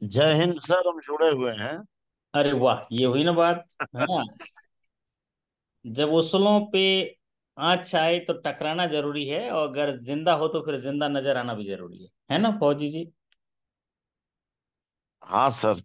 जय हिंद सर, हम जुड़े हुए हैं। अरे वाह, ये हुई ना बात। है ना। जब उसूलों पे आँच आए तो टकराना जरूरी है, और अगर जिंदा हो तो फिर जिंदा नजर आना भी जरूरी है ना फौजी जी। हाँ सर।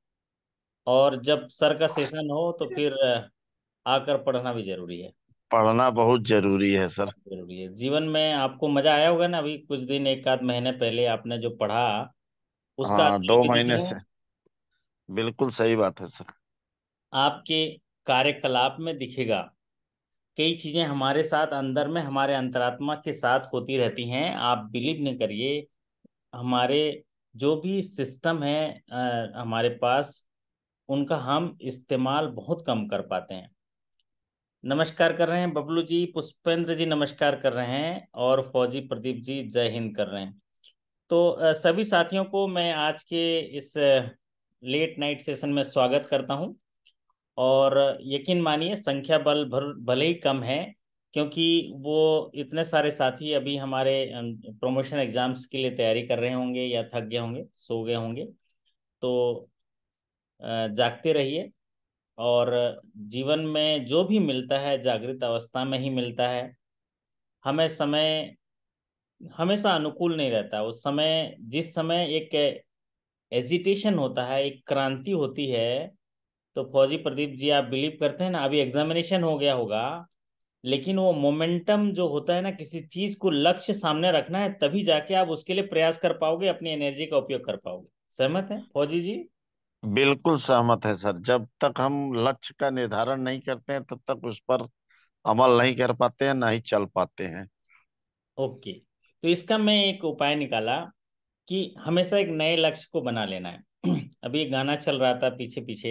और जब सर का सेशन हो तो फिर आकर पढ़ना भी जरूरी है। पढ़ना बहुत जरूरी है सर। जरूरी है जीवन में। आपको मजा आया होगा ना, अभी कुछ दिन एक आध महीने पहले आपने जो पढ़ा, उसका हाँ, असर दो भी महीने दिखेगा से। बिल्कुल सही बात है सर। आपके कार्यकलाप में, दिखेगा। कई चीजें हमारे साथ अंदर में, हमारे अंतरात्मा के साथ होती रहती हैं, आप बिलीव नहीं करिए। हमारे जो भी सिस्टम है हमारे पास, उनका हम इस्तेमाल बहुत कम कर पाते हैं। नमस्कार कर रहे हैं बबलू जी, पुष्पेंद्र जी नमस्कार कर रहे हैं, और फौजी प्रदीप जी जय हिंद कर रहे हैं। तो सभी साथियों को मैं आज के इस लेट नाइट सेशन में स्वागत करता हूं। और यकीन मानिए, संख्या भले ही कम है, क्योंकि वो इतने सारे साथी अभी हमारे प्रमोशन एग्जाम्स के लिए तैयारी कर रहे होंगे, या थक गए होंगे, सो गए होंगे। तो जागते रहिए। और जीवन में जो भी मिलता है जागृत अवस्था में ही मिलता है। हमें समय हमेशा अनुकूल नहीं रहता। उस समय, जिस समय एक एजिटेशन होता है, एक क्रांति होती है। तो फौजी प्रदीप जी, आप बिलीव करते हैं ना, अभी एग्जामिनेशन हो गया होगा, लेकिन वो मोमेंटम जो होता है ना, किसी चीज को लक्ष्य सामने रखना है, तभी जाके आप उसके लिए प्रयास कर पाओगे, अपनी एनर्जी का उपयोग कर पाओगे। सहमत है फौजी जी? बिल्कुल सहमत है सर। जब तक हम लक्ष्य का निर्धारण नहीं करते हैं तब तक उस पर अमल नहीं कर पाते हैं, ना ही चल पाते हैं। ओके। तो इसका मैं एक उपाय निकाला कि हमेशा एक नए लक्ष्य को बना लेना है। अभी एक गाना चल रहा था पीछे पीछे,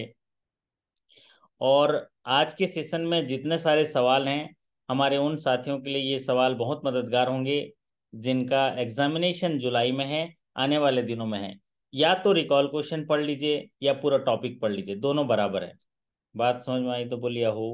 और आज के सेशन में जितने सारे सवाल हैं, हमारे उन साथियों के लिए ये सवाल बहुत मददगार होंगे जिनका एग्जामिनेशन जुलाई में है, आने वाले दिनों में है। या तो रिकॉल क्वेश्चन पढ़ लीजिए, या पूरा टॉपिक पढ़ लीजिए, दोनों बराबर है। बात समझ में आई तो बोलिए हो।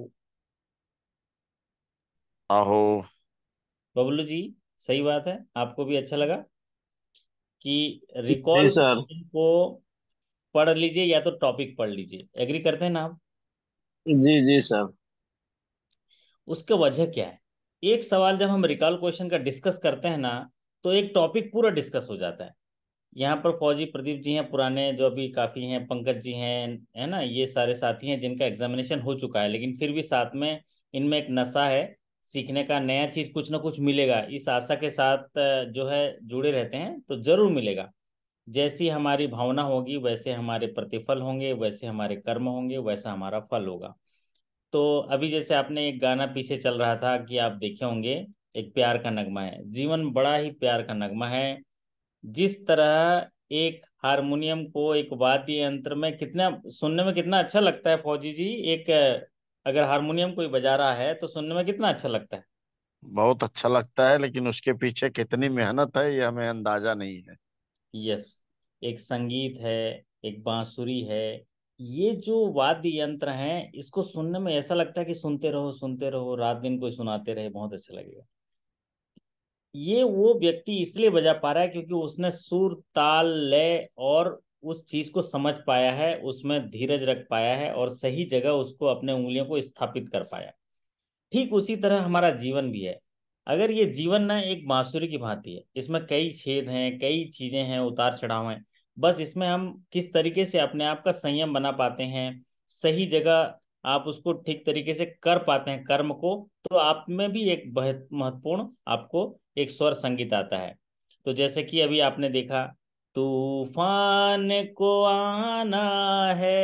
आहो। बबलू जी, सही बात है, आपको भी अच्छा लगा कि जी रिकॉल सर। क्वेश्चन को पढ़ लीजिए, या तो टॉपिक पढ़ लीजिए। एग्री करते हैं ना आप? जी जी सर। उसका वजह क्या है? एक सवाल जब हम रिकॉल क्वेश्चन का डिस्कस करते हैं ना, तो एक टॉपिक पूरा डिस्कस हो जाता है। यहाँ पर फौजी प्रदीप जी हैं पुराने, जो अभी काफ़ी हैं, पंकज जी हैं, है ना, ये सारे साथी हैं जिनका एग्जामिनेशन हो चुका है, लेकिन फिर भी साथ में इनमें एक नशा है सीखने का। नया चीज़ कुछ ना कुछ मिलेगा, इस आशा के साथ जो है जुड़े रहते हैं, तो जरूर मिलेगा। जैसी हमारी भावना होगी, वैसे हमारे प्रतिफल होंगे, वैसे हमारे कर्म होंगे, वैसा हमारा फल होगा। तो अभी जैसे आपने एक गाना पीछे चल रहा था कि आप देखे होंगे, एक प्यार का नगमा है, जीवन बड़ा ही प्यार का नगमा है। जिस तरह एक हारमोनियम को एक वाद्य यंत्र में कितना सुनने में कितना अच्छा लगता है फौजी जी, एक अगर हारमोनियम कोई बजा रहा है तो सुनने में कितना अच्छा लगता है। बहुत अच्छा लगता है, लेकिन उसके पीछे कितनी मेहनत है ये हमें अंदाजा नहीं है। यस। एक संगीत है, एक बांसुरी है, ये जो वाद्य यंत्र हैं, इसको सुनने में ऐसा लगता है कि सुनते रहो, रात दिन कोई सुनाते रहे, बहुत अच्छा लगेगा। ये वो व्यक्ति इसलिए बजा पा रहा है क्योंकि उसने सुर, ताल, लय और उस चीज को समझ पाया है, उसमें धीरज रख पाया है, और सही जगह उसको अपने उंगलियों को स्थापित कर पाया। ठीक उसी तरह हमारा जीवन भी है। अगर ये जीवन ना एक बांसुरी की भांति है, इसमें कई छेद हैं, कई चीजें हैं, उतार चढ़ाव हैं। बस इसमें हम किस तरीके से अपने आप का संयम बना पाते हैं, सही जगह आप उसको ठीक तरीके से कर पाते हैं कर्म को, तो आप में भी एक बहुत महत्वपूर्ण आपको एक स्वर संगीत आता है। तो जैसे कि अभी आपने देखा, तूफान को आना है,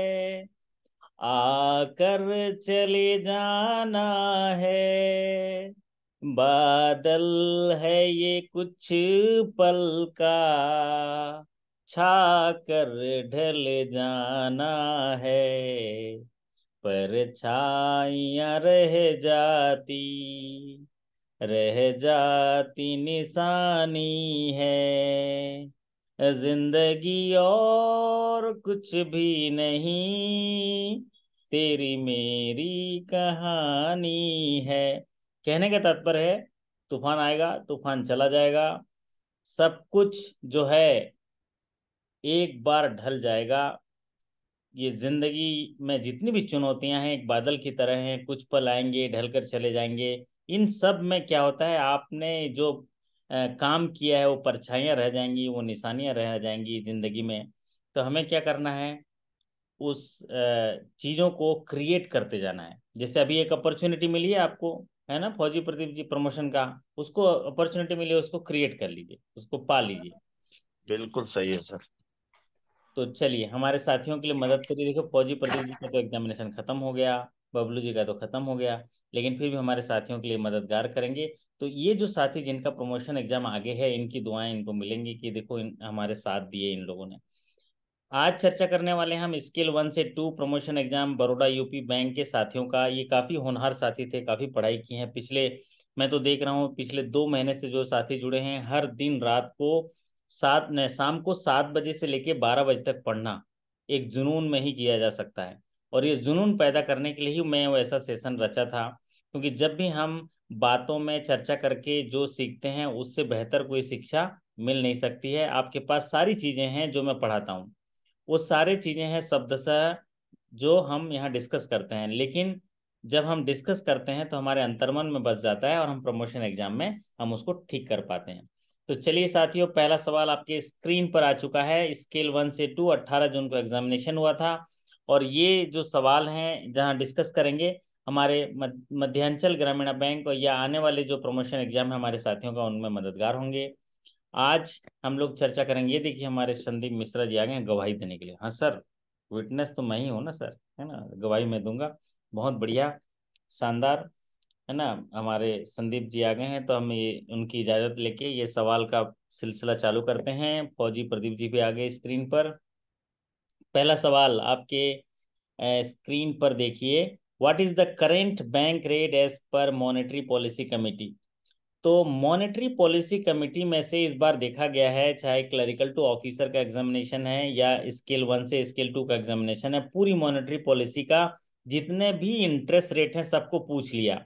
आकर चले जाना है, बादल है ये कुछ पल का, छाकर ढल जाना है, परछाइयाँ रह जाती निशानी है, जिंदगी और कुछ भी नहीं, तेरी मेरी कहानी है। कहने का तात्पर्य है, तूफान आएगा, तूफान चला जाएगा, सब कुछ जो है एक बार ढल जाएगा। ये जिंदगी में जितनी भी चुनौतियां हैं एक बादल की तरह हैं, कुछ पल आएंगे ढल कर चले जाएंगे। इन सब में क्या होता है, आपने जो काम किया है वो परछाइयां रह जाएंगी, वो निशानियां रह जाएंगी जिंदगी में। तो हमें क्या करना है, उस चीजों को क्रिएट करते जाना है। जैसे अभी एक अपॉर्चुनिटी मिली है आपको, है ना फौजी प्रदीप जी, प्रमोशन का, उसको अपॉर्चुनिटी मिली है, उसको क्रिएट कर लीजिए, उसको पा लीजिए। बिल्कुल सही है सर। तो चलिए हमारे साथियों के लिए मदद करिए। देखो फौजी प्रदीप जी का तो एग्जामिनेशन खत्म हो गया, बबलू जी का तो खत्म हो गया, लेकिन फिर भी हमारे साथियों के लिए मददगार करेंगे। तो ये जो साथी जिनका प्रमोशन एग्जाम आगे है, इनकी दुआएं इनको मिलेंगी कि देखो हमारे साथ दिए इन लोगों ने। आज चर्चा करने वाले हैं हम स्केल 1 से 2 promotion exam Baroda UP bank के साथियों का। ये काफ़ी होनहार साथी थे, काफ़ी पढ़ाई की है पिछले, मैं तो देख रहा हूँ पिछले 2 महीने से जो साथी जुड़े हैं, हर दिन रात को सात न शाम को 7 बजे से लेके 12 बजे तक पढ़ना एक जुनून में ही किया जा सकता है। और ये जुनून पैदा करने के लिए ही मैं वो ऐसा सेशन रचा था, क्योंकि जब भी हम बातों में चर्चा करके जो सीखते हैं उससे बेहतर कोई शिक्षा मिल नहीं सकती है। आपके पास सारी चीज़ें हैं जो मैं पढ़ाता हूँ, वो सारी चीजें हैं शब्दशः जो हम यहाँ डिस्कस करते हैं, लेकिन जब हम डिस्कस करते हैं तो हमारे अंतर्मन में बस जाता है और हम प्रमोशन एग्जाम में हम उसको ठीक कर पाते हैं। तो चलिए साथियों, पहला सवाल आपके स्क्रीन पर आ चुका है। स्केल 1 से 2 18 जून को एग्जामिनेशन हुआ था, और ये जो सवाल हैं जहाँ डिस्कस करेंगे हमारे मध्यांचल ग्रामीण बैंक और या आने वाले जो प्रमोशन एग्जाम है हमारे साथियों का, उनमें मददगार होंगे। आज हम लोग चर्चा करेंगे, ये देखिए हमारे संदीप मिश्रा जी आ गए हैं गवाही देने के लिए। हाँ सर, विटनेस तो मैं ही हूँ ना सर, है ना, गवाही मैं दूंगा। बहुत बढ़िया, शानदार, है ना। हमारे संदीप जी आ गए हैं, तो हम ये उनकी इजाज़त लेके ये सवाल का सिलसिला चालू करते हैं। फौजी प्रदीप जी भी आ गए स्क्रीन पर। पहला सवाल आपके स्क्रीन पर देखिए, what is the current bank rate as per monetary policy committee. तो मॉनेटरी पॉलिसी कमेटी में से इस बार देखा गया है, चाहे क्लरिकल टू ऑफिसर का एग्जामिनेशन है या स्केल 1 से स्केल 2 का एग्जामिनेशन है, पूरी मॉनेटरी पॉलिसी का जितने भी इंटरेस्ट रेट हैं सबको पूछ लिया।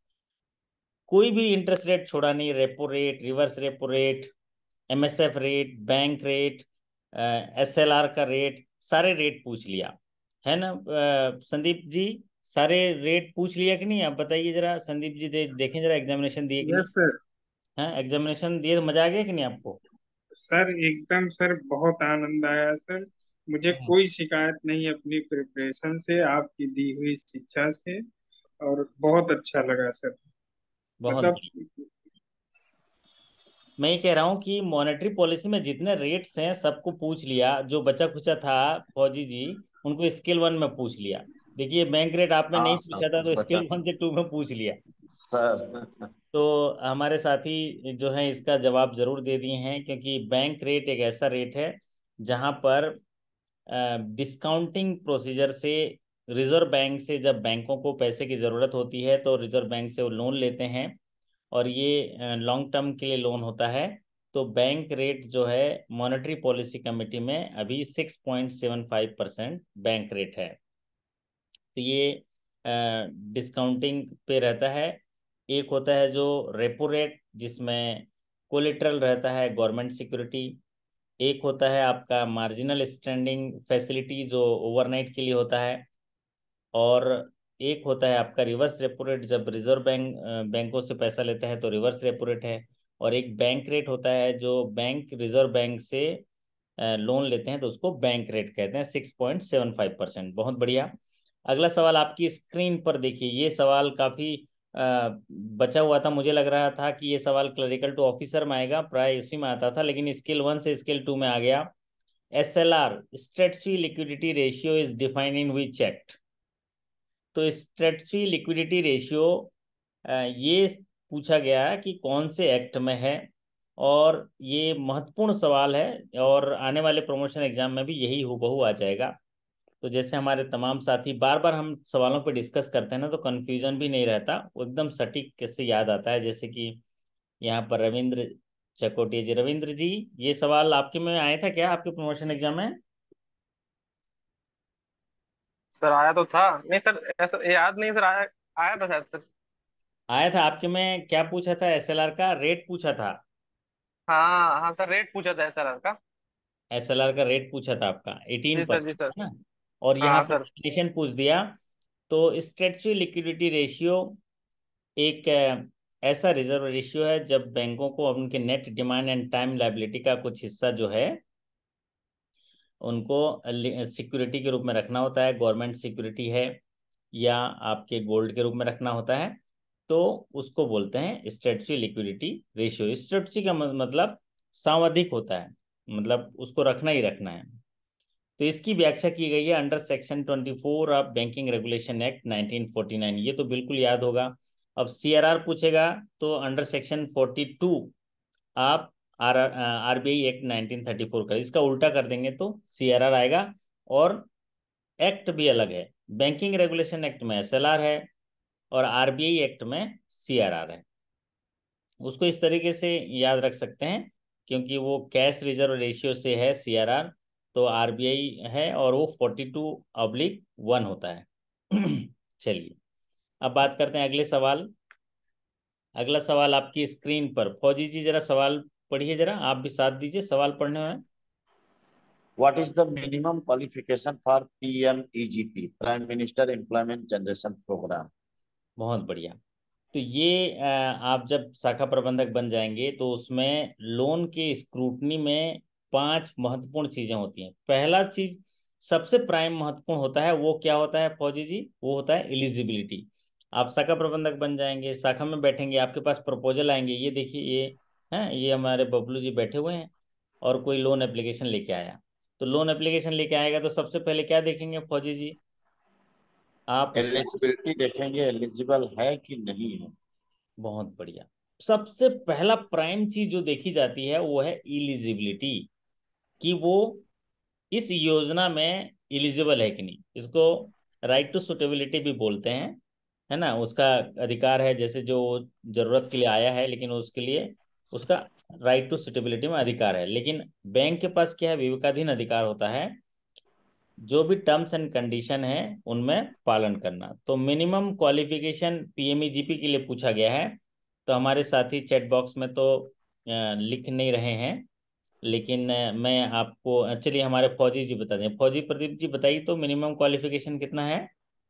कोई भी इंटरेस्ट रेट छोड़ा नहीं, repo rate, reverse repo rate, MSF rate, bank rate, SLR का रेट, सारे रेट पूछ लिया, है ना। संदीप जी, सारे रेट पूछ लिया कि नहीं, आप बताइए जरा संदीप जी, देखें जरा एग्जामिनेशन दिए कि नहीं। Yes sir. हाँ एग्जामिनेशन दिए तो मजा आ गया कि नहीं आपको। सर एकदम सर, बहुत आनंद आया सर। मुझे हम्म, कोई शिकायत नहीं अपनी प्रिपरेशन से, आपकी दी हुई शिक्षा से। और बहुत अच्छा लगा सर। बहुत मतलब बढ़िया। मैं ये कह रहा हूँ कि मॉनेटरी पॉलिसी में जितने रेट्स हैं सबको पूछ लिया, जो बचा खुचा था फौजी जी उनको स्केल 1 में पूछ लिया। देखिए बैंक रेट आप में हाँ नहीं पूछा सब था, कुछ तो बचा स्केल 1 से 2 में पूछ लिया। सर। तो हमारे साथी जो हैं इसका जवाब जरूर दे दिए हैं, क्योंकि बैंक रेट एक ऐसा रेट है जहां पर डिस्काउंटिंग प्रोसीजर से, रिजर्व बैंक से जब बैंकों को पैसे की ज़रूरत होती है तो रिजर्व बैंक से वो लोन लेते हैं, और ये लॉन्ग टर्म के लिए लोन होता है। तो बैंक रेट जो है मॉनेटरी पॉलिसी कमेटी में अभी 6.75% बैंक रेट है। तो ये डिस्काउंटिंग पे रहता है। एक होता है जो रेपो रेट, जिसमें कोलेटरल रहता है गवर्नमेंट सिक्योरिटी। एक होता है आपका मार्जिनल स्टैंडिंग फैसिलिटी जो ओवरनाइट के लिए होता है। और एक होता है आपका रिवर्स रेपो रेट, जब रिजर्व बैंक बैंकों से पैसा लेता है तो रिवर्स रेपो रेट है। और एक बैंक रेट होता है जो बैंक रिजर्व बैंक से लोन लेते हैं तो उसको बैंक रेट कहते हैं, 6.75%। बहुत बढ़िया। अगला सवाल आपकी स्क्रीन पर देखिए, ये सवाल काफी बचा हुआ था, मुझे लग रहा था कि ये सवाल क्लरिकल टू ऑफिसर में आएगा, प्राय इसी में आता था, लेकिन स्केल 1 से स्केल 2 में आ गया। SLR, strategy liquidity ratio, is defined in which act. तो स्ट्रेटजी लिक्विडिटी रेशियो ये पूछा गया है कि कौन से एक्ट में है, और ये महत्वपूर्ण सवाल है, और आने वाले प्रमोशन एग्जाम में भी यही हूबहू आ जाएगा। तो जैसे हमारे तमाम साथी बार बार हम सवालों पे डिस्कस करते हैं ना, तो कन्फ्यूजन भी नहीं रहता, वो एकदम सटीक कैसे याद आता है। जैसे कि यहाँ पर रविंद्र चकोटिया जी, रविंद्र जी, ये सवाल आपके में आया था क्या आपके प्रमोशन एग्जाम में। सर आया तो था, नहीं सर ऐसा याद नहीं सर, आया आया था शायद सर। आया था आपके में, क्या पूछा था, एसएलआर का रेट पूछा था। हाँ हाँ सर, रेट पूछा था सर का। एसएलआर का रेट पूछा था आपका जी सर, 18%, जी सर। है ना। और हाँ यहाँ हाँ पे सर। कंडीशन पूछ दिया। तो स्ट्रेटजी लिक्विडिटी रेशियो एक ऐसा रिजर्व रेशियो है जब बैंकों को उनके net demand and time liability का कुछ हिस्सा जो है उनको सिक्योरिटी के रूप में रखना होता है, गवर्नमेंट सिक्योरिटी है या आपके गोल्ड के रूप में रखना होता है। तो उसको बोलते हैं स्ट्रेटजी लिक्विडिटी रेशियो। स्ट्रेटजी का मतलब सांवधिक होता है, मतलब उसको रखना ही रखना है। तो इसकी व्याख्या की गई है under section 24 of banking regulation act 1949। ये तो बिल्कुल याद होगा। अब सीआरआर पूछेगा तो अंडर सेक्शन 42 आप आरबीआई एक्ट 1934 का, इसका उल्टा कर देंगे तो सीआरआर आएगा। और एक्ट भी अलग है, बैंकिंग रेगुलेशन एक्ट में एसएलआर है और आरबीआई एक्ट में सीआरआर है। उसको इस तरीके से याद रख सकते हैं क्योंकि वो कैश रिजर्व रेशियो से है सीआरआर, तो आरबीआई है और वो 42/1 होता है। चलिए अब बात करते हैं अगले सवाल। अगला सवाल आपकी स्क्रीन पर, फौजी जी जरा सवाल पढ़िए, जरा आप भी साथ दीजिए सवाल पढ़ने में। What is the minimum qualification for PMEGP, Prime Minister Employment Generation Program? बहुत बढ़िया। तो ये आप जब शाखा प्रबंधक बन जाएंगे तो उसमें लोन के स्क्रूटनी में 5 महत्वपूर्ण चीजें होती हैं। पहला चीज सबसे प्राइम महत्वपूर्ण होता है, वो क्या होता है फौजी जी? वो होता है एलिजिबिलिटी। आप शाखा प्रबंधक बन जाएंगे, शाखा में बैठेंगे, आपके पास प्रपोजल आएंगे, ये देखिए ये हैं, ये हमारे बबलू जी बैठे हुए हैं और कोई लोन एप्लीकेशन लेके आया। तो लोन एप्लीकेशन लेके आएगा तो सबसे पहले क्या देखेंगे फौजी जी? आप उसको, एलिजिबिलिटी देखेंगे, एलिजिबल है कि नहीं है। बहुत बढ़िया। सबसे पहला प्राइम चीज जो देखी जाती है वो है इलिजिबिलिटी, कि वो इस योजना में एलिजिबल है कि नहीं। इसको राइट टू सुटेबिलिटी भी बोलते हैं, है ना। उसका अधिकार है, जैसे जो जरूरत के लिए आया है लेकिन उसके लिए उसका राइट टू सुटेबिलिटी में अधिकार है। लेकिन बैंक के पास क्या है? विवेकाधीन अधिकार होता है, जो भी टर्म्स एंड कंडीशन है उनमें पालन करना। तो मिनिमम क्वालिफिकेशन पीएमईजीपी के लिए पूछा गया है। तो हमारे साथी चैट बॉक्स में तो लिख नहीं रहे हैं, लेकिन मैं आपको चलिए हमारे फौजी जी बता दें। फौजी प्रदीप जी बताइए तो मिनिमम क्वालिफिकेशन कितना है?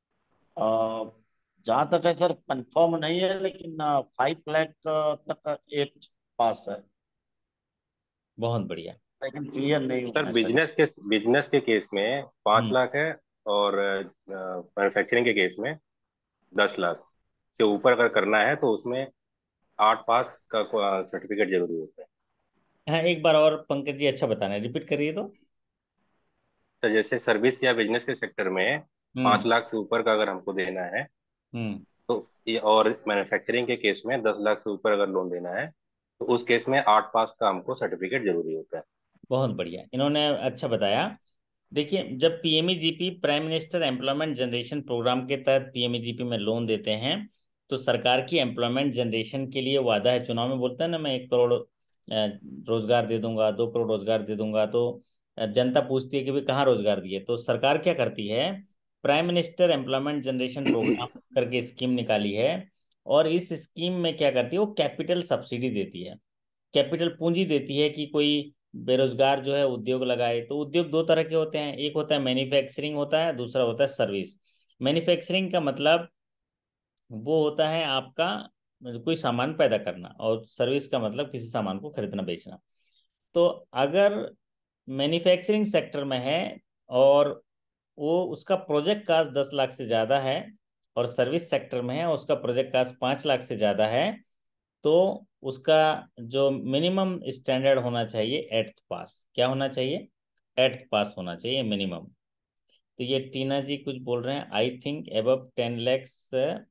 जहां तक है सर कंफर्म नहीं है, लेकिन 5 लाख तक एज पास है, बहुत बढ़िया। लेकिन क्लियर नहीं सर हुआ है सर। बिजनेस के केस में 5 लाख है, और मैन्युफैक्चरिंग के केस में 10 लाख से ऊपर अगर करना है तो उसमें 8 पास का सर्टिफिकेट जरूरी होता है। हाँ एक बार और पंकज जी अच्छा बताना, रिपीट करिए तो। तो जैसे सर्विस या बिजनेस के सेक्टर में पाँच हम्म। लाख से ऊपर का अगर हमको देना है, हम्म। तो ये, और मैन्युफैक्चरिंग के केस में 10 लाख से ऊपर अगर लोन देना है तो उस केस में 8 पास का हमको सर्टिफिकेट जरूरी होता है। बहुत बढ़िया, इन्होंने अच्छा बताया। देखिए जब PMEGP prime minister employment generation programme के तहत पीएमईजीपी में लोन देते हैं तो सरकार की एम्प्लॉयमेंट जनरेशन के लिए वादा है। चुनाव में बोलता है ना, मैं 1 करोड़ रोजगार दे दूंगा, 2 करोड़ रोजगार दे दूंगा। तो जनता पूछती है कि भाई कहाँ रोजगार दिए, तो सरकार क्या करती है? Prime minister employment generation programme करके स्कीम निकाली है। और इस स्कीम में क्या करती है? वो कैपिटल सब्सिडी देती है, कैपिटल पूंजी देती है कि कोई बेरोजगार जो है उद्योग लगाए। तो उद्योग 2 तरह के होते हैं, एक होता है मैन्युफैक्चरिंग होता है, दूसरा होता है सर्विस। मैन्युफैक्चरिंग का मतलब वो होता है आपका कोई सामान पैदा करना, और सर्विस का मतलब किसी सामान को खरीदना बेचना। तो अगर मैन्युफैक्चरिंग सेक्टर में है और वो उसका प्रोजेक्ट कास्ट 10 लाख से ज़्यादा है, और सर्विस सेक्टर में है उसका प्रोजेक्ट कास्ट 5 लाख से ज़्यादा है, तो उसका जो मिनिमम स्टैंडर्ड होना चाहिए 8th पास। क्या होना चाहिए? 8th पास होना चाहिए मिनिमम। तो ये टीना जी कुछ बोल रहे हैं, I think above 10 lakhs,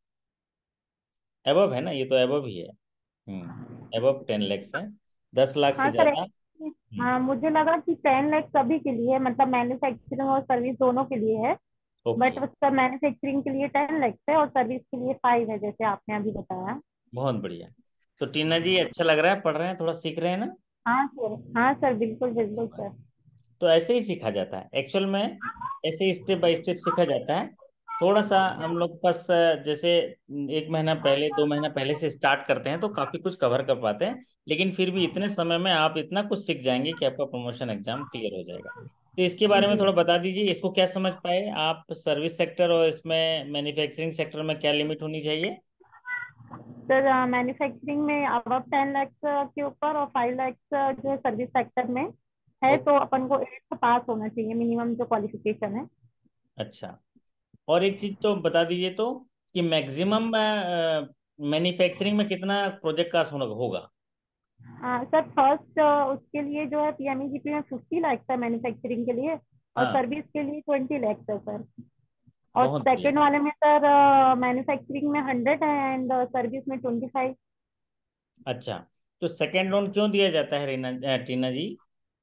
above है ना, ये तो एबव ही है। एबव 10 लैक्स है, 10 लाख से हाँ सर, ज्यादा। हाँ मुझे लगा कि 10 लाख सभी के लिए है, मतलब मैन्युफैक्चरिंग और सर्विस दोनों के लिए है। बट ओके, उसका मैन्युफैक्चरिंग के लिए 10 लाख है और सर्विस के लिए 5 है, जैसे आपने अभी बताया। बहुत बढ़िया। तो टीना जी अच्छा लग रहा है, पढ़ रहे हैं, थोड़ा सीख रहे हैं ना। हाँ सर, हाँ सर, बिल्कुल बिल्कुल सर। तो ऐसे ही सीखा जाता है एक्चुअल में, ऐसे ही स्टेप बाय स्टेप सीखा जाता है। थोड़ा सा हम लोग बस जैसे 1 महीना पहले 2 महीना पहले से स्टार्ट करते हैं तो काफी कुछ कवर कर पाते हैं, लेकिन फिर भी इतने समय में आप इतना कुछ सीख जाएंगे कि आपका प्रमोशन एग्जाम क्लियर हो जाएगा। तो इसके बारे में जी। थोड़ा बता दीजिए, इसको क्या समझ पाए आप, सर्विस सेक्टर और इसमें मैन्युफैक्चरिंग सेक्टर में क्या लिमिट होनी चाहिए? सर मैन्युफैक्चरिंग में अब 10 लाख के ऊपर और 5 लाख जो है सर्विस सेक्टर में है, ओ, तो अपन को 8 पास होना चाहिए मिनिमम जो क्वालिफिकेशन है। अच्छा। और एक चीज तो बता दीजिए तो, कि मैक्सिमम मैन्युफैक्चरिंग में कितना प्रोजेक्ट का होगा? सर फर्स्ट उसके लिए जो है पीएमईजीपी में 50 लाख है मैन्युफैक्चरिंग के लिए, और हाँ, सर्विस के लिए 20 लाख है सर। और बहुत बढ़िया। सेकंड वाले में सर मैन्युफैक्चरिंग में 100 है एंड सर्विस में 25। अच्छा, तो सेकेंड लोन क्यों दिया जाता है टीना जी?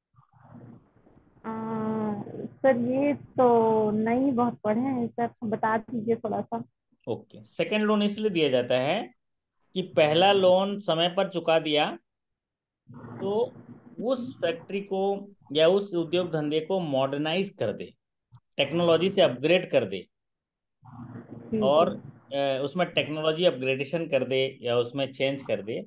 सर ये तो नहीं बहुत पढ़े हैं सर, बता दीजिए थोड़ा सा। ओके, सेकेंड लोन इसलिए दिया जाता है कि पहला लोन समय पर चुका दिया तो उस फैक्ट्री को या उस उद्योग धंधे को मॉडर्नाइज कर दे, टेक्नोलॉजी से अपग्रेड कर दे, जी और जी। उसमें टेक्नोलॉजी अपग्रेडेशन कर दे या उसमें चेंज कर दे,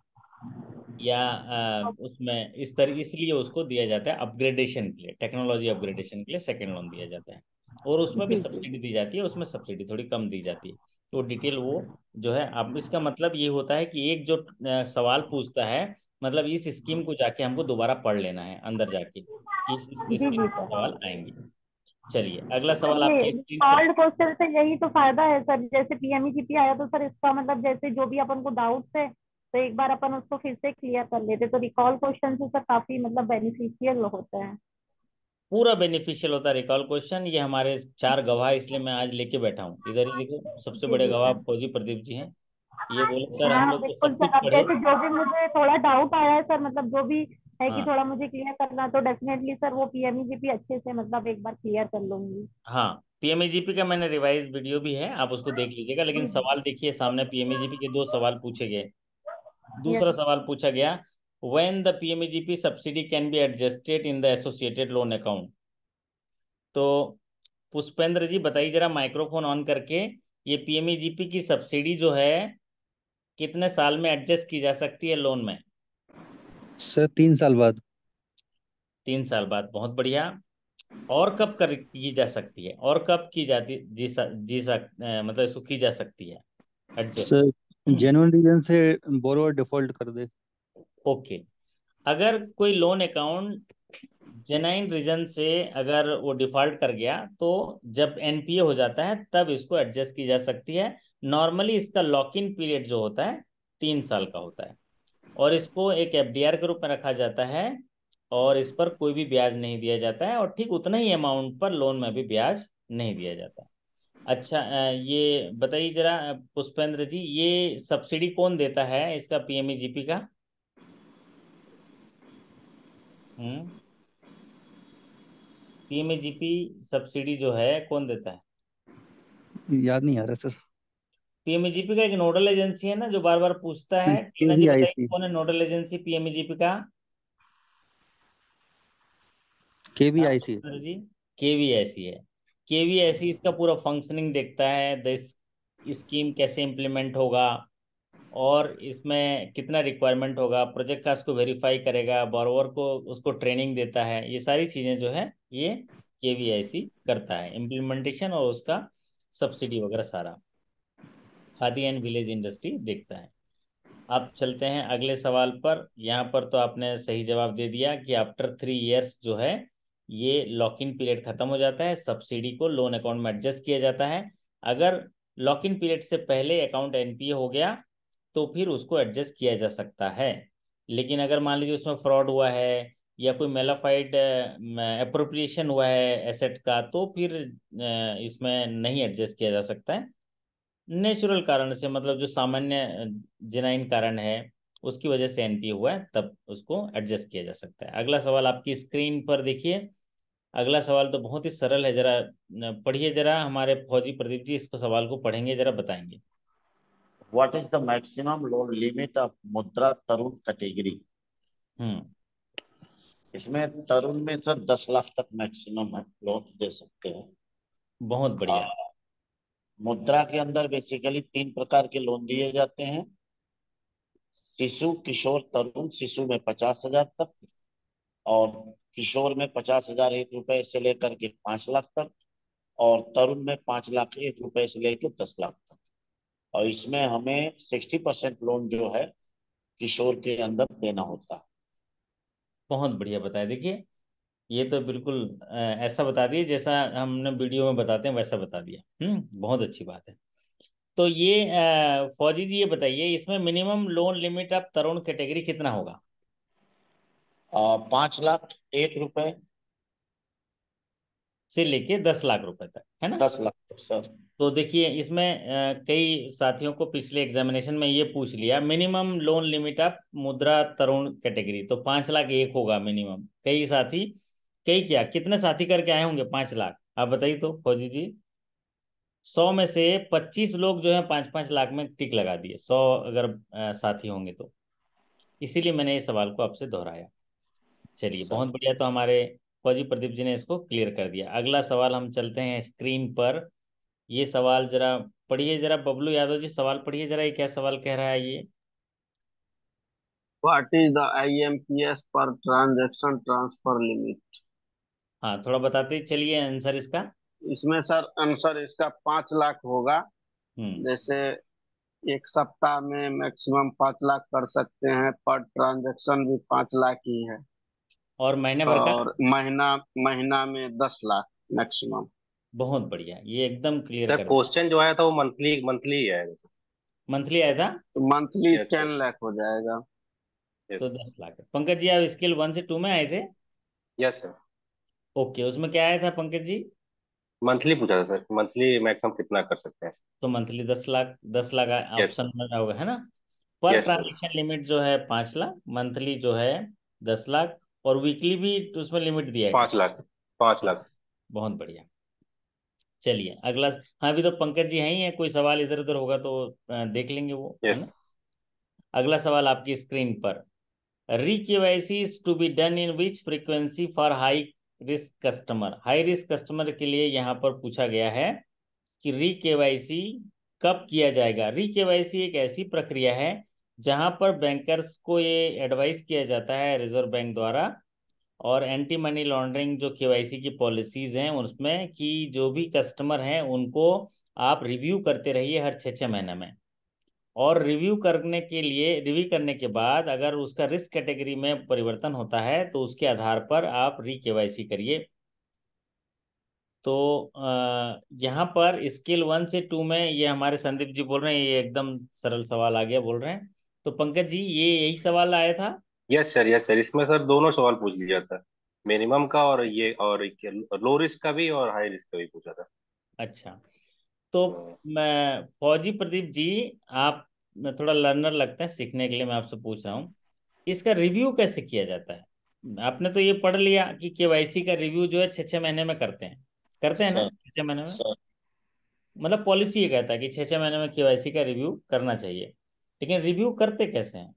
या उसमें इस तरह, इसलिए उसको दिया जाता है अपग्रेडेशन के लिए, टेक्नोलॉजी अपग्रेडेशन के लिए सेकेंड लोन दिया जाता है। और उसमें भी जी जी। सब्सिडी दी जाती है, उसमें सब्सिडी थोड़ी कम दी जाती है। तो डिटेल वो जो है, अब इसका मतलब ये होता है कि एक जो सवाल पूछता है, मतलब इस स्कीम को जाके हमको दोबारा पढ़ लेना है अंदर जाके कि इस जी स्कीम जी के सर। सवाल आएंगे। चलिए, अगला सर सवाल ये आपकी स्क्रीन पर। सॉल्व क्वेश्चन से यही तो फायदा है सर, जैसे पीएमईजीपी आया तो सर इसका मतलब जैसे जो भी अपन को डाउट्स है तो एक बार अपन उसको फिर से क्लियर कर लेते, तो रिकॉल क्वेश्चन से सर काफी मतलब बेनिफिशियल होता है। पूरा बेनिफिशियल होता है रिकॉल क्वेश्चन। ये हमारे 4 गवाह इसलिए मैं आज लेके बैठा हूँ, इधर ही देखो, सबसे जी बड़े जी गवाह सर। फौजी प्रदीप जी हैं। ये बोले सर हम हाँ लोग तो बिल्कुल सब सर, कुछ अब पढ़े। जैसे जो भी मुझे थोड़ा डाउट आया है सर, मतलब जो भी है कि हाँ, थोड़ा मुझे क्लियर करना, तो डेफिनेटली सर वो पीएमईजीपी अच्छे से मतलब एक बार क्लियर कर लूंगी। हाँ, पीएमईजीपी का मैंने रिवाइज वीडियो भी है, आप उसको देख लीजिएगा। लेकिन जी सवाल देखिए सामने, पीएमईजीपी के 2 सवाल पूछे गए। यस। दूसरा सवाल पूछा गया, when the PMEGP subsidy can be adjusted in the associated loan account. तो पुष्पेंद्र जी बताइए जरा माइक्रोफोन ऑन करके, ये पीएमईजीपी की सब्सिडी जो है कितने साल में एडजस्ट की जा सकती है लोन में? सर 3 साल बाद। 3 साल बाद, बहुत बढ़िया। और कब कर की जा सकती है, और कब की जाती मतलब इसको की जा सकती है एडजस्ट? सर जेन्युइन रीजन से बोरोवर डिफॉल्ट कर दे। ओके, अगर कोई लोन अकाउंट जेन्युइन रीजन से अगर वो डिफॉल्ट कर गया, तो जब एनपीए हो जाता है तब इसको एडजस्ट की जा सकती है। नॉर्मली इसका लॉक इन पीरियड जो होता है 3 साल का होता है, और इसको एक एफडीआर के रूप में रखा जाता है, और इस पर कोई भी ब्याज नहीं दिया जाता है, और ठीक उतना ही अमाउंट पर लोन में भी ब्याज नहीं दिया जाता। अच्छा, ये बताइए जरा पुष्पेंद्र जी, ये सब्सिडी कौन देता है इसका, पीएमईजीपी का? हम्म, पीएमईजीपी सब्सिडी जो है कौन देता है? याद नहीं आ रहा सर। पीएमईजीपी का एक नोडल एजेंसी है ना जो बार बार पूछता है, के टीना जी वी आई बताइए सी। कौन है नोडल एजेंसी पीएमईजीपी का? के वी हाँ आई सी। पुष्पेंद्र जी, केवीएसी है। केवीएसी इसका पूरा फंक्शनिंग देखता है, स्कीम कैसे इम्प्लीमेंट होगा, और इसमें कितना रिक्वायरमेंट होगा, प्रोजेक्ट का उसको वेरीफाई करेगा, बोरोवर को उसको ट्रेनिंग देता है, ये सारी चीज़ें जो है ये केवीआईसी करता है, इम्प्लीमेंटेशन और उसका सब्सिडी वगैरह सारा खादी एंड विलेज इंडस्ट्री देखता है। अब चलते हैं अगले सवाल पर। यहाँ पर तो आपने सही जवाब दे दिया कि आफ्टर 3 इयर्स जो है ये लॉक इन पीरियड खत्म हो जाता है, सब्सिडी को लोन अकाउंट में एडजस्ट किया जाता है। अगर लॉक इन पीरियड से पहले अकाउंट एनपीए हो गया तो फिर उसको एडजस्ट किया जा सकता है। लेकिन अगर मान लीजिए उसमें फ्रॉड हुआ है या कोई मेलाफाइड अप्रोप्रिएशन हुआ है एसेट का, तो फिर इसमें नहीं एडजस्ट किया जा सकता है। नेचुरल कारण से, मतलब जो सामान्य जेनाइन कारण है उसकी वजह से एनपीए हुआ है, तब उसको एडजस्ट किया जा सकता है। अगला सवाल आपकी स्क्रीन पर देखिए। अगला सवाल तो बहुत ही सरल है, जरा पढ़िए जरा, हमारे फौजी प्रदीप जी इसको सवाल को पढ़ेंगे, जरा बताएंगे। What is the maximum loan limit of Mudra Tarun category? हम्म, इसमें तरुण में सर 10 लाख तक मैक्सिमम है लोन दे सकते हैं। बहुत बढ़िया। मुद्रा के अंदर बेसिकली 3 प्रकार के लोन दिए जाते हैं। शिशु, किशोर, तरुण। शिशु में 50,000 तक, और किशोर में 50,000 1 रुपए से लेकर के 5 लाख तक, और तरुण में 5 लाख 1 रुपए से लेकर 10 लाख तक। और इसमें हमें 60% लोन जो है किशोर के अंदर देना होता है। बहुत बढ़िया बताया। देखिए ये तो बिल्कुल ऐसा बता दिए जैसा हमने वीडियो में बताते हैं वैसा बता दिया। बहुत अच्छी बात है। तो ये फौजी जी ये बताइए, इसमें minimum loan limit of Tarun category कितना होगा? 5 लाख 1 रुपए से लेके 10 लाख रुपए तक, है ना? 10 लाख तक सर। तो देखिए इसमें कई साथियों को पिछले एग्जामिनेशन में ये पूछ लिया, minimum loan limit of Mudra Tarun category, तो 5 लाख एक होगा मिनिमम। कई साथी, कई क्या कितने साथी करके आए होंगे 5 लाख, आप बताइए तो फौजी जी। 100 में से 25 लोग जो है 5-5 लाख में टिक लगा दिए, 100 अगर साथी होंगे तो। इसीलिए मैंने इस सवाल को आपसे दोहराया। चलिए सर बहुत बढ़िया, तो हमारे फौजी प्रदीप जी ने इसको क्लियर कर दिया। अगला सवाल हम चलते हैं स्क्रीन पर। ये सवाल जरा पढ़िए, जरा बबलू यादव जी सवाल पढ़िए जरा, ये क्या सवाल कह रहा है ये? What is the IMPS per transaction transfer limit? हाँ थोड़ा बताते चलिए आंसर इसका। इसमें सर आंसर इसका 5 लाख होगा। हम्म। जैसे एक सप्ताह में मैक्सिमम 5 लाख कर सकते हैं, पर ट्रांजैक्शन भी 5 लाख ही है। और महीने भर का? और महीना महीना में 10 लाख मैक्सिमम। बहुत बढ़िया, ये एकदम क्लियर सर कर दिया। क्वेश्चन जो आया था वो मंथली मंथली है। मंथली आया था? तो मंथली यस सर। 10 लाख हो जाएगा। तो यस। 10 लाख है। पंकज जी आप स्केल 1 से 2 में आए थे? Yes sir. ओके, उसमें क्या आया था पंकज जी? मंथली पूछा था सर, मंथली मैक्सिमम कितना कर सकते हैं। तो monthly 10 lakh, 10 lakh yes sir. Option में होगा, है ना? पर यस सर। ट्रांजेक्शन लिमिट जो है 5 लाख, मंथली जो है 10 लाख, और वीकली भी उसमें लिमिट दिया है क्या? 5 लाख। 5 लाख। बहुत बढ़िया। चलिए अगला। हाँ अभी तो पंकज जी हैं ही है, कोई सवाल इधर उधर होगा तो देख लेंगे वो, है यस। ना? अगला सवाल आपकी स्क्रीन पर। Re KYC is to be done in which frequency for high risk customer? High risk customer के लिए यहाँ पर पूछा गया है कि री केवाईसी कब किया जाएगा। री केवाईसी एक ऐसी प्रक्रिया है जहां पर बैंकर्स को ये एडवाइस किया जाता है रिजर्व बैंक द्वारा, और एंटी मनी लॉन्ड्रिंग जो केवाईसी की पॉलिसीज हैं उसमें, कि जो भी कस्टमर हैं उनको आप रिव्यू करते रहिए हर 6-6 महीने में। और रिव्यू करने के लिए, रिव्यू करने के बाद अगर उसका रिस्क कैटेगरी में परिवर्तन होता है तो उसके आधार पर आप री केवाईसी करिए। तो यहाँ पर स्केल 1 से 2 में ये हमारे संदीप जी बोल रहे हैं, ये एकदम सरल सवाल आ गया बोल रहे हैं। तो पंकज जी ये यही सवाल आया था? Yes sir. यस सर, इसमें सर दोनों सवाल पूछ लिया था, मिनिमम का और ये और लो रिस्क का भी और हाई रिस्क का भी पूछा था। अच्छा। तो तो मैं फौजी प्रदीप जी, आप मैं थोड़ा लर्नर लगता है, सीखने के लिए मैं आपसे पूछ रहा हूँ, इसका रिव्यू कैसे किया जाता है? आपने तो ये पढ़ लिया कि केवाईसी का रिव्यू जो है 6-6 महीने में करते हैं ना, सर 6-6 महीने में। सर मतलब पॉलिसी ये कहता है कि 6-6 महीने में केवाईसी का रिव्यू करना चाहिए, लेकिन रिव्यू करते कैसे हैं?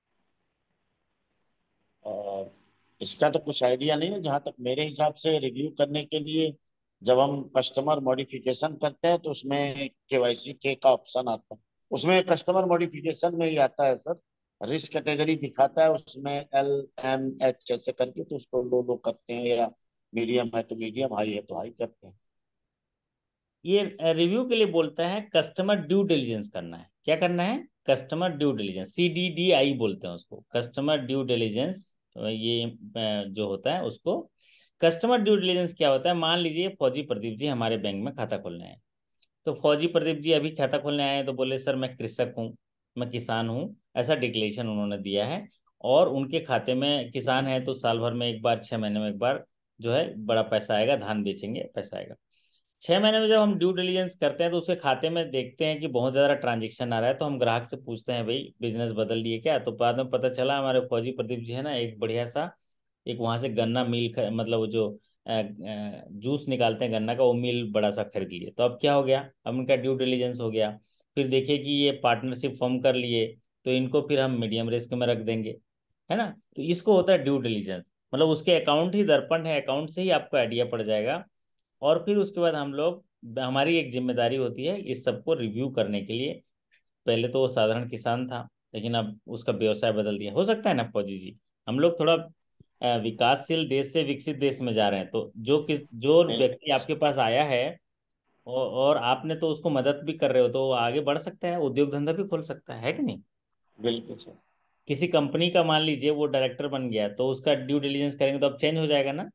और इसका तो कुछ आइडिया नहीं है। जहां तक मेरे हिसाब से रिव्यू करने के लिए जब हम कस्टमर मॉडिफिकेशन करते हैं तो उसमें केवाईसी के का ऑप्शन आता है। उसमें कस्टमर मॉडिफिकेशन में ही आता है सर, रिस्क कैटेगरी दिखाता है उसमें LMH ऐसे करके, तो उसको लो लो करते हैं, या मीडियम है तो मीडियम, हाई है तो हाई करते हैं। ये रिव्यू के लिए बोलता है कस्टमर ड्यू डिलिजेंस करना है। क्या करना है? कस्टमर ड्यू डिलिजेंस, CDDI बोलते हैं उसको, कस्टमर ड्यू डिलिजेंस। ये जो होता है उसको कस्टमर ड्यू डिलिजेंस क्या होता है? मान लीजिए फौजी प्रदीप जी हमारे बैंक में खाता खोलने आए। तो फौजी प्रदीप जी अभी खाता खोलने आए तो बोले सर मैं कृषक हूँ, मैं किसान हूँ, ऐसा डिक्लेरेशन उन्होंने दिया है। और उनके खाते में, किसान है तो साल भर में एक बार, 6 महीने में एक बार जो है बड़ा पैसा आएगा, धान बेचेंगे पैसा आएगा। 6 महीने में जब हम ड्यू डिलीजेंस करते हैं तो उसके खाते में देखते हैं कि बहुत ज़्यादा ट्रांजेक्शन आ रहा है, तो हम ग्राहक से पूछते हैं भाई बिजनेस बदल लिए क्या? तो बाद में पता चला हमारे फौजी प्रदीप जी है ना, एक बढ़िया सा, एक वहाँ से गन्ना मिल मतलब वो जो जूस निकालते हैं गन्ना का, वो मिल बड़ा सा खरीद लिए। तो अब क्या हो गया? अब उनका ड्यू डिलीजेंस हो गया। फिर देखिए कि ये पार्टनरशिप फॉर्म कर लिए, तो इनको फिर हम मीडियम रिस्क में रख देंगे, है ना? तो इसको होता है ड्यू डिलीजेंस। मतलब उसके अकाउंट ही दर्पण है, अकाउंट से ही आपको आइडिया पड़ जाएगा। और फिर उसके बाद हम लोग हमारी एक जिम्मेदारी होती है इस सबको रिव्यू करने के लिए। पहले तो वो साधारण किसान था, लेकिन अब उसका व्यवसाय बदल दिया। हो सकता है ना फौजी जी, हम लोग थोड़ा विकासशील देश से विकसित देश में जा रहे हैं, तो जो व्यक्ति आपके पास आया है और आपने तो उसको मदद भी कर रहे हो, तो वो आगे बढ़ सकता है, उद्योग धंधा भी खोल सकता है कि नहीं। बिल्कुल सर। किसी कंपनी का मान लीजिए वो डायरेक्टर बन गया, तो उसका ड्यू डिलिजेंस करेंगे तो अब चेंज हो जाएगा ना।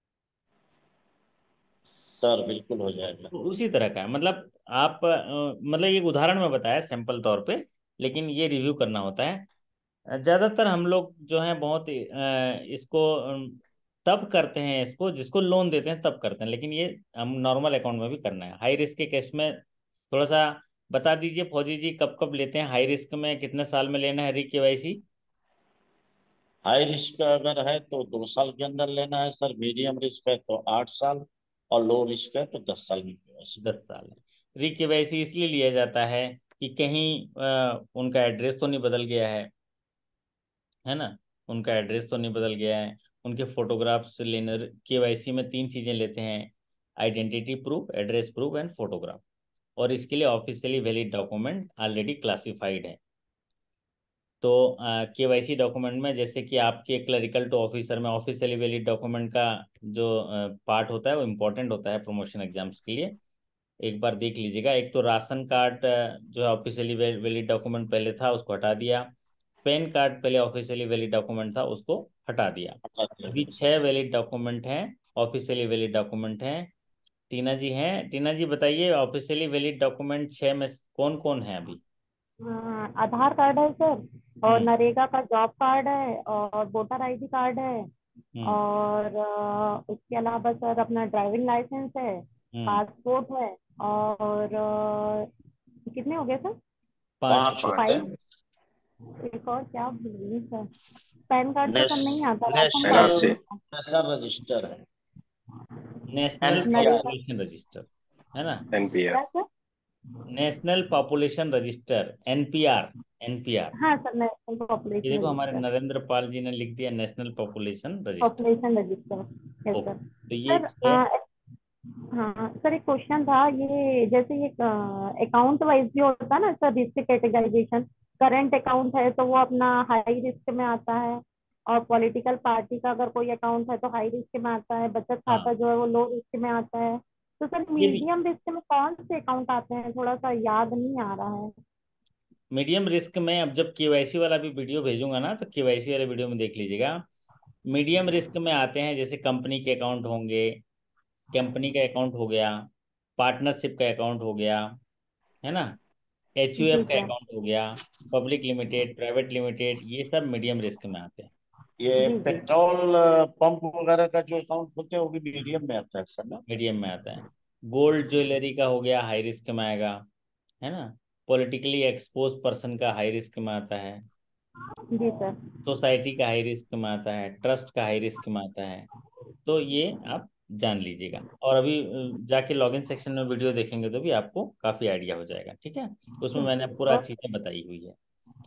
सर बिल्कुल हो जाएगा। तो उसी तरह का है, मतलब आप मतलब एक उदाहरण में बताया सैंपल तौर पे, लेकिन ये रिव्यू करना होता है। ज्यादातर हम लोग जो हैं बहुत इसको तब करते हैं, इसको जिसको लोन देते हैं तब करते हैं, लेकिन ये हम नॉर्मल अकाउंट में भी करना है। हाई रिस्क के केस में थोड़ा सा बता दीजिए फौजी जी, कब कब लेते हैं हाई रिस्क में, कितने साल में लेना है री केवाईसी। हाई रिस्क अगर है तो 2 साल के अंदर लेना है सर, मीडियम रिस्क है तो 8 साल, और लो रिस्क है तो 10 साल में केवाईसी। 10 साल है। री केवाईसी इसलिए लिया जाता है कि कहीं उनका एड्रेस तो नहीं बदल गया है ना, उनका एड्रेस तो नहीं बदल गया है, उनके फोटोग्राफ्स लेने। केवाईसी में 3 चीजें लेते हैं, identity proof, address proof and photograph. और इसके लिए officially valid document already classified है। तो केवाईसी डॉक्यूमेंट में जैसे कि आपके क्लरिकल टू ऑफिसर में ऑफिशियली वैलिड डॉक्यूमेंट का जो पार्ट होता है वो इम्पोर्टेंट होता है प्रमोशन एग्जाम्स के लिए। एक बार देख लीजिएगा, एक तो राशन कार्ड जो है ऑफिशियली वैलिड डॉक्यूमेंट पहले था उसको हटा दिया। पैन कार्ड पहले ऑफिशियली वैलिड डॉक्यूमेंट था उसको हटा दिया। अभी 6 वैलिड डॉक्यूमेंट हैं, ऑफिशियली वैलिड डॉक्यूमेंट हैं। टीना जी हैं, टीना जी बताइए ऑफिशियली वैलिड डॉक्यूमेंट 6 में कौन कौन है अभी। आधार कार्ड है सर, और हम्म। नरेगा का जॉब कार्ड है, और वोटर आईडी कार्ड है, हम्म। और उसके अलावा सर अपना ड्राइविंग लाइसेंस है, हम्म। पासपोर्ट है, और कितने हो गए सर? 5। 5 होते हैं। 5। एक और क्या भूल गई सर, पैन कार्ड तो नेश, सर नहीं आता, राशन कार्ड नेशनल भी एनआरसी, नहीं नेशनल रजिस्टर है। National NPR. NREGA population register है ना, एनपीआर। क्या sir? National population register, NPR. NPR, हाँ सर, नेशनल ये पॉपुलेशन देखो हमारे रजिस्टर। नरेंद्र पाल जी ने लिख दिया national population register. Population register, yes okay, sir. तो ये सर 6। हाँ सर, एक क्वेश्चन था, ये जैसे ये अकाउंट वाइज भी होता है ना sir, risk categorisation. Current account है तो वो अपना हाई रिस्क में आता है, और पॉलिटिकल पार्टी का अगर कोई अकाउंट है तो हाई रिस्क में आता है, बचत हाँ, खाता जो है वो लो रिस्क में आता है। तो सर ये भी मीडियम रिस्क में कौन से अकाउंट आते हैं, थोड़ा सा याद नहीं आ रहा है। मीडियम रिस्क में, अब जब केवाईसी वाला भी वीडियो भेजूंगा ना, तो केवाईसी वाले वीडियो में देख लीजिएगा। मीडियम रिस्क में आते हैं जैसे कंपनी के अकाउंट होंगे, कंपनी का अकाउंट हो गया, पार्टनरशिप का अकाउंट हो गया, है ना, जी एचयूएफ का सर। अकाउंट हो गया, पब्लिक लिमिटेड, प्राइवेट लिमिटेड, ये सब मीडियम रिस्क में आते हैं। ये जी जी। पेट्रोल पंप वगैरह का जो अकाउंट खोलते हैं वो भी मीडियम में आता है सर ना। मीडियम में आता है। गोल्ड ज्वेलरी का हो गया, हाई रिस्क में आएगा, है ना। पॉलिटिकली एक्सपोज पर्सन का हाई रिस्क में आता है। जी सर। सोसाइटी का हाई रिस्क में आता है, ट्रस्ट का हाई रिस्क में आता है। तो ये आप जान लीजिएगा, और अभी जाके लॉगिन सेक्शन में वीडियो देखेंगे तो भी आपको काफ़ी आइडिया हो जाएगा, ठीक है। उसमें मैंने पूरा चीज़ें बताई हुई है।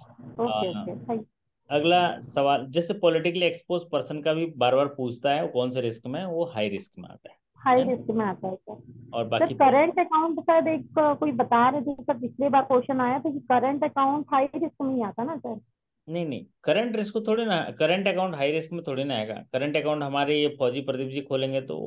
Okay uh, okay, thank. अगला सवाल, जैसे पॉलिटिकली एक्सपोज पर्सन का भी बार बार पूछता है वो कौन से रिस्क में है, वो हाई रिस्क में आता हाई है ना। रिस्क में आता है सर। और सर बाकी करंट अकाउंट का एक कोई बता रहे थे सर, पिछली बार क्वेश्चन आया था कि करंट अकाउंट हाई रिस्क में ही आता ना सर। नहीं नहीं, करंट रिस्क को थोड़ी ना, करंट अकाउंट हाई रिस्क में थोड़ी ना आएगा। करंट अकाउंट हमारे ये फौजी प्रदीप जी खोलेंगे तो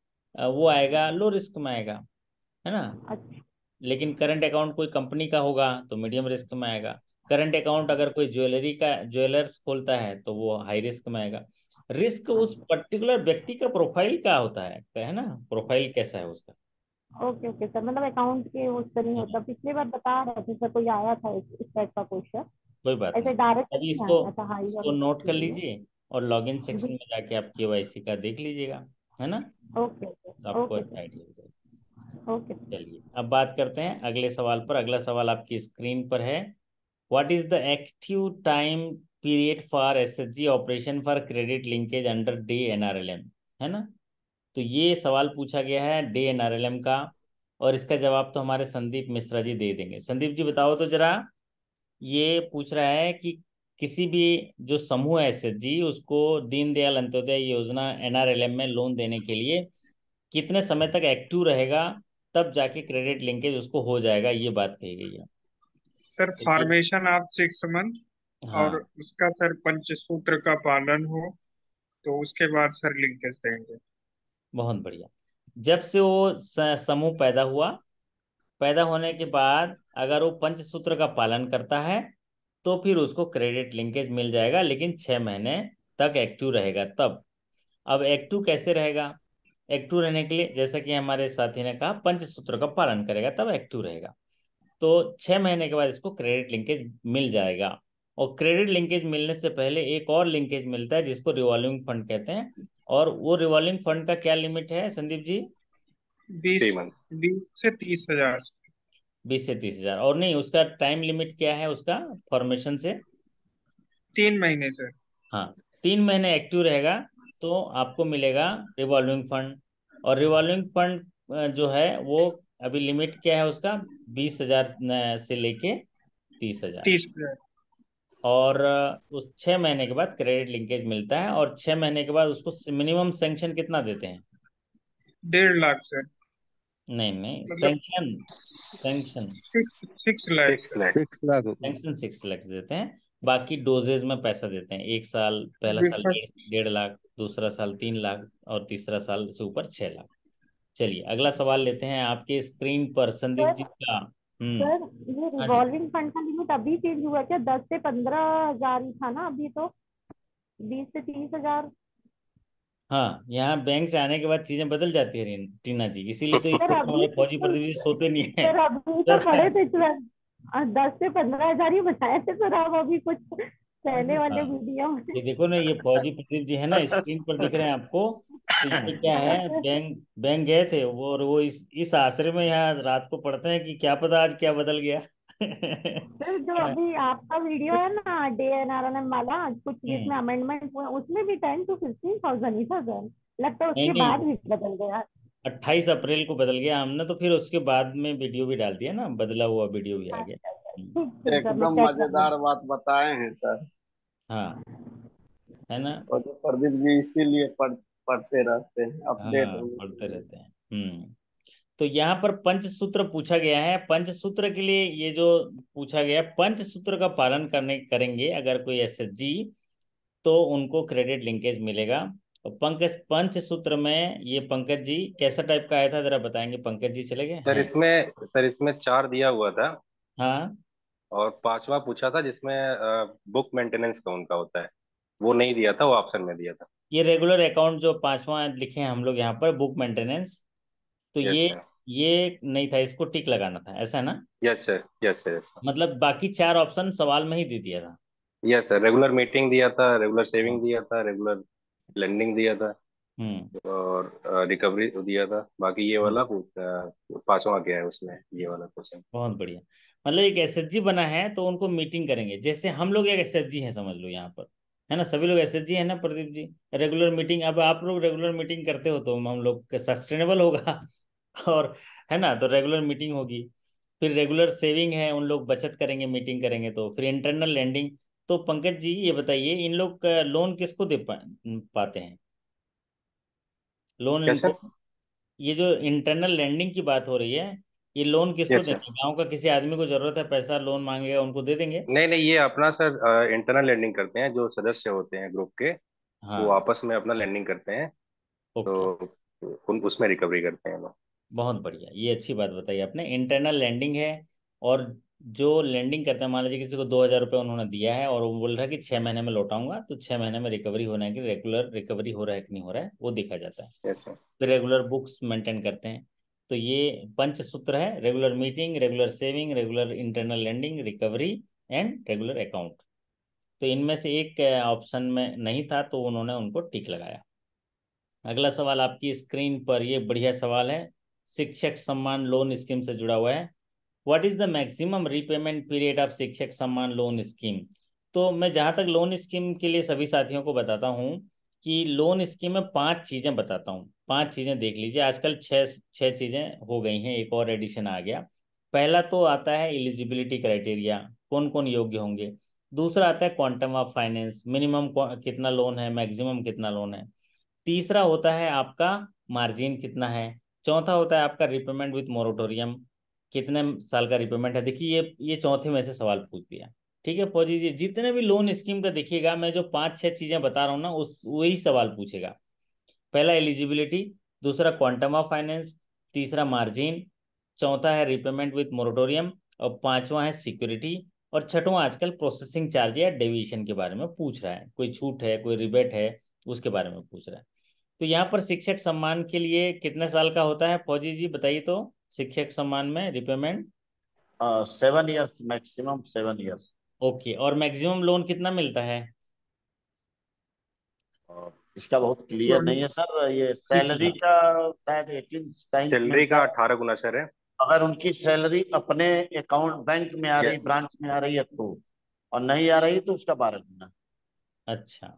वो आएगा लो रिस्क में आएगा, है ना। अच्छा। लेकिन करंट अकाउंट कोई कंपनी का होगा तो मीडियम रिस्क में आएगा। करंट अकाउंट अगर कोई ज्वेलरी का ज्वेलर्स खोलता है तो वो हाई रिस्क में आएगा। रिस्क उस पर्टिकुलर व्यक्ति का प्रोफाइल का होता है ना, प्रोफाइल कैसा है उसका। ओके ओके सर, मतलब अकाउंट के उस तरह नहीं हाँ, होता, पिछली बार बता रहे थे सर, कोई आया था इस टाइप का क्वेश्चन। कोई बात नहीं। ऐसे डायरेक्ट अभी नहीं इसको आया था हाई और इसको नोट के कर लिए। लीजिए, और लॉगिन सेक्शन जी। में जाके आप केवाईसी का देख लीजिएगा, है ना, ओके तो ओके आपको ओके सर। आइडिया हो जाएगा। ओके। चलिए अब बात करते हैं अगले सवाल पर। अगला सवाल आपकी स्क्रीन पर है। What is the active time period for SHG operation for credit linkage under day NRLM, है ना। तो ये सवाल पूछा गया है डे एनआरएलएम का, और इसका जवाब तो हमारे संदीप मिश्रा जी दे देंगे। संदीप जी बताओ तो जरा, ये पूछ रहा है कि किसी भी जो समूह है एसएचजी, उसको दीनदयाल अंत्योदय योजना एनआरएलएम में लोन देने के लिए कितने समय तक एक्टिव रहेगा, तब जाके क्रेडिट लिंकेज उसको हो जाएगा, ये बात कही गई है। सर देखिए, फॉर्मेशन ऑफ 6 मंथ और हाँ, उसका सर पंचसूत्र का पालन हो तो उसके बाद सर लिंकेज देंगे। बहुत बढ़िया। जब से वो समूह पैदा हुआ, पैदा होने के बाद अगर वो पंचसूत्र का पालन करता है तो फिर उसको क्रेडिट लिंकेज मिल जाएगा, लेकिन 6 महीने तक एक्टिव रहेगा तब। अब एक्टिव कैसे रहेगा? एक्टिव रहने के लिए, जैसा कि हमारे साथी ने कहा, पंचसूत्र का पालन करेगा तब एक्टिव रहेगा। तो 6 महीने के बाद इसको क्रेडिट लिंकेज मिल जाएगा। और क्रेडिट लिंकेज मिलने से पहले एक और लिंकेज मिलता है जिसको रिवॉल्विंग फंड कहते हैं। और वो रिवॉल्विंग फंड का क्या लिमिट है संदीप जी? 20 3 मंथ। 20 से 30 हजार। 20 से 30 हजार। और नहीं, उसका टाइम लिमिट क्या है उसका, फॉर्मेशन से? 3 महीने सर। हाँ, 3 महीने एक्टिव रहेगा तो आपको मिलेगा रिवॉल्विंग फंड। और रिवॉल्विंग फंड जो है वो अभी लिमिट क्या है उसका? 20 हजार से लेके 30 हजार। 30 हजार। और उस 6 महीने के बाद क्रेडिट लिंकेज मिलता है। और 6 महीने के बाद उसको मिनिमम सैंक्शन कितना देते हैं? 1.5 लाख सर। नहीं नहीं, मतलब sanction, sanction, 6 lakh six sir. Lakh 6 lakh रुपए। सैंक्शन 6 लाख देते हैं। बाकी डोजेज में पैसा देते हैं। एक साल, पहला जी साल फर्स्ट। 1.5 लाख, दूसरा साल 3 लाख, और तीसरा साल से ऊपर 6 लाख। चलिए अगला सवाल लेते हैं आपके स्क्रीन पर संदीप जी सर का। सर ये हाँ जी। रिवॉल्विंग फंड का लिमिट अभी चेंज हुआ क्या? 10 से 15 हजार ही था ना, अभी तो 20 से 30 हजार। हाँ, यहाँ बैंक से आने के बाद चीजें बदल जाती है टीना जी, इसीलिए तो इस सर वक्त अभी हमारे फौजी तो प्रतिनिधि सोते नहीं है। सर अभी तो सर, पढ़े थे 10 से 15 हजार ही बताए थे सर, आप अभी कुछ पहले वाले हाँ, वीडियो में। ये देखो ना, ये फौजी प्रदीप जी है ना, स्क्रीन पर दिख रहे हैं आपको। तो ये क्या है, बैंक बैंक गए थे वो, और वो इस आश्रय में यहाँ रात को पढ़ते हैं कि क्या पता आज क्या बदल गया। सर जो अभी आपका वीडियो है ना DNRNM वाला, कुछ हम्म, जिसमें अमेंडमेंट हुआ, उसमें भी 10 to 15 thousand ही था सर। लगता है नहीं उसके नहीं, बाद भी बदल गया। 28 अप्रैल को बदल गया, हमने तो फिर उसके बाद में वीडियो भी डाल दिया ना, बदला हुआ वीडियो भी आ गया। अच्छा अच्छा, हम्म, ठीक ठीक सर, मैं एकदम चेक कर लूँ। मजेदार बात बताए हैं सर। हाँ, है ना। और जो प्रदीप जी इसीलिए पढ़ते रहते हैं, अपडेट हाँ, होने के पढ़ते लिए। रहते हैं। तो यहाँ पर पंचसूत्र पूछा गया है। पंचसूत्र के लिए ये जो पूछा गया है, पंचसूत्र का पालन करने करेंगे अगर कोई एसएचजी, तो उनको क्रेडिट लिंकेज मिलेगा। और पंकज, पंचसूत्र में ये पंकज जी कैसा टाइप का आया था, जरा बताएंगे पंकज जी, चले गए हैं? सर इसमें 4 दिया हुआ था, हाँ, और 5वां पूछा था जिसमें बुक मेंटेनेंस का उनका होता है, वो नहीं दिया था, वो ऑप्शन में दिया था। ये रेगुलर अकाउंट जो 5वां लिखे हैं हम लोग यहाँ पर, बुक मेंटेनेंस, तो यस ये सर। ये नहीं था, इसको टिक लगाना था, ऐसा है ना? Yes sir. Yes sir. Yes sir. मतलब बाकी 4 ऑप्शन सवाल में ही दे दिया था। यस सर, रेगुलर मीटिंग दिया था, रेगुलर हाँ। सेविंग दिया था, रेगुलर लेंडिंग दिया था, हम्म। और रिकवरी दिया था। बाकी ये वाला हम्म। 5वां क्या है उसमें, ये वाला क्वेश्चन। बहुत बढ़िया। मतलब एक एसएचजी बना है तो उनको मीटिंग करेंगे, जैसे हम लोग एक एसएचजी हैं समझ लो यहाँ पर, है ना, सभी लोग एसएचजी है ना प्रदीप जी? रेगुलर मीटिंग, अब आप लोग रेगुलर मीटिंग करते हो तो हम लोग सस्टेनेबल होगा। और है ना, तो रेगुलर मीटिंग होगी। फिर रेगुलर सेविंग है, उन लोग बचत करेंगे, मीटिंग करेंगे। तो फिर इंटरनल लैंडिंग। तो पंकज जी ये बताइए, इन लोग लोन किसको दे पाते हैं? लोन क्या इनको, सर? ये जो इंटरनल लैंडिंग की बात हो रही है, ये लोन किसको यस सर। देंगे? गांव का किसी आदमी को जरूरत है, पैसा लोन मांगेगा, उनको दे देंगे? नहीं नहीं, ये अपना सर इंटरनल लैंडिंग करते हैं, जो सदस्य होते हैं ग्रुप के, वो हाँ, आपस में अपना लैंडिंग करते हैं। ओके, तो उसमें रिकवरी करते हैं लोग। बहुत बढ़िया, ये अच्छी बात बताई आपने। इंटरनल लैंडिंग है। और जो लैंडिंग करते हैं, मान लीजिए किसी को 2,000 रुपये उन्होंने दिया है और वो बोल रहा है कि 6 महीने में लौटाऊंगा, तो 6 महीने में रिकवरी होना है कि रेगुलर रिकवरी हो रहा है कि नहीं हो रहा है, वो देखा जाता है। Yes sir. फिर रेगुलर बुक्स मेंटेन करते हैं। तो ये पंचसूत्र है: regular meeting, regular saving, regular internal lending, recovery and regular account. तो इनमें से एक ऑप्शन में नहीं था तो उन्होंने उनको टिक लगाया। अगला सवाल आपकी स्क्रीन पर, ये बढ़िया सवाल है, शिक्षक सम्मान लोन स्कीम से जुड़ा हुआ है। What is the maximum repayment period of Shikshak Samman loan scheme? तो मैं जहां तक लोन स्कीम के लिए सभी साथियों को बताता हूं कि लोन स्कीम में 5 चीजें बताता हूं। 5 चीजें देख लीजिए, आजकल छह छह चीजें हो गई हैं, एक और एडिशन आ गया। पहला तो आता है एलिजिबिलिटी क्राइटेरिया, कौन कौन योग्य होंगे। दूसरा आता है क्वांटम ऑफ फाइनेंस, मिनिमम कितना लोन है, मैक्सिमम कितना लोन है। तीसरा होता है आपका मार्जिन कितना है। चौथा होता है आपका रिपेमेंट विथ मोरेटोरियम, कितने साल का रिपेमेंट है। देखिए ये चौथे में से सवाल पूछ दिया। ठीक है फौजी जी, जितने भी लोन स्कीम का देखिएगा, मैं जो 5-6 चीजें बता रहा हूँ ना, उस वही सवाल पूछेगा। पहला एलिजिबिलिटी, दूसरा क्वांटम ऑफ फाइनेंस, तीसरा मार्जिन, चौथा है रिपेमेंट विथ मोरेटोरियम, और पांचवा है सिक्योरिटी, और छठवां आजकल प्रोसेसिंग चार्ज या डेविएशन के बारे में पूछ रहा है, कोई छूट है, कोई रिबेट है, उसके बारे में पूछ रहा है। तो यहाँ पर शिक्षक सम्मान के लिए कितने साल का होता है फौजी जी, बताइए तो। शिक्षक सम्मान में repayment 7 years, maximum 7 years। Okay, और मैक्सिमम लोन कितना मिलता है? इसका बहुत क्लियर नहीं है सर, ये 30 सैलरी लाख का शायद 18 टाइम्स सैलरी मिलता का है। 18 गुना सर है। अगर उनकी सैलरी अपने अकाउंट बैंक में आ या रही, ब्रांच में आ रही है तो, और नहीं आ रही तो उसका 12 गुना। अच्छा,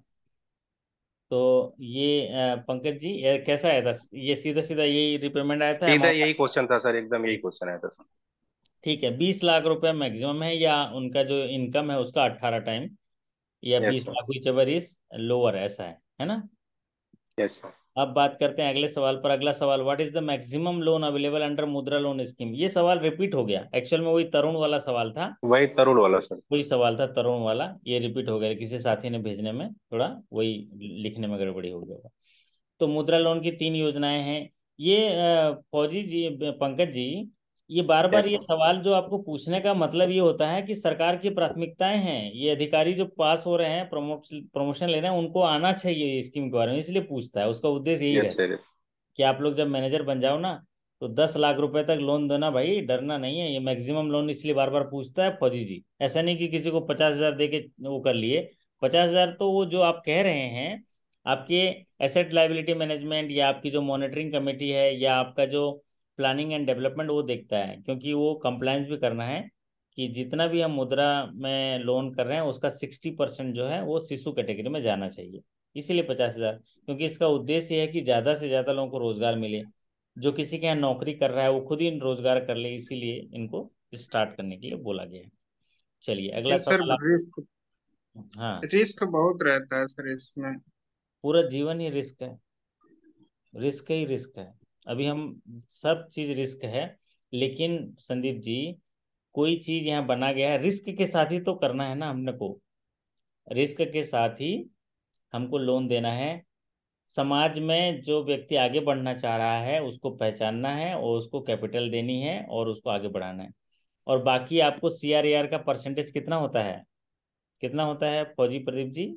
तो ये पंकज जी, कैसा आया था ये? सीधा सीधा यही रिपेमेंट आया था सीधा अमाउंट? यही क्वेश्चन था सर, एकदम यही क्वेश्चन आया था सर। ठीक है, 20 लाख रुपए मैक्सिमम है, या उनका जो इनकम है उसका 18 टाइम, या yes 20 lakh, sir. Whichever is lower, ऐसा है ना। Yes sir. अब बात करते हैं अगले सवाल पर। अगला सवाल, what is the maximum loan available under Mudra loan scheme. ये सवाल रिपीट हो गया, एक्चुअल में वही तरुण वाला सवाल था। वही तरुण वाला सर। वही सवाल था तरुण वाला, ये रिपीट हो गया, किसी साथी ने भेजने में थोड़ा वही लिखने में गड़बड़ी हो गया होगा। तो मुद्रा लोन की 3 योजनाएं हैं। ये फौजी जी, पंकज जी, ये बार बार यस ये सर। सवाल जो आपको पूछने का मतलब ये होता है कि सरकार की प्राथमिकताएं हैं, ये अधिकारी जो पास हो रहे हैं, प्रमोशन ले रहे हैं, उनको आना चाहिए ये स्कीम के बारे में, इसलिए पूछता है। उसका उद्देश्य यही यस रहता है सर। कि आप लोग जब मैनेजर बन जाओ ना, तो 10 लाख रुपए तक लोन देना भाई, डरना नहीं है। ये मैक्सिमम लोन इसलिए बार बार पूछता है फौजी जी, ऐसा नहीं कि किसी को 50,000 दे के वो कर लिए। 50,000 तो वो जो आप कह रहे हैं, आपके एसेट लाइबिलिटी मैनेजमेंट, या आपकी जो मॉनिटरिंग कमेटी है, या आपका जो प्लानिंग एंड डेवलपमेंट, वो देखता है, क्योंकि वो कंप्लायंस भी करना है कि जितना भी हम मुद्रा में लोन कर रहे हैं उसका 60% जो है वो शिशु कैटेगरी में जाना चाहिए। इसीलिए 50,000, क्योंकि इसका उद्देश्य है कि ज़्यादा से ज़्यादा लोगों को रोजगार मिले। जो किसी के यहाँ नौकरी कर रहा है वो खुद ही रोजगार कर ले, इसीलिए इनको स्टार्ट करने के लिए बोला गया है। चलिए अगला लेकिन सर सवाल आप। रिस्क हाँ, रिस्क बहुत रहता है सर इसमें। पूरा जीवन ही रिस्क है, रिस्क ही रिस्क है। अभी हम, सब चीज रिस्क है, लेकिन संदीप जी, कोई चीज यहाँ बना गया है रिस्क के साथ ही तो करना है ना हमने को। रिस्क के साथ ही हमको लोन देना है। समाज में जो व्यक्ति आगे बढ़ना चाह रहा है उसको पहचानना है, और उसको कैपिटल देनी है, और उसको आगे बढ़ाना है। और बाकी आपको CRAR का परसेंटेज कितना होता है, कितना होता है फौजी प्रदीप जी?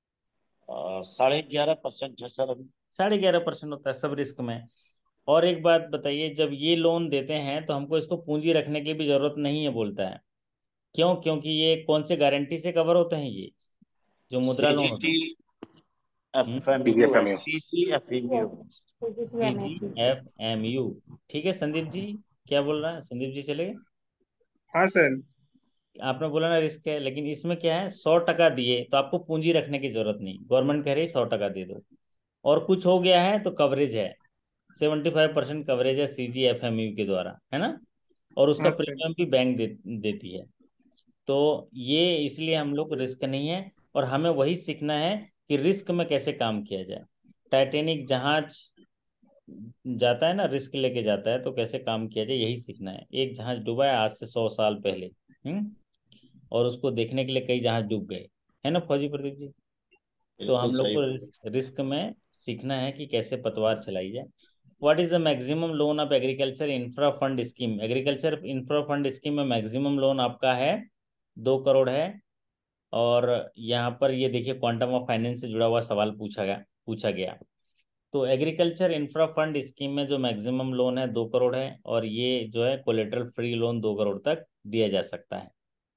11.5% है सर अभी। 11.5% होता है सब रिस्क में। और एक बात बताइए, जब ये लोन देते हैं तो हमको इसको पूंजी रखने की भी जरूरत नहीं है बोलता है। क्यों? क्योंकि ये कौन से गारंटी से कवर होते हैं ये, जो मुद्रा लोन होते CGT हैं? FMU है, PGFMU. CGFMU। Yes, positive MSC. PGFMU। ठीक है संदीप जी, क्या बोल रहा है संदीप जी, चले गए? हाँ सर। आपने बोला ना रिस्क है, लेकिन इसमें क्या है, 100 टका दिए तो आपको पूंजी रखने की जरूरत नहीं, गवर्नमेंट कह रही है 100 टका दे दो। और कुछ हो गया है तो कवरेज है, 75% कवरेज है CGFMU के द्वारा, है ना। और उसका हाँ सर। प्रीमियम भी बैंक देती है। तो ये इसलिए हम लोग रिस्क नहीं है, और हमें वही सीखना है कि रिस्क में कैसे काम किया जाए। टाइटैनिक जहाज जाता है ना, रिस्क लेके जाता है, तो कैसे काम किया जाए यही सीखना है। एक जहाज डूबा है आज से 100 साल पहले, और उसको देखने के लिए कई जहाज डूब गए, है ना फौजी प्रदीप जी। तो बिल्कुल हम लोग सही को बोले। रिस्क में सीखना है कि कैसे पतवार चलाई जाए। What is the maximum loan of agriculture infra fund scheme. Agriculture infra fund scheme में मैक्सिमम लोन आपका है 2 करोड़ है। और यहाँ पर ये देखिए, क्वांटम ऑफ फाइनेंस से जुड़ा हुआ सवाल पूछा गया। तो एग्रीकल्चर इंफ्रा फंड स्कीम में जो मैक्सिमम लोन है 2 करोड़ है, और ये जो है कोलेटरल फ्री लोन 2 करोड़ तक दिया जा सकता है।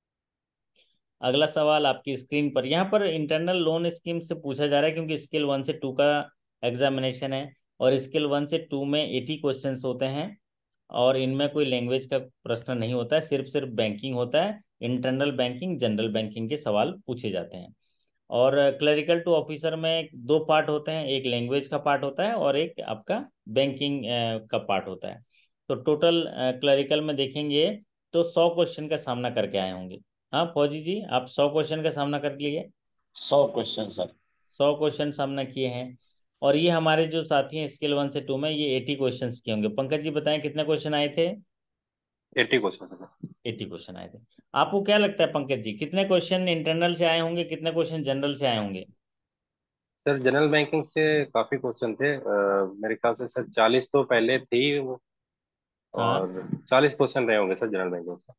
अगला सवाल आपकी स्क्रीन पर, यहाँ पर इंटरनल लोन स्कीम से पूछा जा रहा है, क्योंकि स्केल 1 से 2 का एग्जामिनेशन है, और स्केल 1 से 2 में 80 क्वेश्चंस होते हैं, और इनमें कोई लैंग्वेज का प्रश्न नहीं होता है, सिर्फ सिर्फ बैंकिंग होता है। इंटरनल बैंकिंग, जनरल बैंकिंग के सवाल पूछे जाते हैं। और क्लरिकल टू ऑफिसर में 2 पार्ट होते हैं, एक लैंग्वेज का पार्ट होता है, और एक आपका बैंकिंग का पार्ट होता है। तो टोटल क्लरिकल में देखेंगे तो 100 क्वेश्चन का सामना करके आए होंगे। हाँ फौजी जी, आप 100 क्वेश्चन का सामना कर लिए? 100 क्वेश्चन सर। 100 क्वेश्चन सामना किए हैं। और ये हमारे जो साथी हैं स्केल 1 से 2 में, ये 80 क्वेश्चन के होंगे। पंकज जी बताएं कितने क्वेश्चन आए थे? 80 क्वेश्चन सर। 80 क्वेश्चन आए थे। आपको क्या लगता है पंकज जी, कितने क्वेश्चन इंटरनल से आए होंगे, कितने क्वेश्चन जनरल से आए होंगे? सर जनरल बैंकिंग से काफी क्वेश्चन थे, मेरे ख्याल से सर 40 तो पहले थे ही वो, हाँ, और 40 क्वेश्चन रहे होंगे सर जनरल बैंकिंग से।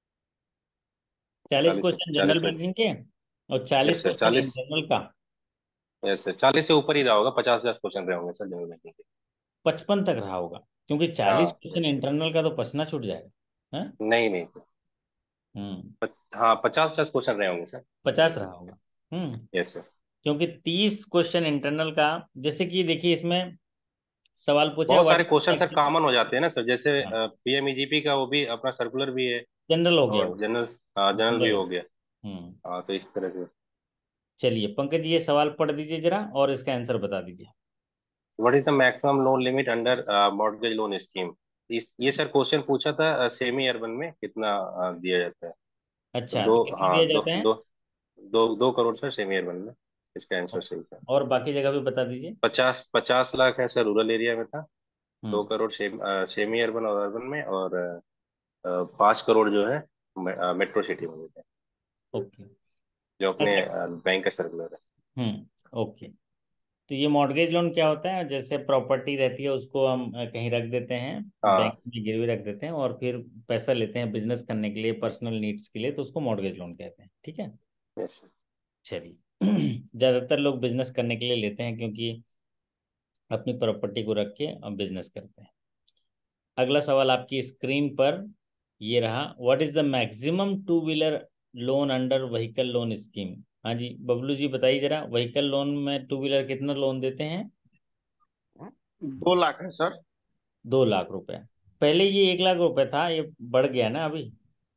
40 40 क्वेश्चन जनरल 40 में। बैंकिंग के और 40 यस सर क्वेश्चन 40। इंटरनल का। यस सर 40 से ऊपर ही रहा होगा, 50 क्वेश्चन रहे होंगे सर जनरल बैंकिंग के। 55 तक रहा होगा, क्योंकि 40 हाँ क्वेश्चन यस। इंटरनल का तो पसीना छूट जाएगा है। नहीं नहीं सर। हम्म। हाँ 50 क्वेश्चन रहे होंगे सर। 50 रहा होगा। Yes sir. क्योंकि 30 क्वेश्चन इंटरनल का, जैसे कि देखिए इसमें सवाल पूछा है बहुत व्हाट सारे क्वेश्चन सर इज, कॉमन हो जाते हैं ना सर, जैसे पीएमईजीपी का वो भी अपना सर्कुलर भी है, जनरल हो गया और वो, जनरल, हाँ जनरल भी जनरल हो हो गया। गया। हाँ तो इस तरह से। चलिए पंकज जी ये सवाल पढ़ दीजिए जरा और इसका आंसर बता दीजिए। What is the maximum loan limit under mortgage loan scheme? इस ये सर क्वेश्चन पूछा था सेमी अर्बन में कितना दिया जाता है। तो अच्छा, दो, तो कितना हाँ दिया दो जाता है? दो 2 करोड़ सर सेमी अर्बन में। इसका आंसर सही था। और बाकी जगह भी बता दीजिए। 50 लाख है सर रूरल एरिया में था। दो हम्म। करोड़ सेमी अर्बन और अर्बन में, और 5 करोड़ जो है मेट्रो सिटी में देते हैं, ओके। जो अपने ऐसा। बैंक का सर्कुलर है। ओके। तो ये मॉर्गेज लोन क्या होता है? जैसे प्रॉपर्टी रहती है उसको हम कहीं रख देते हैं, बैंक हाँ में गिरवी रख देते हैं और फिर पैसा लेते हैं बिजनेस करने के लिए, पर्सनल नीड्स के लिए, तो उसको मॉर्गेज लोन कहते हैं। ठीक है। यस। चलिए ज्यादातर लोग बिजनेस करने के लिए लेते हैं, क्योंकि अपनी प्रॉपर्टी को रख के बिजनेस करते हैं। अगला सवाल आपकी स्क्रीन पर ये रहा, what is the maximum two wheeler loan under vehicle loan scheme? हाँ जी बबलू जी बताइए जरा, व्हीकल लोन में टू व्हीलर कितना लोन देते हैं? 2 लाख है सर। 2 लाख रुपए। पहले ये 1 लाख रुपए था, ये बढ़ गया ना अभी,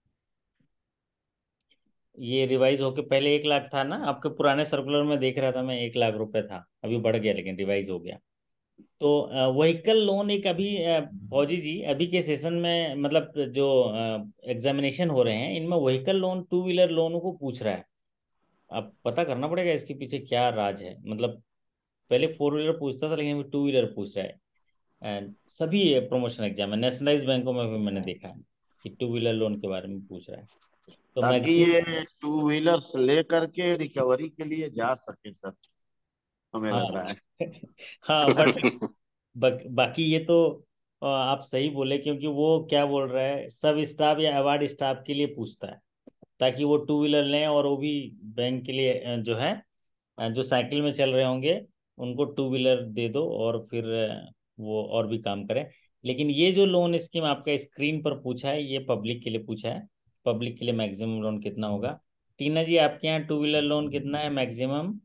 ये रिवाइज होके पहले 1 लाख था ना, आपके पुराने सर्कुलर में देख रहा था मैं 1 लाख रुपए था, अभी बढ़ गया लेकिन रिवाइज हो गया। तो व्हीकल लोन एक अभी फौजी जी अभी के सेशन में, मतलब जो एग्जामिनेशन हो रहे हैं इनमें व्हीकल लोन टू व्हीलर लोनों को पूछ रहा है। अब पता करना पड़ेगा इसके पीछे क्या राज है, मतलब पहले फोर व्हीलर पूछता था लेकिन अभी टू व्हीलर पूछ रहा है। सभी प्रमोशन एग्जाम है, नेशनलाइज बैंकों में भी मैंने देखा है कि टू व्हीलर लोन के बारे में पूछ रहा है। तो ताकि मैक्सिमम, ये टू व्हीलर्स ले करके रिकवरी के लिए जा सके सर, हमें हाँ लग रहा है। हाँ बट बाकी ये तो आप सही बोले, क्योंकि वो क्या बोल रहा है, सब स्टाफ या अवार्ड स्टाफ के लिए पूछता है, ताकि वो टू व्हीलर लें और वो भी बैंक के लिए जो है जो साइकिल में चल रहे होंगे उनको टू व्हीलर दे दो और फिर वो और भी काम करें। लेकिन ये जो लोन स्कीम आपका स्क्रीन पर पूछा है ये पब्लिक के लिए पूछा है। पब्लिक के लिए मैक्सिमम लोन कितना होगा? टीना जी आपके यहाँ टू व्हीलर लोन कितना है मैक्सिमम?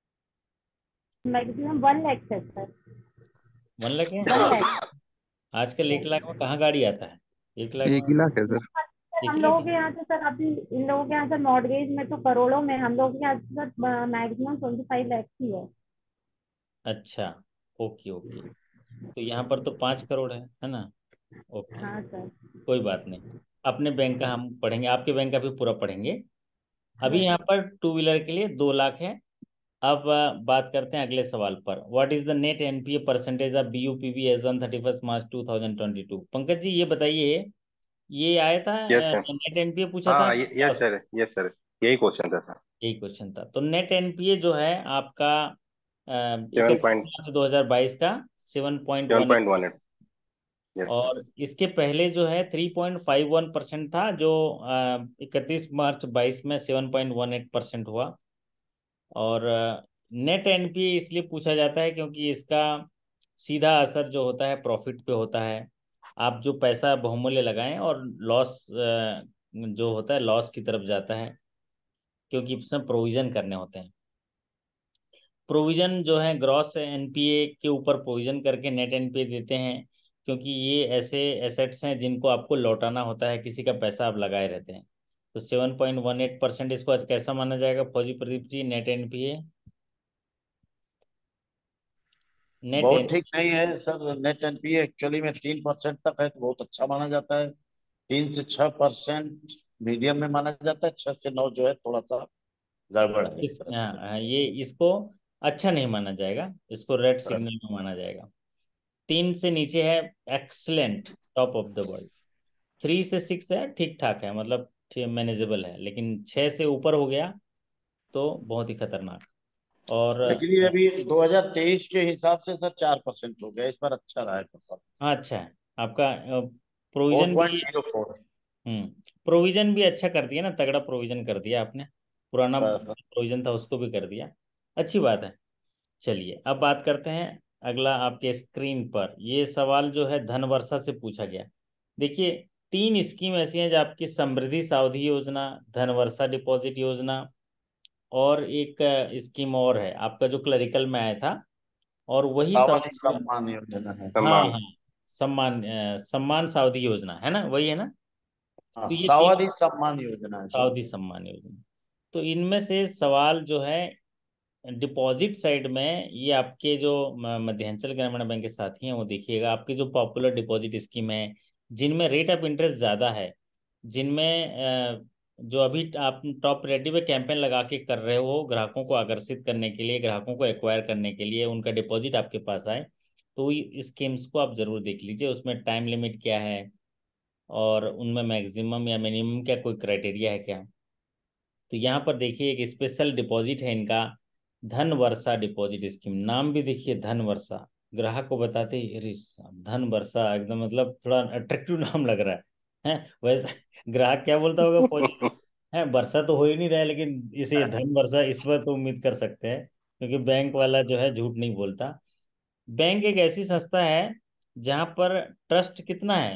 मैक्सिमम 1 लाख है सर। 1 लाख है? 1 लाख। आजकल 1 लाख में कहाँ गाड़ी आता है? 1 लाख एक में ही लाख है सर। सर एक हम ही लाख लोगों है? के यहाँ तो सर अभी इन लोगों के यहाँ सर मॉर्गेज में तो करोड़ों में, हम लोगों के यहाँ तो सर मैक्सिमम 25 लाख ही है। अच्छा, ओके ओके। तो यहाँ पर तो 5 करोड़ है ना? ओके, हाँ सर। कोई बात नहीं। अपने बैंक का हम पढ़ेंगे, आपके बैंक का भी पूरा पढ़ेंगे। अभी यस। यहाँ पर टू व्हीलर के लिए 2 लाख है। अब बात करते हैं अगले सवाल पर, what is the net NPA percentage of BUPB as on 31 March 2022? Pankaj ji ये बताइए, ये आया था यस सर। नेट एनपीए पूछा था? हाँ यस सर, यस सर, यही क्वेश्चन था। यही क्वेश्चन था। तो नेट एनपीए जो है आपका सेवन 31 मार्च 2022 का 7.1, 7.18। Yes sir. और इसके पहले जो है 3.51% था, जो 31 मार्च 2022 में 7.18% हुआ। और नेट एनपीए इसलिए पूछा जाता है क्योंकि इसका सीधा असर जो होता है प्रॉफिट पे होता है। आप जो पैसा बहुमूल्य लगाएं और लॉस जो होता है लॉस की तरफ जाता है, क्योंकि इसमें प्रोविजन करने होते हैं। प्रोविजन जो है ग्रॉस एनपीए के ऊपर प्रोविजन करके नेट एनपीए देते हैं, क्योंकि ये ऐसे एसेट्स हैं जिनको आपको लौटाना होता है, किसी का पैसा आप लगाए रहते हैं। तो 7.18% इसको आज कैसा माना जाएगा फौजी Pradeep ji, net NPA? Net बहुत एन ठीक नहीं है सर, नेट एनपीए एक्चुअली में 3% तक है तो बहुत अच्छा माना जाता है। 3 से 6% मीडियम में माना जाता है, 6 से 9 जो है थोड़ा सा गड़बड़ है एक तरह से हाँ देखा हाँ, ये इसको अच्छा नहीं माना जाएगा, इसको रेड सिग्नल में माना जाएगा। 3 से नीचे है excellent, top of the world. 3 से 6 है ठीक ठाक है, मतलब मैनेजेबल है, लेकिन 6 से ऊपर हो गया तो बहुत ही खतरनाक। और लेकिन ये अभी 2023 के हिसाब से सर 4% हो गया, इस बार अच्छा रहा है परफॉर्मेंस। हाँ अच्छा है आपका। फोर प्रोविजन पॉइंट भी, जीरो फोर प्रोविजन भी अच्छा कर दिया ना, तगड़ा प्रोविजन कर दिया आपने। पुराना सर। प्रोविजन था उसको भी कर दिया, अच्छी बात है। चलिए अब बात करते हैं अगला। आपके स्क्रीन पर ये सवाल जो है धन वर्षा से पूछा गया। देखिए 3 स्कीम ऐसी हैं जो आपकी समृद्धि सावधि योजना, धन वर्षा डिपॉजिट योजना, और एक स्कीम और है आपका जो क्लरिकल में आया था, और वही सावधि सवाल। सम्मान योजना है। हाँ सम्मान। हाँ, सम्मान सम्मान सावधि योजना है ना, वही है ना। हाँ, तो ये तीन सावधि सम्मान योजना है सर। सावधि सम्मान योजना। तो इनमें से सवाल जो है डिपॉजिट साइड में, ये आपके जो मध्यांचल ग्रामीण बैंक के साथी हैं वो देखिएगा, आपके जो पॉपुलर डिपॉजिट स्कीम है जिनमें रेट ऑफ इंटरेस्ट ज़्यादा है, जिनमें जो अभी आप टॉप प्रायोरिटी पे कैंपेन लगा के कर रहे हो ग्राहकों को आकर्षित करने के लिए, ग्राहकों को एक्वायर करने के लिए, उनका डिपॉजिट आपके पास आए, तो इस स्कीम्स को आप जरूर देख लीजिए। उसमें टाइम लिमिट क्या है, और उनमें मैक्सिमम या मिनिमम क्या कोई क्राइटेरिया है क्या। तो यहाँ पर देखिए एक स्पेशल डिपॉजिट है इनका, धन वर्षा डिपॉजिट स्कीम। नाम भी देखिए धन वर्षा, ग्राहक को बताते ही अरे साहब, धन वर्षा एकदम मतलब थोड़ा अट्रैक्टिव नाम लग रहा है वैसे ग्राहक क्या बोलता होगा, पॉजिटिव है, वर्षा तो हो ही नहीं रहा है, लेकिन इसे धन वर्षा इस पर तो उम्मीद कर सकते हैं, क्योंकि बैंक वाला जो है झूठ नहीं बोलता। बैंक एक ऐसी संस्था है जहाँ पर ट्रस्ट कितना है,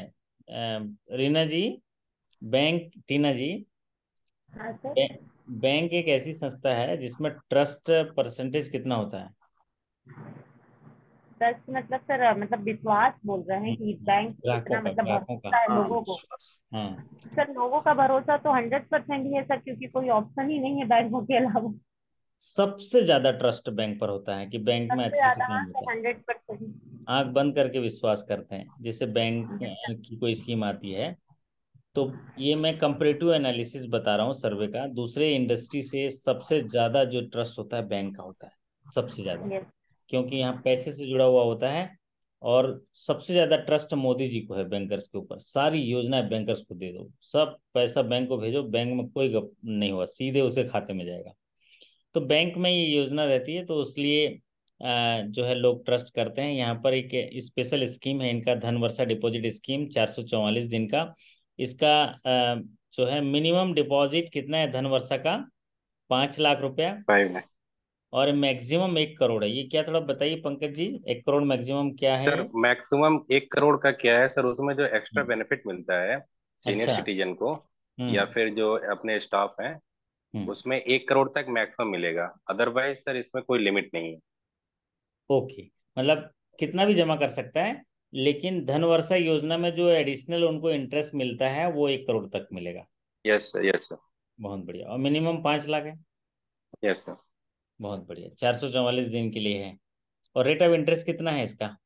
रीना जी, बैंक, टीना जी, हाँ सर। बै- बैंक एक ऐसी संस्था है जिसमें ट्रस्ट परसेंटेज कितना होता है। 10 मतलब सर, मतलब विश्वास बोल रहे हैं कि बैंक ग्राहकों कितना का, मतलब ग्राहकों का। भरोसा है हाँ लोगों को। विश्वास। हाँ, सर लोगों का भरोसा तो 100% ही है सर, क्योंकि कोई ऑप्शन ही नहीं है बैंकों के अलावा। सबसे ज्यादा ट्रस्ट बैंक पर होता है कि बैंक में सबसे अच्छे से ज्यादा, काम हाँ होता सर, है। 100%। आंख बंद करके विश्वास करते हैं, जैसे बैंक की कोई स्कीम आती है तो ये मैं कंपैरेटिव एनालिसिस बता रहा हूँ सर्वे का, दूसरे इंडस्ट्री से सबसे ज्यादा जो ट्रस्ट होता है बैंक का होता है, सबसे ज्यादा, यस। क्योंकि यहाँ पैसे से जुड़ा हुआ होता है। और सबसे ज्यादा ट्रस्ट मोदी जी को है बैंकर्स के ऊपर, सारी योजनाएं बैंकर्स को दे दो, सब पैसा बैंक को भेजो, बैंक में कोई गप नहीं हुआ, सीधे उसे खाते में जाएगा। तो बैंक में ये योजना रहती है, तो इसलिए जो है लोग ट्रस्ट करते हैं। यहाँ पर एक स्पेशल स्कीम है इनका, धन वर्षा डिपॉजिट स्कीम, 444 दिन का। इसका जो है मिनिमम डिपॉजिट कितना है धन वर्षा का, 5 लाख रुपया, 5 लाख। और मैक्सिमम 1 करोड़ है। ये क्या, थोड़ा बताइए पंकज जी, 1 करोड़ मैक्सिमम क्या है सर ये। मैक्सिमम 1 करोड़ का क्या है सर, उसमें जो एक्स्ट्रा हम्म, बेनिफिट मिलता है सीनियर अच्छा। सिटीजन को या हम्म। फिर जो अपने स्टाफ हैं, हम्म। उसमें 1 करोड़ तक मैक्सिमम मिलेगा। अदरवाइज सर इसमें कोई लिमिट नहीं है। ओके, मतलब कितना भी जमा कर सकता है, लेकिन धन वर्षा योजना में जो एडिशनल उनको इंटरेस्ट मिलता है वो 1 करोड़ तक मिलेगा। यस सर, यस सर, बहुत बढ़िया, और मिनिमम 5 लाख है। Yes sir. बहुत बढ़िया, 444 दिन के लिए है। और रेट ऑफ इंटरेस्ट कितना है इसका,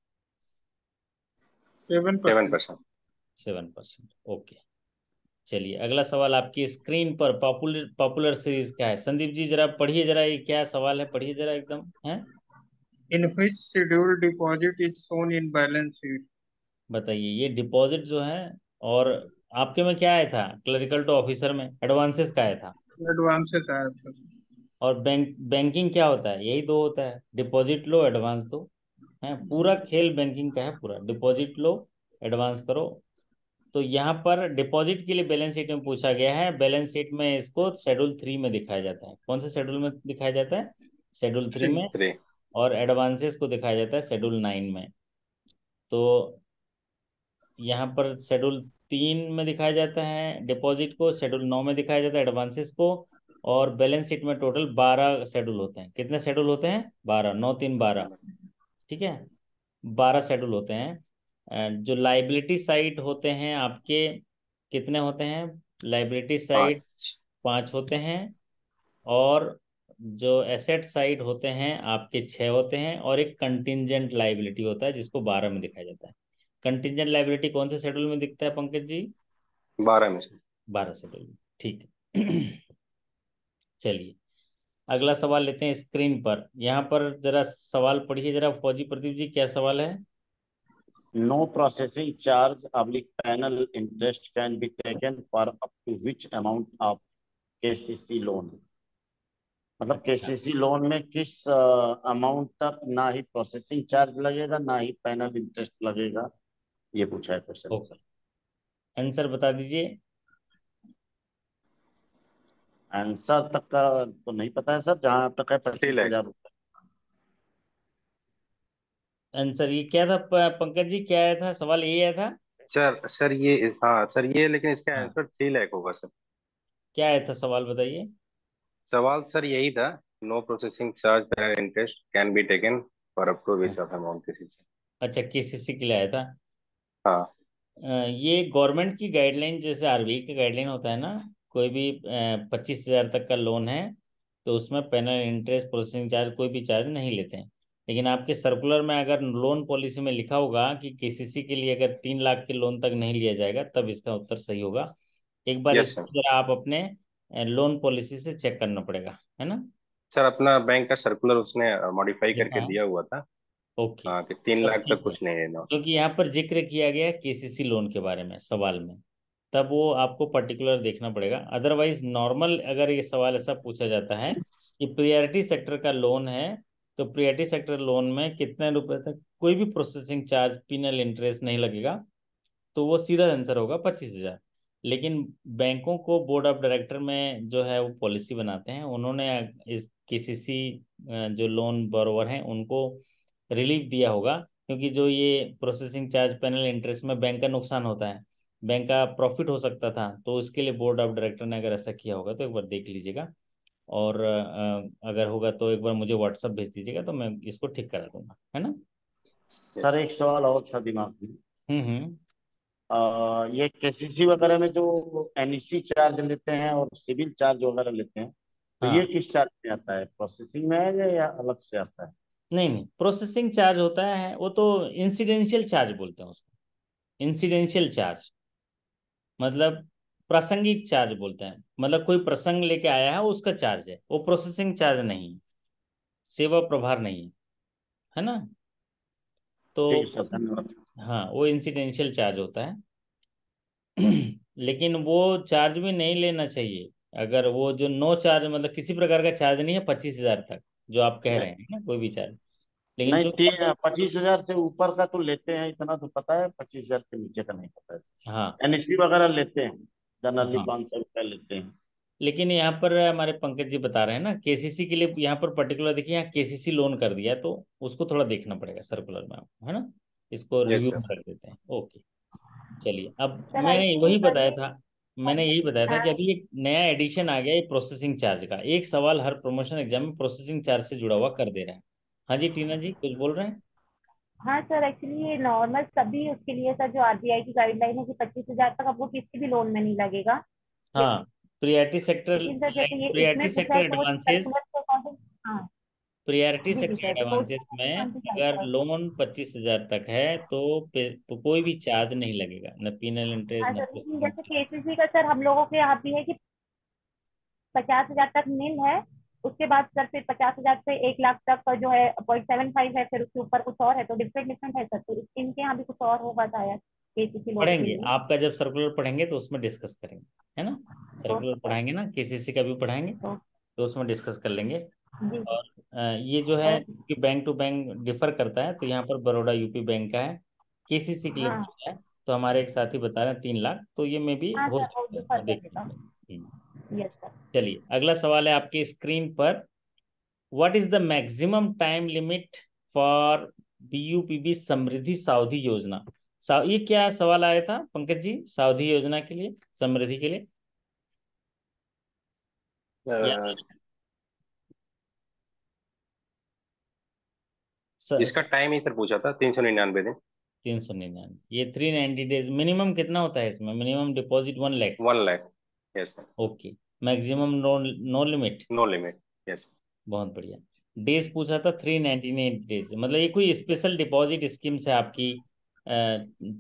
7%। 7%। 7%। ओके। चलिए अगला सवाल आपकी स्क्रीन पर पॉपुलर पॉपुलर सीरीज का है। संदीप जी जरा पढ़िए, जरा ये क्या सवाल है, पढ़िए जरा एकदम है। In which schedule deposit is shown in balance sheet? बताइए ये डिपॉजिट जो है, और आपके में क्या आया था, क्लरिकल टू ऑफिसर में एडवांसेस का आया था। एडवांसेस आया था सर। और बैंकिंग क्या होता है, यही दो होता है, डिपॉजिट लो एडवांस दो, है पूरा खेल बैंकिंग का है, पूरा डिपॉजिट लो एडवांस करो। तो यहाँ पर डिपॉजिट के लिए बैलेंस शीट में पूछा गया है, बैलेंस शीट में इसको शेड्यूल 3 में दिखाया जाता है। कौन से शेड्यूल में दिखाया जाता है, शेड्यूल 3 थ्री। में। 3। और एडवांसेस को दिखाया जाता है शेड्यूल 9 में। तो यहाँ पर शेड्यूल 3 में दिखाया जाता है डिपॉजिट को, शेड्यूल 9 में दिखाया जाता है एडवांसेस को। और बैलेंस शीट में टोटल 12 शेड्यूल होते हैं। कितने शेड्यूल होते हैं, 12, 9 3 12, ठीक है, 12 शेड्यूल होते हैं। जो लाइबिलिटी साइड होते हैं आपके, कितने होते हैं, लाइबिलिटी साइड 5। 5 होते हैं। और जो एसेट साइड होते हैं आपके 6 होते हैं, और एक कंटिंजेंट लाइबिलिटी होता है जिसको 12 में दिखाया जाता है। कंटिंजेंट लाइबिलिटी कौन से शेड्यूल में दिखता है पंकज जी, 12 में से। 12 शेड्यूल में, ठीक है चलिए अगला सवाल लेते हैं स्क्रीन पर। यहाँ पर जरा सवाल पढ़िए जरा फौजी प्रदीप जी, क्या सवाल है? नो प्रोसेसिंग चार्ज अब्लिक penal interest can be taken for up to which amount of KCC loan. मतलब अच्छा, केसीसी लोन में किस अमाउंट तक ना ही प्रोसेसिंग चार्ज लगेगा ना ही पैनल इंटरेस्ट लगेगा, ये पूछा है क्वेश्चन सर। ओके, आंसर बता दीजिए। आंसर तक का तो नहीं पता है सर, जहां तक है 3 लाख। 25,000 रुपये। आंसर ये क्या था पंकज जी, क्या आया था सवाल? ये आया था? सर ये हाँ सर, ये लेकिन इसका हाँ, आंसर 3 लाख होगा सर। क्या आया था सवाल बताइए। सवाल सर यही था, no processing charge penal interest can be taken for up to हाँ, विच ऑफ अमाउंट किसी से। अच्छा, केसीसी के लिए आया था। हाँ। ये गवर्नमेंट की गाइडलाइन, जैसे आरबीआई का गाइडलाइन होता है ना, कोई भी 25,000 तक का लोन है तो उसमें पेनल इंटरेस्ट प्रोसेसिंग चार्ज कोई भी चार्ज नहीं लेते हैं। लेकिन आपके सर्कुलर में अगर लोन पॉलिसी में लिखा होगा कि केसीसी के लिए अगर 3 लाख के लोन तक नहीं लिया जाएगा, तब इसका उत्तर सही होगा। एक बार यस सर। इसको जरा आप अपने लोन पॉलिसी से चेक करना पड़ेगा, है ना? सर अपना बैंक का सर्कुलर उसने मॉडिफाई लिखा करके है? दिया हुआ था। ओके, हाँ कि 3 लाख ठीक तक है। कुछ नहीं लेना। क्योंकि यहाँ पर जिक्र किया गया केसीसी लोन के बारे में सवाल में, तब वो आपको पर्टिकुलर देखना पड़ेगा। अदरवाइज नॉर्मल अगर ये सवाल ऐसा पूछा जाता है कि प्रियरिटी सेक्टर का लोन है, तो प्रियरिटी सेक्टर लोन में कितने रुपए तक कोई भी प्रोसेसिंग चार्ज पिनल इंटरेस्ट नहीं लगेगा, तो वो सीधा आंसर होगा 25,000। लेकिन बैंकों को बोर्ड ऑफ डायरेक्टर में जो है वो पॉलिसी बनाते हैं, उन्होंने इस केसीसी जो लोन बोरोवर हैं उनको रिलीफ दिया होगा, क्योंकि जो ये प्रोसेसिंग चार्ज पेनल इंटरेस्ट में बैंक का नुकसान होता है, बैंक का प्रॉफिट हो सकता था, तो इसके लिए बोर्ड ऑफ डायरेक्टर ने अगर ऐसा किया होगा तो एक बार देख लीजिएगा। और अगर होगा तो एक बार मुझे व्हाट्सअप भेज दीजिएगा, तो मैं इसको ठीक करा दूंगा, है ना? यस सर एक सवाल और था दिमाग में। हम्म। ये केसीसी वगैरह में जो एनईसी चार्ज लेते हैं और सिविल चार्ज वगैरह लेते हैं, तो ये हाँ, किस चार्ज में आता है? प्रोसेसिंग में है या अलग से आता है? नहीं नहीं, प्रोसेसिंग चार्ज होता है वो तो, इंसिडेंशियल चार्ज बोलते हैं उसको। इंसिडेंशियल चार्ज मतलब प्रासंगिक चार्ज बोलते हैं, मतलब कोई प्रसंग लेके आया है उसका चार्ज है वो, प्रोसेसिंग चार्ज नहीं है, सेवा प्रभार नहीं है, है ना? तो ठीक है सर, धन्यवाद। हाँ, वो इंसिडेंशियल चार्ज होता है। लेकिन वो चार्ज भी नहीं लेना चाहिए। अगर वो जो नो चार्ज मतलब किसी प्रकार का चार्ज नहीं है 25,000 तक, जो आप कह रहे हैं ना, कोई भी चार्ज। लेकिन नहीं, जो 25,000 से ऊपर का तो लेते हैं, इतना तो पता है। 25,000 के नीचे का नहीं पता हाँ, है। एनईसी वगैरह लेते हैं, जनरली हाँ, 500 रुपये लेते हैं। लेकिन यहाँ पर हमारे पंकज जी बता रहे हैं ना केसीसी के लिए, यहाँ पर पर्टिकुलर देखिए, यहाँ केसीसी लोन कर दिया है, तो उसको थोड़ा देखना पड़ेगा सर्कुलर में आपको, है ना? इसको यस रिव्यू सर। में रख देते हैं। ओके, चलिए। अब सर मैंने एक्चुअली वही सर बताया ये था, मैंने यही बताया था कि अभी एक नया एडिशन आ गया है प्रोसेसिंग चार्ज का। एक सवाल हर प्रमोशन एग्जाम में प्रोसेसिंग चार्ज से जुड़ा हुआ कर दे रहा है। हाँ जी, टीना जी कुछ बोल रहे हैं? हाँ सर, एक्चुअली ये नॉर्मल सभी उसके लिए सर, जो आरबीआई की गाइडलाइन है कि 25,000 तक आपको किसी भी लोन में नहीं लगेगा। हाँ, प्रियरिटी सेक्टर, लेकिन सर जैसे ये प्रियरिटी इसमें पूछा सेक्टर है तो वो एडवांसेस, सर्कुलर के अकॉर्डिंग। हाँ प्रियरिटी जी जी सेक्टर सर, तो एडवांसेस टोटल में 25,000 अगर तक। लोन 25,000 तक है तो कोई भी चार्ज नहीं लगेगा, न पिनल इंटरेस्ट हाँ न सर, लेकिन प्रोसेसिंग जैसे चार्ज। केसीसी का सर हम लोगों के यहाँ भी है कि 50,000 तक नील है। उसके बाद सर फिर 50,000 से 1 लाख तक का जो है 0.75 है, फिर उसके ऊपर कुछ और है, तो डिफरेंट डिफरेंट है सर, तो इनके यहाँ भी कुछ और होगा शायद केसीसी लोन के पढ़ेंगे, लिए। आपका जब सर्कुलर पढ़ेंगे तो उसमें डिस्कस करेंगे, है ना? तो सर्कुलर पढ़ाएंगे ना, केसीसी का भी पढ़ाएंगे, तो तो उसमें डिस्कस कर लेंगे। जी और ये जो है ओके। कि बैंक टू बैंक डिफर करता है, तो यहाँ पर बड़ौदा यूपी बैंक का है, केसीसी के लिए हाँ पूछा है, तो हमारे एक साथी बता रहे हैं 3 लाख, तो ये में भी हाँ हो सर, वो सकता है, डिफर वो देख करेगा। लीजिए। Yes sir. चलिए, अगला सवाल है आपकी स्क्रीन पर। What is the maximum time limit for BUPB Samriddhi Savadhi Yojana? ये क्या सवाल आया था पंकज जी, सावधि योजना के लिए, समृद्धि के लिए? या इसका टाइम ही सर पूछा था 399 दिन। 399, ये 390 डेज। मिनिमम कितना होता है इसमें? मिनिमम डिपॉजिट 1 लाख। 1 लाख। Yes sir. Okay, maximum no, no limit. No limit. Yes. बहुत बढ़िया। डेज पूछा था 399 डेज, मतलब ये कोई स्पेशल डिपॉजिट स्कीम से आपकी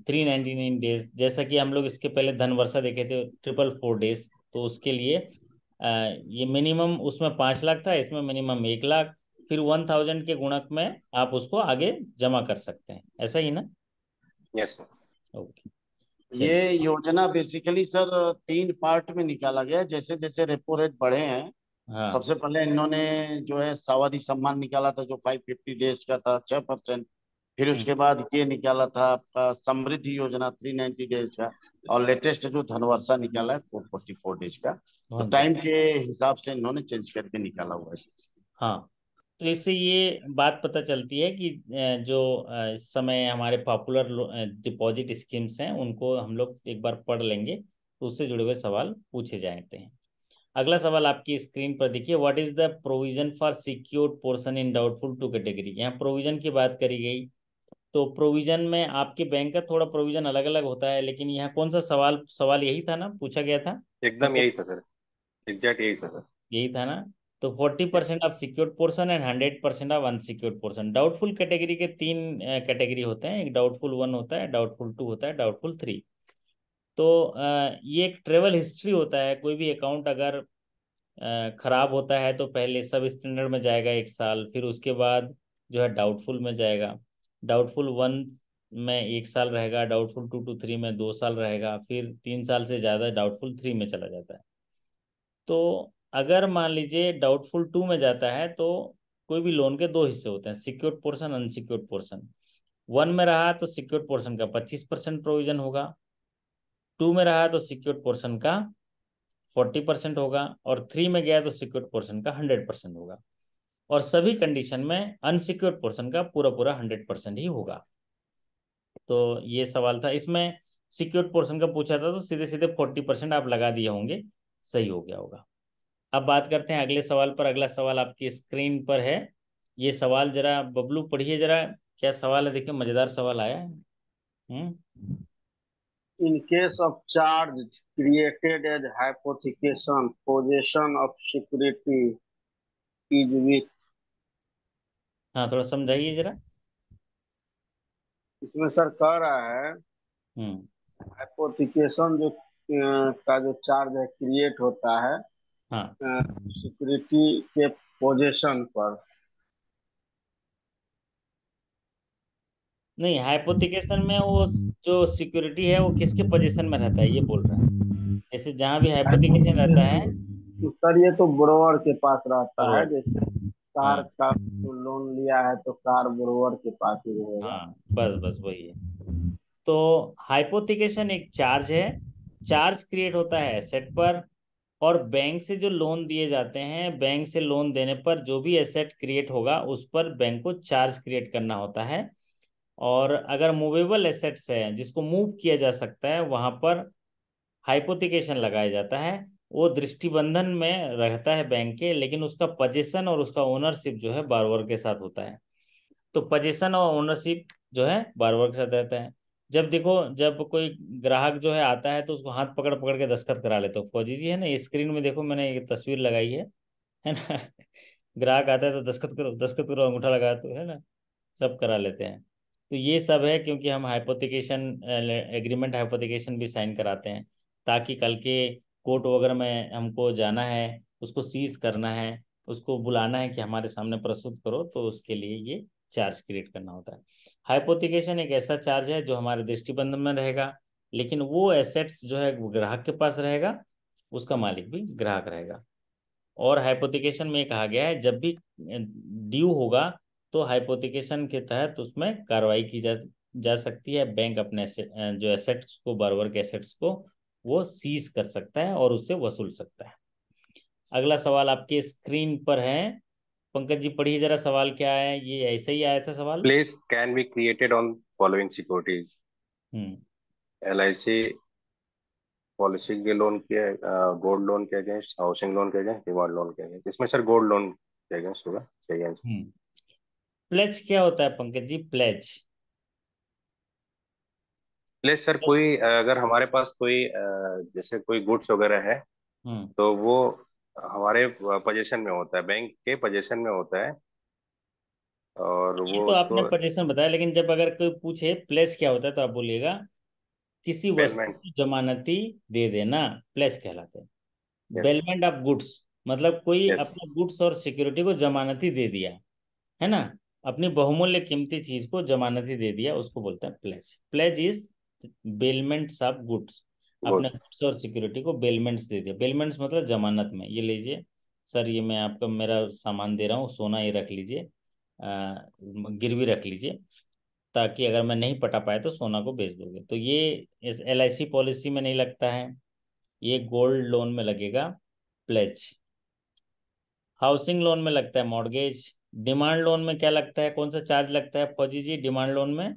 399 डेज, जैसा कि हम लोग इसके पहले धन वर्षा देखे थे 444 डेज, तो उसके लिए ये मिनिमम उसमें 5 लाख था, इसमें मिनिमम 1 लाख, फिर 1000 के गुणक में आप उसको आगे जमा कर सकते हैं, ऐसा ही ना? Yes sir. ओके, ये चलिए। योजना बेसिकली सर 3 पार्ट में निकाला गया है। जैसे जैसे रेपो रेट बढ़े हैं, हाँ। सबसे पहले इन्होंने जो है सावधि सम्मान निकाला था जो 550 डेज का था 6%। फिर हम्म। उसके बाद ये निकाला था आपका समृद्धि योजना 390 डेज का। और लेटेस्ट जो धनवर्षा निकाला है 444 डेज का। तो बहुत टाइम बढ़िया। के हिसाब से इन्होंने चेंज करके निकाला हुआ है। हाँ, तो इससे ये बात पता चलती है कि जो इस समय हमारे पॉपुलर डिपॉजिट स्कीम्स हैं उनको हम लोग एक बार पढ़ लेंगे, तो उससे जुड़े हुए सवाल पूछे जाते हैं। अगला सवाल आपकी स्क्रीन पर देखिए, what is the provision for secured portion in doubtful two category. यहाँ प्रोविजन की बात करी गई, तो प्रोविजन में आपके बैंक का थोड़ा प्रोविजन अलग अलग होता है, लेकिन यहाँ कौन सा सवाल सवाल यही था ना, पूछा गया था? एकदम यही था सर, एग्जैक्ट यही था सर। यही था ना? तो 40% yes. Of secured portion and 100% of unsecured portion. Doubtful category के 3 कैटेगरी होते हैं, एक डाउटफुल 1 होता है, डाउटफुल 2 होता है, डाउटफुल 3। तो ये एक ट्रेवल हिस्ट्री होता है। कोई भी अकाउंट अगर खराब होता है तो पहले सब स्टैंडर्ड में जाएगा 1 साल, फिर उसके बाद जो है डाउटफुल में जाएगा। डाउटफुल 1 में 1 साल रहेगा, डाउटफुल 2 to 3 में 2 साल रहेगा, फिर 3 साल से ज़्यादा डाउटफुल 3 में चला जाता है। तो अगर मान लीजिए डाउटफुल 2 में जाता है तो कोई भी लोन के 2 हिस्से होते हैं, सिक्योर्ड पोर्शन, अनसिक्योर्ड पोर्शन। 1 में रहा तो सिक्योर्ड पोर्शन का 25% प्रोविजन होगा, 2 में रहा तो सिक्योर्ड पोर्शन का 40% होगा, और 3 में गया तो सिक्योर्ड पोर्शन का 100% होगा। और सभी कंडीशन में अनसिक्योर्ड पोर्शन का पूरा पूरा 100% ही होगा। तो ये सवाल था, इसमें सिक्योर्ड पोर्शन का पूछा था तो सीधे सीधे 40% आप लगा दिए होंगे, सही हो गया होगा। अब बात करते हैं अगले सवाल पर। अगला सवाल आपकी स्क्रीन पर है। ये सवाल जरा बबलू पढ़िए जरा, क्या सवाल है, देखिए मजेदार सवाल आया है। In case of charge created as hypothecation, possession of security is with। हाँ, थोड़ा समझाइए जरा। इसमें सर कह रहा है हम्म। हाइपोथिकेशन जो का जो चार्ज है क्रिएट होता है हाँ, सिक्योरिटी के पोजीशन पर। नहीं, हाइपोथिकेशन में वो जो सिक्योरिटी है वो किसके पोजीशन में रहता है ये बोल रहा है। जैसे जहां भी हाइपोथिकेशन रहता है। तो सर ये तो बोरोवर के पास रहता है, फॉरवर्ड। जैसे कार हाँ। का जो लोन लिया है तो कार बोरोवर के पास ही रहेगा। हाँ, बस बस वही है। तो हाइपोथिकेशन एक चार्ज है, चार्ज क्रिएट होता है एसेट पर। और बैंक से जो लोन दिए जाते हैं, बैंक से लोन देने पर जो भी एसेट क्रिएट होगा उस पर बैंक को चार्ज क्रिएट करना होता है। और अगर मूवेबल एसेट्स है जिसको मूव किया जा सकता है वहां पर हाइपोथिकेशन लगाया जाता है। वो दृष्टिबंधन में रहता है बैंक के, लेकिन उसका पोजीशन और उसका ओनरशिप जो है बारोवर के साथ होता है। तो पोजीशन और ओनरशिप जो है बारोवर के साथ रहता है। जब देखो, जब कोई ग्राहक जो है आता है तो उसको हाथ पकड़ पकड़ के दस्तखत करा लेते हो। फौजी जी है ना, ये स्क्रीन में देखो मैंने ये तस्वीर लगाई है ना। ग्राहक आता है तो दस्तखत करो, अंगूठा लगा तो है ना, सब करा लेते हैं। तो ये सब है क्योंकि हम हाइपोथिकेशन एग्रीमेंट हाइपोथिकेशन भी साइन कराते हैं, ताकि कल के कोर्ट वगैरह में हमको जाना है, उसको सीज करना है, उसको बुलाना है कि हमारे सामने प्रस्तुत करो, तो उसके लिए ये चार्ज क्रिएट करना होता है। हाइपोथिकेशन एक ऐसा चार्ज है जो हमारे दृष्टिबंध में रहेगा, लेकिन वो एसेट्स जो है वो ग्राहक के पास रहेगा, उसका मालिक भी ग्राहक रहेगा। और हाइपोथिकेशन में कहा गया है जब भी ड्यू होगा तो हाइपोथिकेशन के तहत उसमें कार्रवाई की जा सकती है। बैंक अपने जो एसेट्स को, बारोवर के एसेट्स को वो सीज कर सकता है और उससे वसूल सकता है। अगला सवाल आपके स्क्रीन पर है। पंकज जी पढ़िए जरा, सवाल क्या है, ये ऐसे ही आया था सवाल। Pledge can be created on following securities. Hmm. LIC policy के लोन के, गोल्ड लोन के अगेंस्ट, हाउसिंग लोन के अगेंस्ट, डिमांड लोन के अगेंस्ट। इसमें सर गोल्ड लोन के अगेंस्ट होगा, सही आंसर। प्लेज क्या होता है Pankaj ji, pledge? Pledge sir कोई अगर हमारे पास कोई जैसे कोई गुड्स वगैरह है, हम्म। तो वो हमारे पोजीशन में होता है, बैंक के पोजीशन में होता है, और ये वो तो आपने उसको पोजीशन बताया, लेकिन जब अगर कोई पूछे प्लेज क्या होता है तो आप बोलिएगा किसी वस्तु पेमेंट। की जमानती दे देना, प्लेज कहलाते हैं। यस बेलमेंट ऑफ गुड्स मतलब कोई यस अपने गुड्स और सिक्योरिटी को जमानती दे दिया, है ना, अपनी बहुमूल्य कीमती चीज को जमानती दे दिया, उसको बोलते हैं pledge. Pledge is bailments of goods, good. अपने गुड्स और सिक्योरिटी को बेलमेंट्स दे दिया। बेलमेंट्स मतलब जमानत में, ये लीजिए सर, ये मैं आपका मेरा सामान दे रहा हूँ, सोना ये रख लीजिए, गिरवी रख लीजिए, ताकि अगर मैं नहीं पटा पाया तो सोना को बेच दोगे। तो ये इस LIC पॉलिसी में नहीं लगता है, ये गोल्ड लोन में लगेगा प्लेज। हाउसिंग लोन में लगता है मॉर्गेज। डिमांड लोन में क्या लगता है, कौन सा चार्ज लगता है फौजी जी डिमांड लोन में?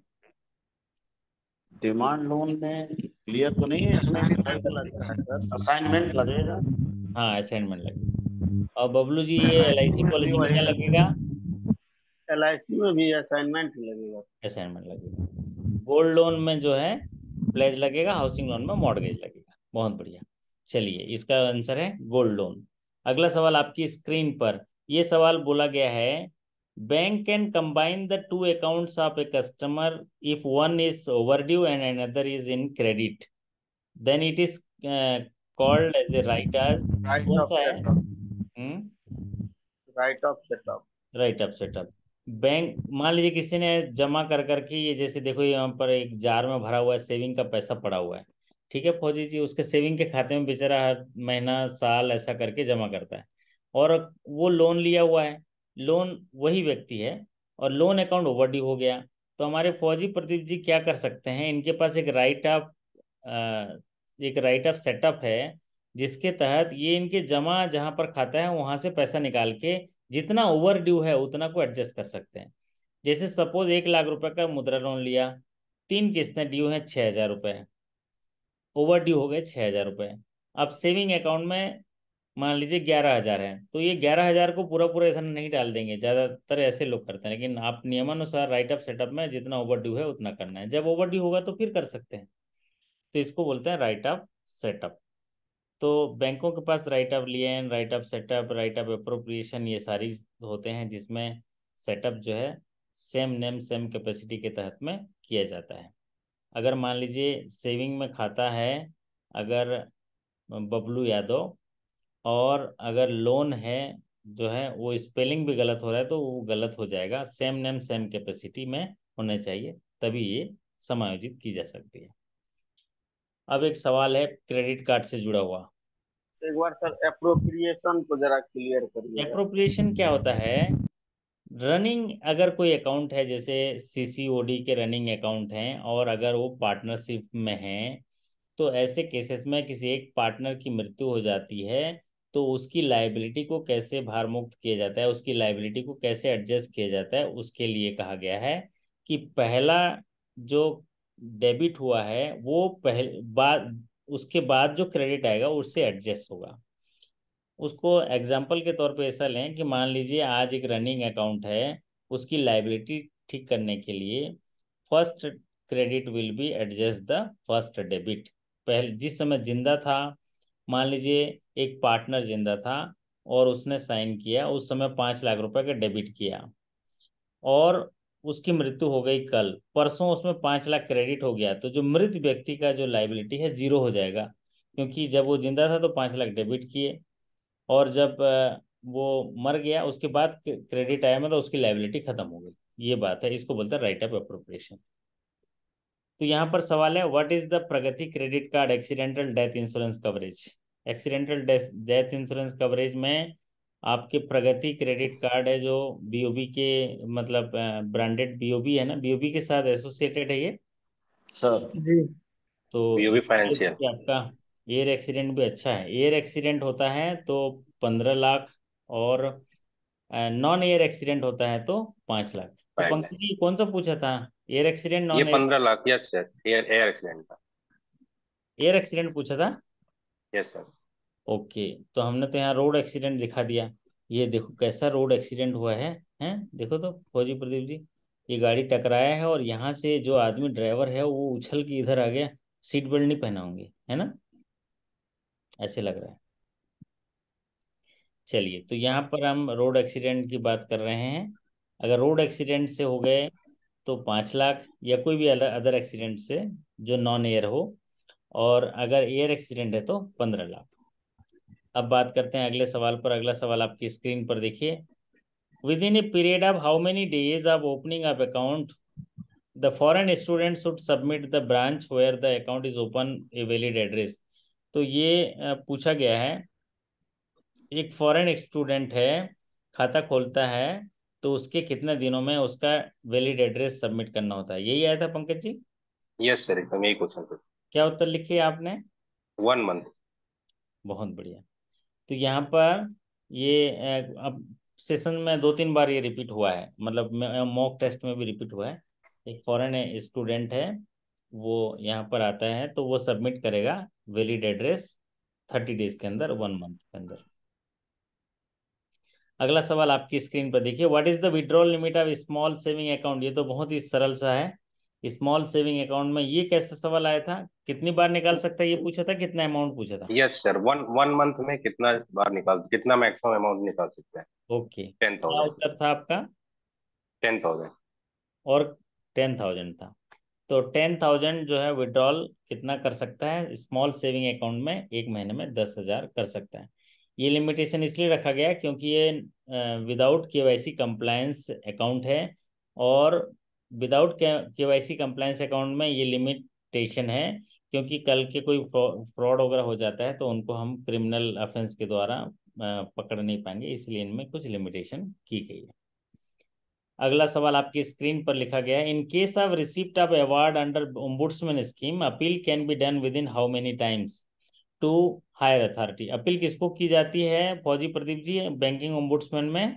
डिमांड लोन में क्लियर तो नहीं है इसमें, असाइनमेंट लगता है सर। असाइनमेंट लगेगा। हाँ असाइनमेंट लगेगा। और बबलू जी ये LIC में भी पॉलिसी में वही क्या लगेगा? LIC में भी असाइनमेंट लगेगा। असाइनमेंट लगेगा। गोल्ड लोन में जो है प्लेज लगेगा, हाउसिंग लोन में मॉर्गेज लगेगा। बहुत बढ़िया। चलिए इसका आंसर है गोल्ड लोन। अगला सवाल आपकी स्क्रीन पर, ये सवाल बोला गया है, bank can combine the two accounts of a customer if one is overdue and another is in credit, then it is called as a right as, right कौन ऑफ सा है? Set off. Hmm, right of setup. Right of set off. Bank मान लीजिए किसी ने जमा कर करके, ये जैसे देखो यहाँ पर एक जार में भरा हुआ है, सेविंग का पैसा पड़ा हुआ है, ठीक है फौजी जी, उसके सेविंग के खाते में बेचारा हर महीना साल ऐसा करके जमा करता है, और वो लोन लिया हुआ है, लोन वही व्यक्ति है, और लोन अकाउंट ओवरड्यू हो गया। तो हमारे फौजी प्रदीप जी क्या कर सकते हैं, इनके पास एक राइट ऑफ सेटअप है, जिसके तहत ये इनके जमा जहां पर खाता है वहां से पैसा निकाल के जितना ओवर ड्यू है उतना को एडजस्ट कर सकते हैं। जैसे सपोज 1 लाख रुपए का मुद्रा लोन लिया, 3 किस्तें ड्यू हैं 6,000 रुपए, ओवर ड्यू हो गए 6,000 रुपए। अब सेविंग अकाउंट में मान लीजिए 11,000 है, तो ये 11,000 को पूरा पूरा इधर नहीं डाल देंगे, ज्यादातर ऐसे लोग करते हैं, लेकिन आप नियमानुसार राइट ऑफ सेटअप में जितना ओवर ड्यू है उतना करना है, जब ओवर ड्यू होगा तो फिर कर सकते हैं। तो इसको बोलते हैं राइट ऑफ सेटअप। तो बैंकों के पास right of lien, right of setup, right of appropriation, ये सारी होते हैं, जिसमें सेटअप जो है सेम नेम सेम कैपेसिटी के तहत में किया जाता है। अगर मान लीजिए सेविंग में खाता है अगर बबलू यादव, और अगर लोन है जो है वो स्पेलिंग भी गलत हो रहा है तो वो गलत हो जाएगा, सेम नेम सेम कैपेसिटी में होने चाहिए, तभी ये समायोजित की जा सकती है। अब एक सवाल है क्रेडिट कार्ड से जुड़ा हुआ। एक बार सर एप्रोप्रिएशन को जरा क्लियर करिएगा। एप्रोप्रिएशन क्या होता है? रनिंग अगर कोई अकाउंट है, जैसे CCOD के रनिंग अकाउंट हैं, और अगर वो पार्टनरशिप में हैं, तो ऐसे केसेस में किसी एक पार्टनर की मृत्यु हो जाती है, तो उसकी लाइबिलिटी को कैसे भार मुक्त किया जाता है, उसकी लाइबिलिटी को कैसे एडजस्ट किया जाता है, उसके लिए कहा गया है कि पहला जो डेबिट हुआ है वो पहले बाद, उसके बाद जो क्रेडिट आएगा उससे एडजस्ट होगा। उसको एग्जाम्पल के तौर पे ऐसा लें कि मान लीजिए आज एक रनिंग अकाउंट है, उसकी लाइबिलिटी ठीक करने के लिए first credit will be adjust the first debit. पहले जिस समय जिंदा था, मान लीजिए एक पार्टनर जिंदा था और उसने साइन किया, उस समय 5 लाख रुपए का डेबिट किया, और उसकी मृत्यु हो गई कल, परसों उसमें 5 लाख क्रेडिट हो गया, तो जो मृत व्यक्ति का जो लाइबिलिटी है जीरो हो जाएगा, क्योंकि जब वो जिंदा था तो 5 लाख डेबिट किए, और जब वो मर गया उसके बाद क्रेडिट आया मतलब उसकी लाइबिलिटी खत्म हो गई। ये बात है, इसको बोलते हैं राइट ऑफ अप्रोप्रिएशन। तो यहाँ पर सवाल है, what is the Pragati credit card accidental death insurance coverage? Accidental death insurance coverage में आपके प्रगति क्रेडिट कार्ड है जो BOB के मतलब ब्रांडेड BOB है ना, BOB के साथ एसोसिएटेड है ये। सर जी। तो बीओबी इसमें फाइनेंशियल। देखिए आपका एयर एक्सीडेंट भी अच्छा है, एयर एक्सीडेंट होता है तो 15 लाख, और नॉन एयर एक्सीडेंट होता है तो 5 लाख। तो 5 लाख। पंकज जी कौन सा पूछा था, एयर एक्सीडेंट ये non air? 15 lakh, yes sir, air air accident का। एयर एक्सीडेंट पूछा था। Yes sir. ओके, तो हमने तो यहाँ रोड एक्सीडेंट दिखा दिया। ये देखो कैसा रोड एक्सीडेंट हुआ है, हैं देखो तो फौजी प्रदीप जी, ये गाड़ी टकराया है और यहाँ से जो आदमी ड्राइवर है वो उछल के इधर आ गया, सीट बेल्ट नहीं पहना होंगे, है ना, ऐसे लग रहा है। चलिए तो यहाँ पर हम रोड एक्सीडेंट की बात कर रहे हैं। अगर रोड एक्सीडेंट से हो गए तो 5 लाख, या कोई भी अदर एक्सीडेंट से जो नॉन एयर हो, और अगर एयर एक्सीडेंट है तो 15 लाख। अब बात करते हैं अगले सवाल पर। अगला सवाल आपकी स्क्रीन पर देखिए। Within a period of how many days of opening of account the foreign student should submit the branch where the account is open a valid address. तो ये पूछा गया है, एक फॉरेन स्टूडेंट है, खाता खोलता है, तो उसके कितने दिनों में उसका वैलिड एड्रेस सबमिट करना होता है। यही आया था पंकज जी? यस सर, एकदम यही क्वेश्चन था। क्या उत्तर लिखे आपने? 1 मंथ। बहुत बढ़िया। तो यहाँ पर ये अब सेशन में 2-3 बार ये रिपीट हुआ है, मतलब मॉक टेस्ट में भी रिपीट हुआ है। एक फॉरेन स्टूडेंट है, वो यहाँ पर आता है तो वो सबमिट करेगा वैलिड एड्रेस 30 डेज के अंदर, 1 मंथ के अंदर। अगला सवाल आपकी स्क्रीन पर देखिए। What is the withdrawal limit of small saving account. ये तो बहुत ही सरल सा है। स्मॉल सेविंग अकाउंट में ये कैसा सवाल आया था, कितनी बार निकाल सकता है ये पूछा था, कितना अमाउंट पूछा था? Yes sir, one one month में कितना मैक्सिमम अमाउंट निकाल सकते हैं? ओके, टेन क्या थाउजेंड उत्तर था आपका? 10,000। और 10,000 था। तो 10,000 जो है विड्रॉल कितना कर सकता है स्मॉल सेविंग अकाउंट में, एक महीने में 10,000 कर सकता है। ये लिमिटेशन इसलिए रखा गया क्योंकि ये विदाउट केवाईसी कंप्लायंस अकाउंट है, और विदाउट केवाईसी कंप्लायंस अकाउंट में ये लिमिटेशन है क्योंकि कल के कोई फ्रॉड वगैरह हो जाता है तो उनको हम क्रिमिनल ऑफेंस के द्वारा पकड़ नहीं पाएंगे, इसलिए इनमें कुछ लिमिटेशन की गई है। अगला सवाल आपकी स्क्रीन पर लिखा गया है। In case of receipt of award under ombudsman scheme appeal can be done within how many times to higher authority. Appeal किसको की जाती है फौजी प्रदीप जी बैंकिंग ओम्बुड्समैन में?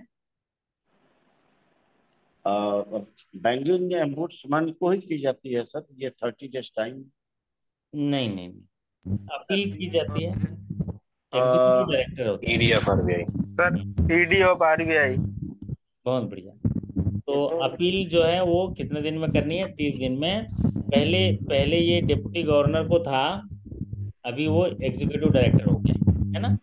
बैंकिंग एम्बुड्समैन को ही की जाती है सर, ये 30 डेज टाइम। नहीं नहीं नहीं, अपील की जाती है, एग्जीक्यूटिव डायरेक्टर होता है। ED of RBI. Sir ED of RBI. बहुत बढ़िया। तो अपील जो है वो कितने दिन में करनी है? 30 दिन में। पहले पहले ये डिप्टी गवर्नर को था, अभी वो एग्जीक्यूटिव डायरेक्टर हो गया है ना।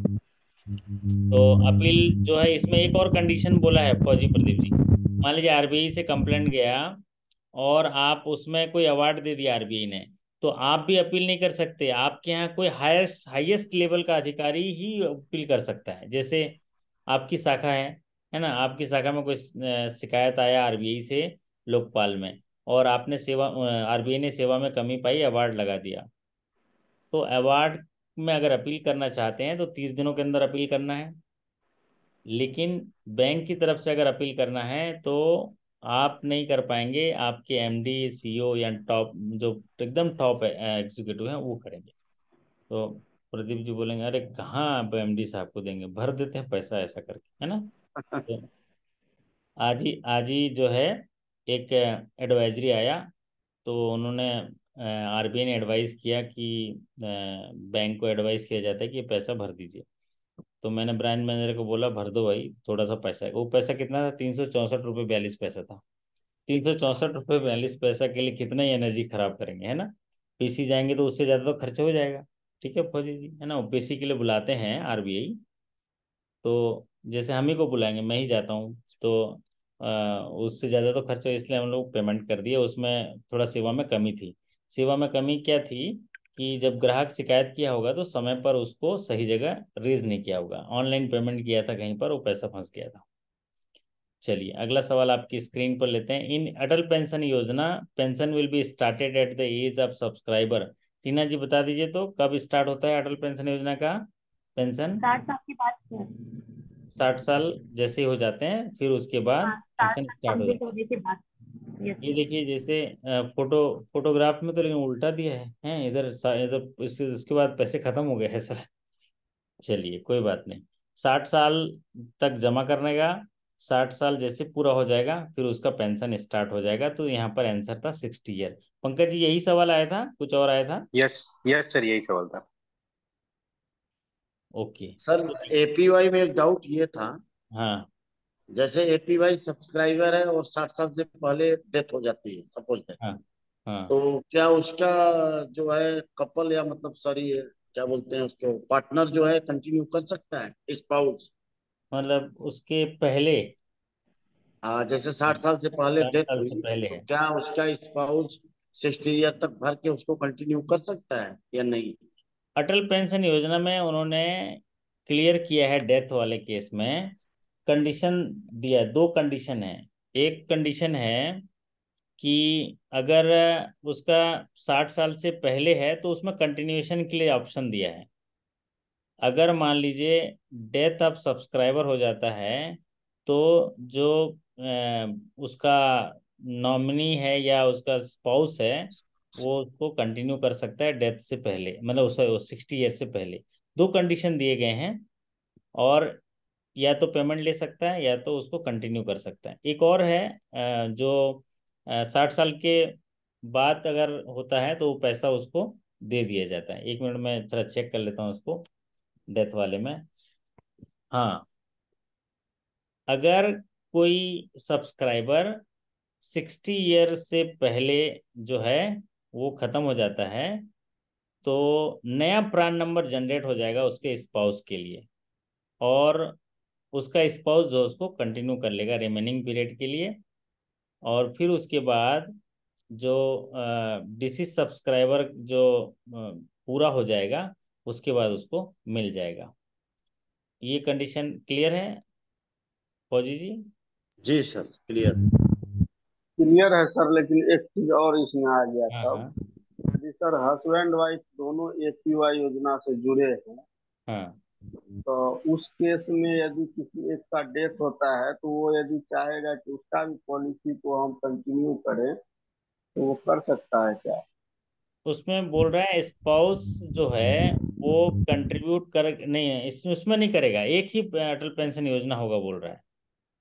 तो अपील जो है इसमें एक और कंडीशन बोला है फौजी प्रदीप जी। मान लीजिए आरबीआई से कंप्लेंट गया और आप उसमें कोई अवार्ड दे दिया आरबीआई ने, तो आप भी अपील नहीं कर सकते। आपके यहाँ कोई हाईएस्ट लेवल का अधिकारी ही अपील कर सकता है। जैसे आपकी शाखा है ना, आपकी शाखा में कोई शिकायत आया आरबीआई से लोकपाल में, और आपने सेवा आरबीआई ने सेवा में कमी पाई, अवार्ड लगा दिया, तो अवार्ड में अगर अपील करना चाहते हैं तो 30 दिनों के अंदर अपील करना है। लेकिन बैंक की तरफ से अगर अपील करना है तो आप नहीं कर पाएंगे, आपके एमडी सीईओ या टॉप जो एकदम टॉप एग्जीक्यूटिव हैं वो करेंगे। तो प्रदीप जी बोलेंगे अरे कहाँ आप एमडी साहब को देंगे, भर देते हैं पैसा ऐसा करके, है ना। तो आज ही जो है एक एडवाइजरी आया, तो उन्होंने आरबीआई ने एडवाइस किया कि बैंक को एडवाइस किया जाता है कि ये पैसा भर दीजिए। तो मैंने ब्रांच मैनेजर को बोला भर दो भाई, थोड़ा सा पैसा है। वो पैसा कितना था? 364 रुपये 42 पैसा था। 364 रुपये 42 पैसा के लिए कितना ही एनर्जी खराब करेंगे, है ना। पीसी जाएंगे तो उससे ज़्यादा तो खर्चा हो जाएगा। ठीक है फौजी जी, है ना। वो पीसी के लिए बुलाते हैं आरबीआई, तो जैसे हम ही को बुलाएंगे, मैं ही जाता हूँ तो उससे ज़्यादा तो खर्चा, इसलिए हम लोग पेमेंट कर दिए। उसमें थोड़ा सेवा में कमी थी। सेवा में कमी क्या थी कि जब ग्राहक शिकायत किया होगा तो समय पर उसको सही जगह रेज नहीं किया होगा, ऑनलाइन पेमेंट किया था कहीं पर, वो पैसा फंस गया था। चलिए अगला सवाल आपकी स्क्रीन पर लेते हैं। In Atal pension Yojana pension will be started at the age of subscriber. Tina ji बता दीजिए तो कब स्टार्ट होता है अटल पेंशन योजना का पेंशन? 60 साल की बात है। 60 साल जैसे ही हो जाते हैं फिर उसके बाद हाँ, 60 पेंशन साल स्टार्ट हो कंप्लीट जाता होने के बाद। यस है। ये सर। देखिए जैसे फोटोग्राफ में तो लेकिन उल्टा दिया है, इधर इधर इसके बाद पैसे खत्म हो गए हैं सर। चलिए कोई बात नहीं। 60 साल तक जमा करने का, 60 साल जैसे पूरा हो जाएगा फिर उसका पेंशन स्टार्ट हो जाएगा। तो यहाँ पर आंसर था 60 ईयर। पंकज जी यही सवाल आया था, कुछ और आया था? यस यस सर, यही सवाल था। ओके। सर एपीवाई में एक डाउट ये था, हाँ जैसे एपीवाई सब्सक्राइबर है और 60 साल से पहले डेथ हो जाती है सपोज दैट, हाँ हाँ। तो क्या उसका जो है कपल या मतलब सॉरी क्या बोलते हैं उसको, पार्टनर जो है कंटिन्यू कर सकता है स्पाउस? मतलब उसके पहले, हाँ, जैसे 60 साल से पहले 60 डेथ साल से हुई पहले तो है। क्या उसका स्पाउस 60 ईयर तक भर के उसको कंटिन्यू कर सकता है या नहीं? अटल पेंशन योजना में उन्होंने क्लियर किया है डेथ वाले केस में। कंडीशन दिया है, दो कंडीशन है। एक कंडीशन है कि अगर उसका 60 साल से पहले है तो उसमें कंटिन्यूएशन के लिए ऑप्शन दिया है। अगर मान लीजिए डेथ ऑफ सब्सक्राइबर हो जाता है तो जो उसका नॉमिनी है या उसका स्पाउस है वो उसको कंटिन्यू कर सकता है डेथ से पहले, मतलब उस 60 ईयर से पहले। दो कंडीशन दिए गए हैं, और या तो पेमेंट ले सकता है या तो उसको कंटिन्यू कर सकता है। एक और है जो 60 साल के बाद अगर होता है तो वो पैसा उसको दे दिया जाता है। 1 मिनट में थोड़ा चेक कर लेता हूँ उसको, डेथ वाले में। हाँ, अगर कोई सब्सक्राइबर 60 ईयर से पहले जो है वो खत्म हो जाता है तो नया प्रान नंबर जनरेट हो जाएगा उसके स्पाउस के लिए, और उसका स्पाउस जो उसको कंटिन्यू कर लेगा रिमेनिंग पीरियड के लिए। और फिर उसके बाद जो डिसीज सब्सक्राइबर जो पूरा हो जाएगा उसके बाद उसको मिल जाएगा। ये कंडीशन क्लियर है फौजी जी? जी सर, क्लियर। क्लियर है सर, लेकिन एक चीज और इसमें आ गया हाँ तब। हाँ यदि सर हस्बैंड वाइफ दोनों एपीवाई योजना से जुड़े हैं, हाँ। तो उस केस में यदि किसी एक का डेथ होता है तो वो यदि चाहेगा कि उसका भी पॉलिसी को हम कंटिन्यू करें, तो वो कर सकता है क्या? उसमें बोल रहा है स्पाउस जो है वो कंट्रीब्यूट कर नहीं है, उसमें नहीं करेगा, एक ही अटल पेंशन योजना होगा बोल रहा है।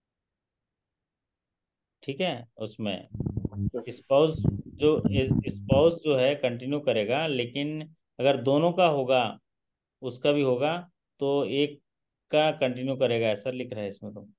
ठीक है, उसमें स्पाउस जो स्पाउस जो है कंटिन्यू करेगा, लेकिन अगर दोनों का होगा, उसका भी होगा, तो एक का कंटिन्यू करेगा, ऐसा लिख रहा है इसमें तो।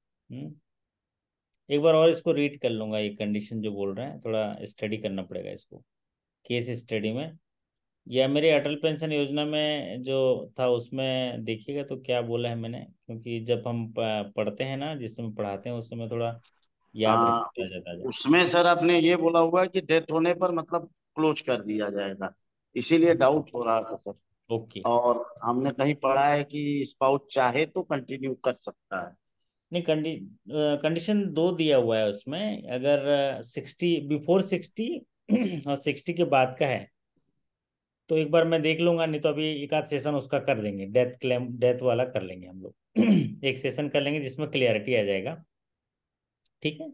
एक बार और इसको रीड कर लूंगा, ये कंडीशन जो बोल रहे हैं थोड़ा स्टडी करना पड़ेगा इसको, केस स्टडी में। या मेरे अटल पेंशन योजना में जो था उसमें देखिएगा तो क्या बोला है मैंने, क्योंकि जब हम पढ़ते हैं ना, जिस समय पढ़ाते हैं उस समय थोड़ा याद हाँ, रहता जाता है। उसमें सर आपने ये बोला हुआ है कि डेथ होने पर मतलब क्लोज कर दिया जाएगा, इसीलिए डाउट हो रहा था सर। ओके। और हमने कहीं पढ़ा है कि स्पाउस चाहे तो कंटिन्यू कर सकता है। नहीं, कंडीशन दो दिया हुआ है उसमें, अगर 60 बिफोर 60 और 60 के बाद का है तो एक बार मैं देख लूंगा, नहीं तो अभी एक आध सेशन उसका कर देंगे, डेथ क्लेम डेथ वाला कर लेंगे हम लोग। एक सेशन कर लेंगे जिसमें क्लियरिटी आ जाएगा। ठीक है,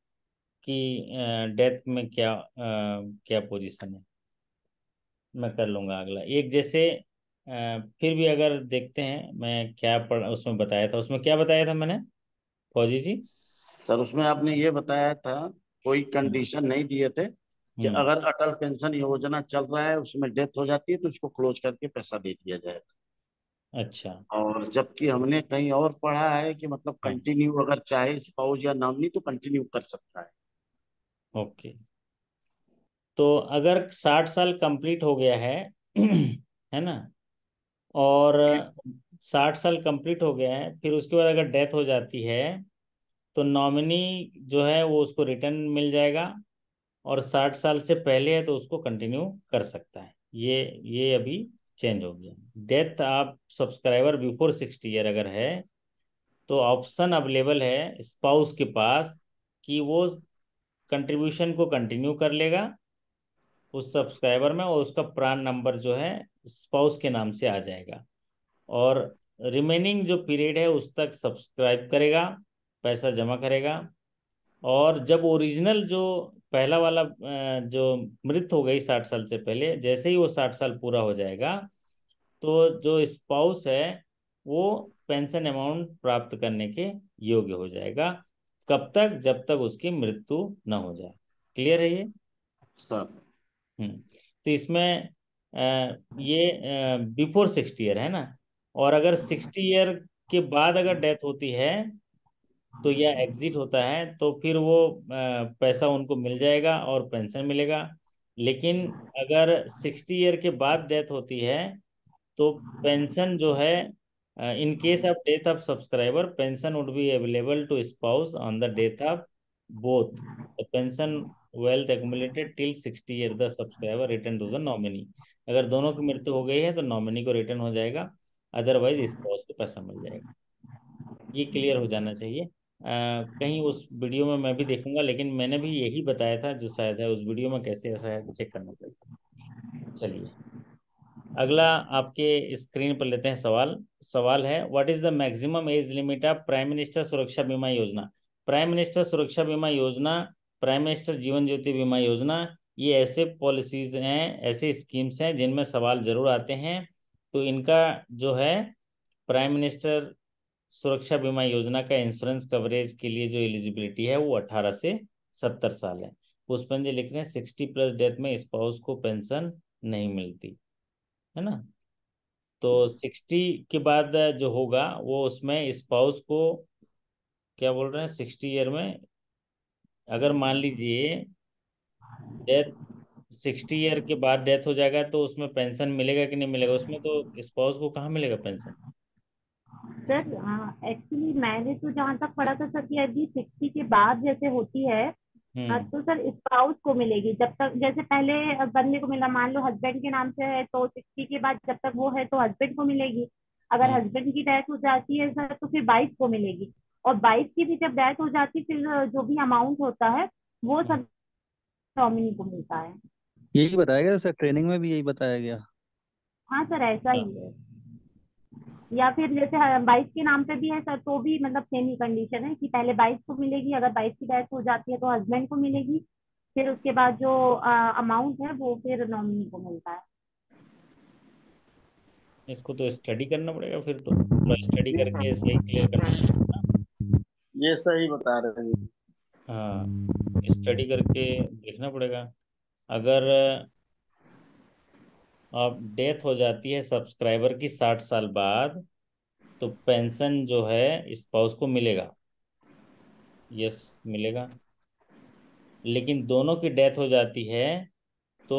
कि डेथ में क्या क्या पोजीशन है, मैं कर लूंगा अगला एक जैसे। फिर भी अगर देखते हैं मैं क्या पढ़ उसमें बताया था, उसमें क्या बताया था मैंने फौजी जी? सर उसमें आपने ये बताया था, कोई हम्म कंडीशन नहीं दिए थे कि हम्म, अगर अटल पेंशन योजना चल रहा है उसमें डेथ हो जाती है तो उसको क्लोज करके पैसा दे दिया जाए। अच्छा। और जबकि हमने कहीं और पढ़ा है कि मतलब हाँ, कंटिन्यू अगर चाहे स्पाउस या नॉमिनी तो कंटिन्यू कर सकता है। ओके। तो अगर 60 साल कंप्लीट हो गया है है ना, और 60 साल कंप्लीट हो गया है, फिर उसके बाद अगर डेथ हो जाती है तो नॉमिनी जो है वो उसको रिटर्न मिल जाएगा, और 60 साल से पहले है तो उसको कंटिन्यू कर सकता है। ये अभी चेंज हो गया। डेथ आप सब्सक्राइबर बिफोर 60 ईयर अगर है तो ऑप्शन अवेलेबल है स्पाउस के पास कि वो कंट्रीब्यूशन को कंटिन्यू कर लेगा उस सब्सक्राइबर में, और उसका प्रान नंबर जो है स्पाउस के नाम से आ जाएगा, और रिमेनिंग जो पीरियड है उस तक सब्सक्राइब करेगा, पैसा जमा करेगा। और जब ओरिजिनल जो पहला वाला जो मृत्यु हो गई 60 साल से पहले, जैसे ही वो 60 साल पूरा हो जाएगा तो जो स्पाउस है वो पेंशन अमाउंट प्राप्त करने के योग्य हो जाएगा। कब तक? जब तक उसकी मृत्यु न हो जाए। क्लियर है ये? सर तो इसमें ये बिफोर 60 ईयर है ना, और अगर 60 ईयर के बाद अगर डेथ होती है तो या एग्जिट होता है तो फिर वो पैसा उनको मिल जाएगा और पेंशन मिलेगा। लेकिन अगर 60 ईयर के बाद डेथ होती है तो पेंशन जो है, in case of death of subscriber pension would be available to spouse on the death of both the pension wealth accumulated till 60 year the subscriber return to the nominee. अगर दोनों की मृत्यु हो गई है तो नॉमिनी को रिटर्न हो जाएगा। अदरवाइज स्पाउस को पैसा मिल जाएगा। ये क्लियर हो जाना चाहिए। कहीं उस वीडियो में मैं भी देखूंगा, लेकिन मैंने भी यही बताया था जो शायद है उस वीडियो में, कैसे ऐसा है चेक करना पड़ेगा। चलिए अगला आपके स्क्रीन पर लेते हैं सवाल। सवाल है, what is the maximum age limit of prime minister Suraksha Bima योजना। प्राइम मिनिस्टर सुरक्षा बीमा योजना, प्राइम मिनिस्टर जीवन ज्योति बीमा योजना, ये ऐसे पॉलिसीज हैं, ऐसे स्कीम्स हैं जिनमें सवाल जरूर आते हैं। तो इनका जो है प्राइम मिनिस्टर सुरक्षा बीमा योजना का इंश्योरेंस कवरेज के लिए जो एलिजिबिलिटी है वो 18 से 70 साल है। पुष्पन जी लिख रहे हैं 60+ डेथ में स्पाउस को पेंशन नहीं मिलती, है ना। तो 60 के बाद जो होगा वो उसमें स्पाउस को क्या बोल रहे हैं, 60 ईयर में अगर मान लीजिए डेथ, 60 ईयर के बाद डेथ हो जाएगा तो उसमें पेंशन मिलेगा कि नहीं मिलेगा, उसमें तो स्पाउस को कहाँ मिलेगा पेंशन। सर एक्चुअली मैंने तो जहाँ तक पढ़ा था सर कि अभी 60 के बाद जैसे होती है हम्म तो सर स्पाउस को मिलेगी। जब तक जैसे पहले बंदे को मिला, मान लो हस्बैंड के नाम से है तो 60 के बाद जब तक वो है तो हस्बैंड को मिलेगी। अगर हम्म हस्बैंड की डेथ हो जाती है सर तो फिर वाइफ को मिलेगी। और वाइफ की भी जब डेथ हो जाती है फिर जो भी अमाउंट होता है वो हम्म। सब नॉमिनी को मिलता है। यही बताया गया सर, ट्रेनिंग में भी यही बताया गया। हाँ सर ऐसा हाँ, ही है। या फिर जैसे बाइक के नाम पे भी है सर तो भी मतलब सेम ही कंडीशन है कि पहले बाइक को मिलेगी, अगर बाइक की डेथ हो जाती है तो हस्बैंड को मिलेगी। फिर उसके बाद जो अमाउंट है वो फिर नॉमिनी को मिलता है। इसको तो स्टडी करना पड़ेगा, फिर तो पूरा स्टडी करके सही क्लियर करना पड़ेगा ना। ये सही बता रहे हैं। हाँ, स्टडी करके देखना पड़ेगा। अगर अब डेथ हो जाती है सब्सक्राइबर की 60 साल बाद, तो पेंशन जो है स्पाउस को मिलेगा, यस मिलेगा। लेकिन दोनों की डेथ हो जाती है तो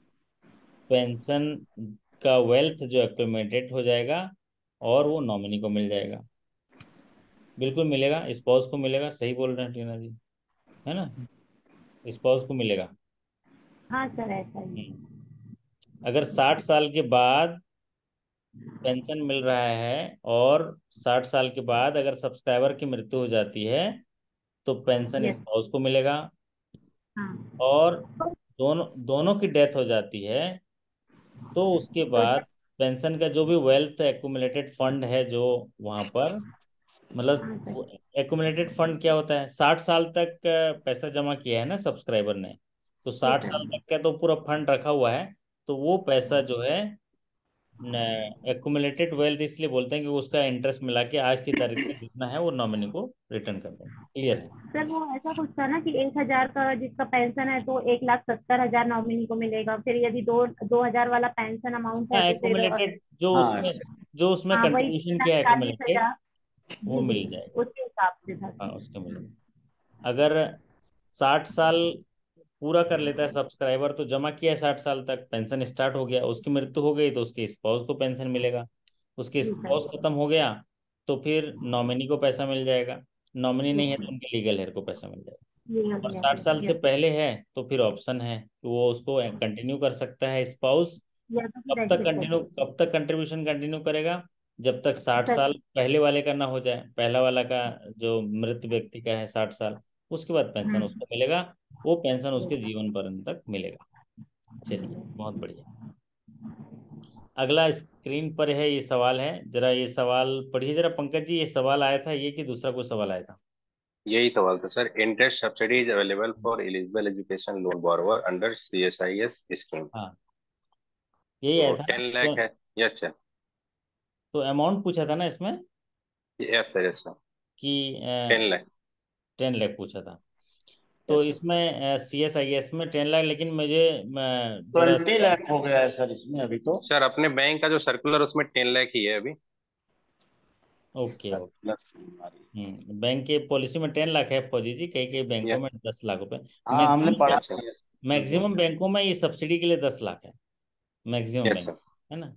पेंशन का वेल्थ जो एक्यूमुलेटेड हो जाएगा और वो नॉमिनी को मिल जाएगा। बिल्कुल मिलेगा, स्पाउस को मिलेगा, सही बोल रहे हैं टीना जी, है ना। स्पाउस को मिलेगा। हाँ सर ऐसा ही है। हम्म। अगर 60 साल के बाद पेंशन मिल रहा है और 60 साल के बाद अगर सब्सक्राइबर की मृत्यु हो जाती है तो पेंशन यस। स्पाउस को मिलेगा। हाँ और दोनों दोनों की डेथ हो जाती है तो उसके तो बाद पेंशन का जो भी वेल्थ एक्यूमुलेटेड फंड है जो वहां पर, हाँ सर। मतलब एक्यूमुलेटेड फंड क्या होता है, 60 साल तक पैसा जमा किया है ना सब्सक्राइबर ने, तो जी 60 सर। साल तक का तो पूरा फंड रखा हुआ है। तो वो पैसा जो है एक्यूमुलेटेड वेल्थ इसलिए बोलते हैं कि उसका इंटरेस्ट मिला के आज की तारीख में जितना है वो नॉमिनी को रिटर्न कर देंगे। क्लियर है। सर वो ऐसा कुछ था ना कि 1,000 का जिसका पेंशन है तो 1,70,000 नॉमिनी को मिलेगा। फिर यदि 2,000 वाला पेंशन अमाउंट है हाँ तो फिर एक्यूमुलेटेड हाँ जो उसमें हाँ वही कंट्रीब्यूशन किया है चालीस एक्यूमुलेटेड हजार वो जी जी मिल जाएगा। उसके हिसाब से था हाँ सर। उसके मिलेगा। अगर 60 साल पूरा कर लेता है सब्सक्राइबर, तो जमा किया है 60 साल तक, पेंशन स्टार्ट हो गया, उसकी मृत्यु हो गई तो उसके स्पाउस को पेंशन मिलेगा। उसके जी स्पाउस सर। खत्म हो गया तो फिर नॉमिनी को पैसा मिल जाएगा। नॉमिनी जी नहीं है तो सर। उनके लीगल हेयर को पैसा मिल जाएगा। ये हो और गया 60 साल से यस। पहले है तो फिर ऑप्शन है कि वो उसको कंटिन्यू कर सकता है स्पाउस। या तो फिर एग्जिट कर सकते कब तक कंट्रीब्यूशन कंटिन्यू करेगा, जब तक हैं। 60 साल पहले वाले का ना हो जाए, पहला वाला का जो मृत व्यक्ति का है 60 साल, उसके बाद पेंशन हम्म। उसको मिलेगा। वो पेंशन उसके जीवन पर्यंत तक मिलेगा। चलिए बहुत बढ़िया। अगला स्क्रीन पर है, ये सवाल है, जरा ये सवाल पढ़िए जरा पंकज जी, ये सवाल आया था ये कि दूसरा कोई सवाल आया था। यही सवाल था sir. Interest subsidy is available for eligible education loan borrower under CSIS scheme. हाँ यही आया तो था ना 10 लाख तो, है। Yes sir. अमाउंट पूछा था ना इसमें यस सर, यस सर। कि 10 लाख। 10 लाख पूछा था। तो यस सर। इसमें CSIS में 10 लाख, लेकिन मुझे जरा 20 लाख हो गया है सर इसमें अभी तो। सर अपने बैंक का जो सर्कुलर उसमें 10 लाख ही है अभी। Okay okay. प्लस हमारी। बैंक के पॉलिसी में 10 लाख है फौजी जी, कई कई बैंकों यस। में 10 लाख रुपए। हाँ हमने मैक्सिमम पढ़ा यस सर। नहीं है मैक्सिमम रिपोर्ट में। बैंकों में ये सब्सिडी के लिए 10 लाख है, मैक्सिमम यस बैंक, सर। है ना।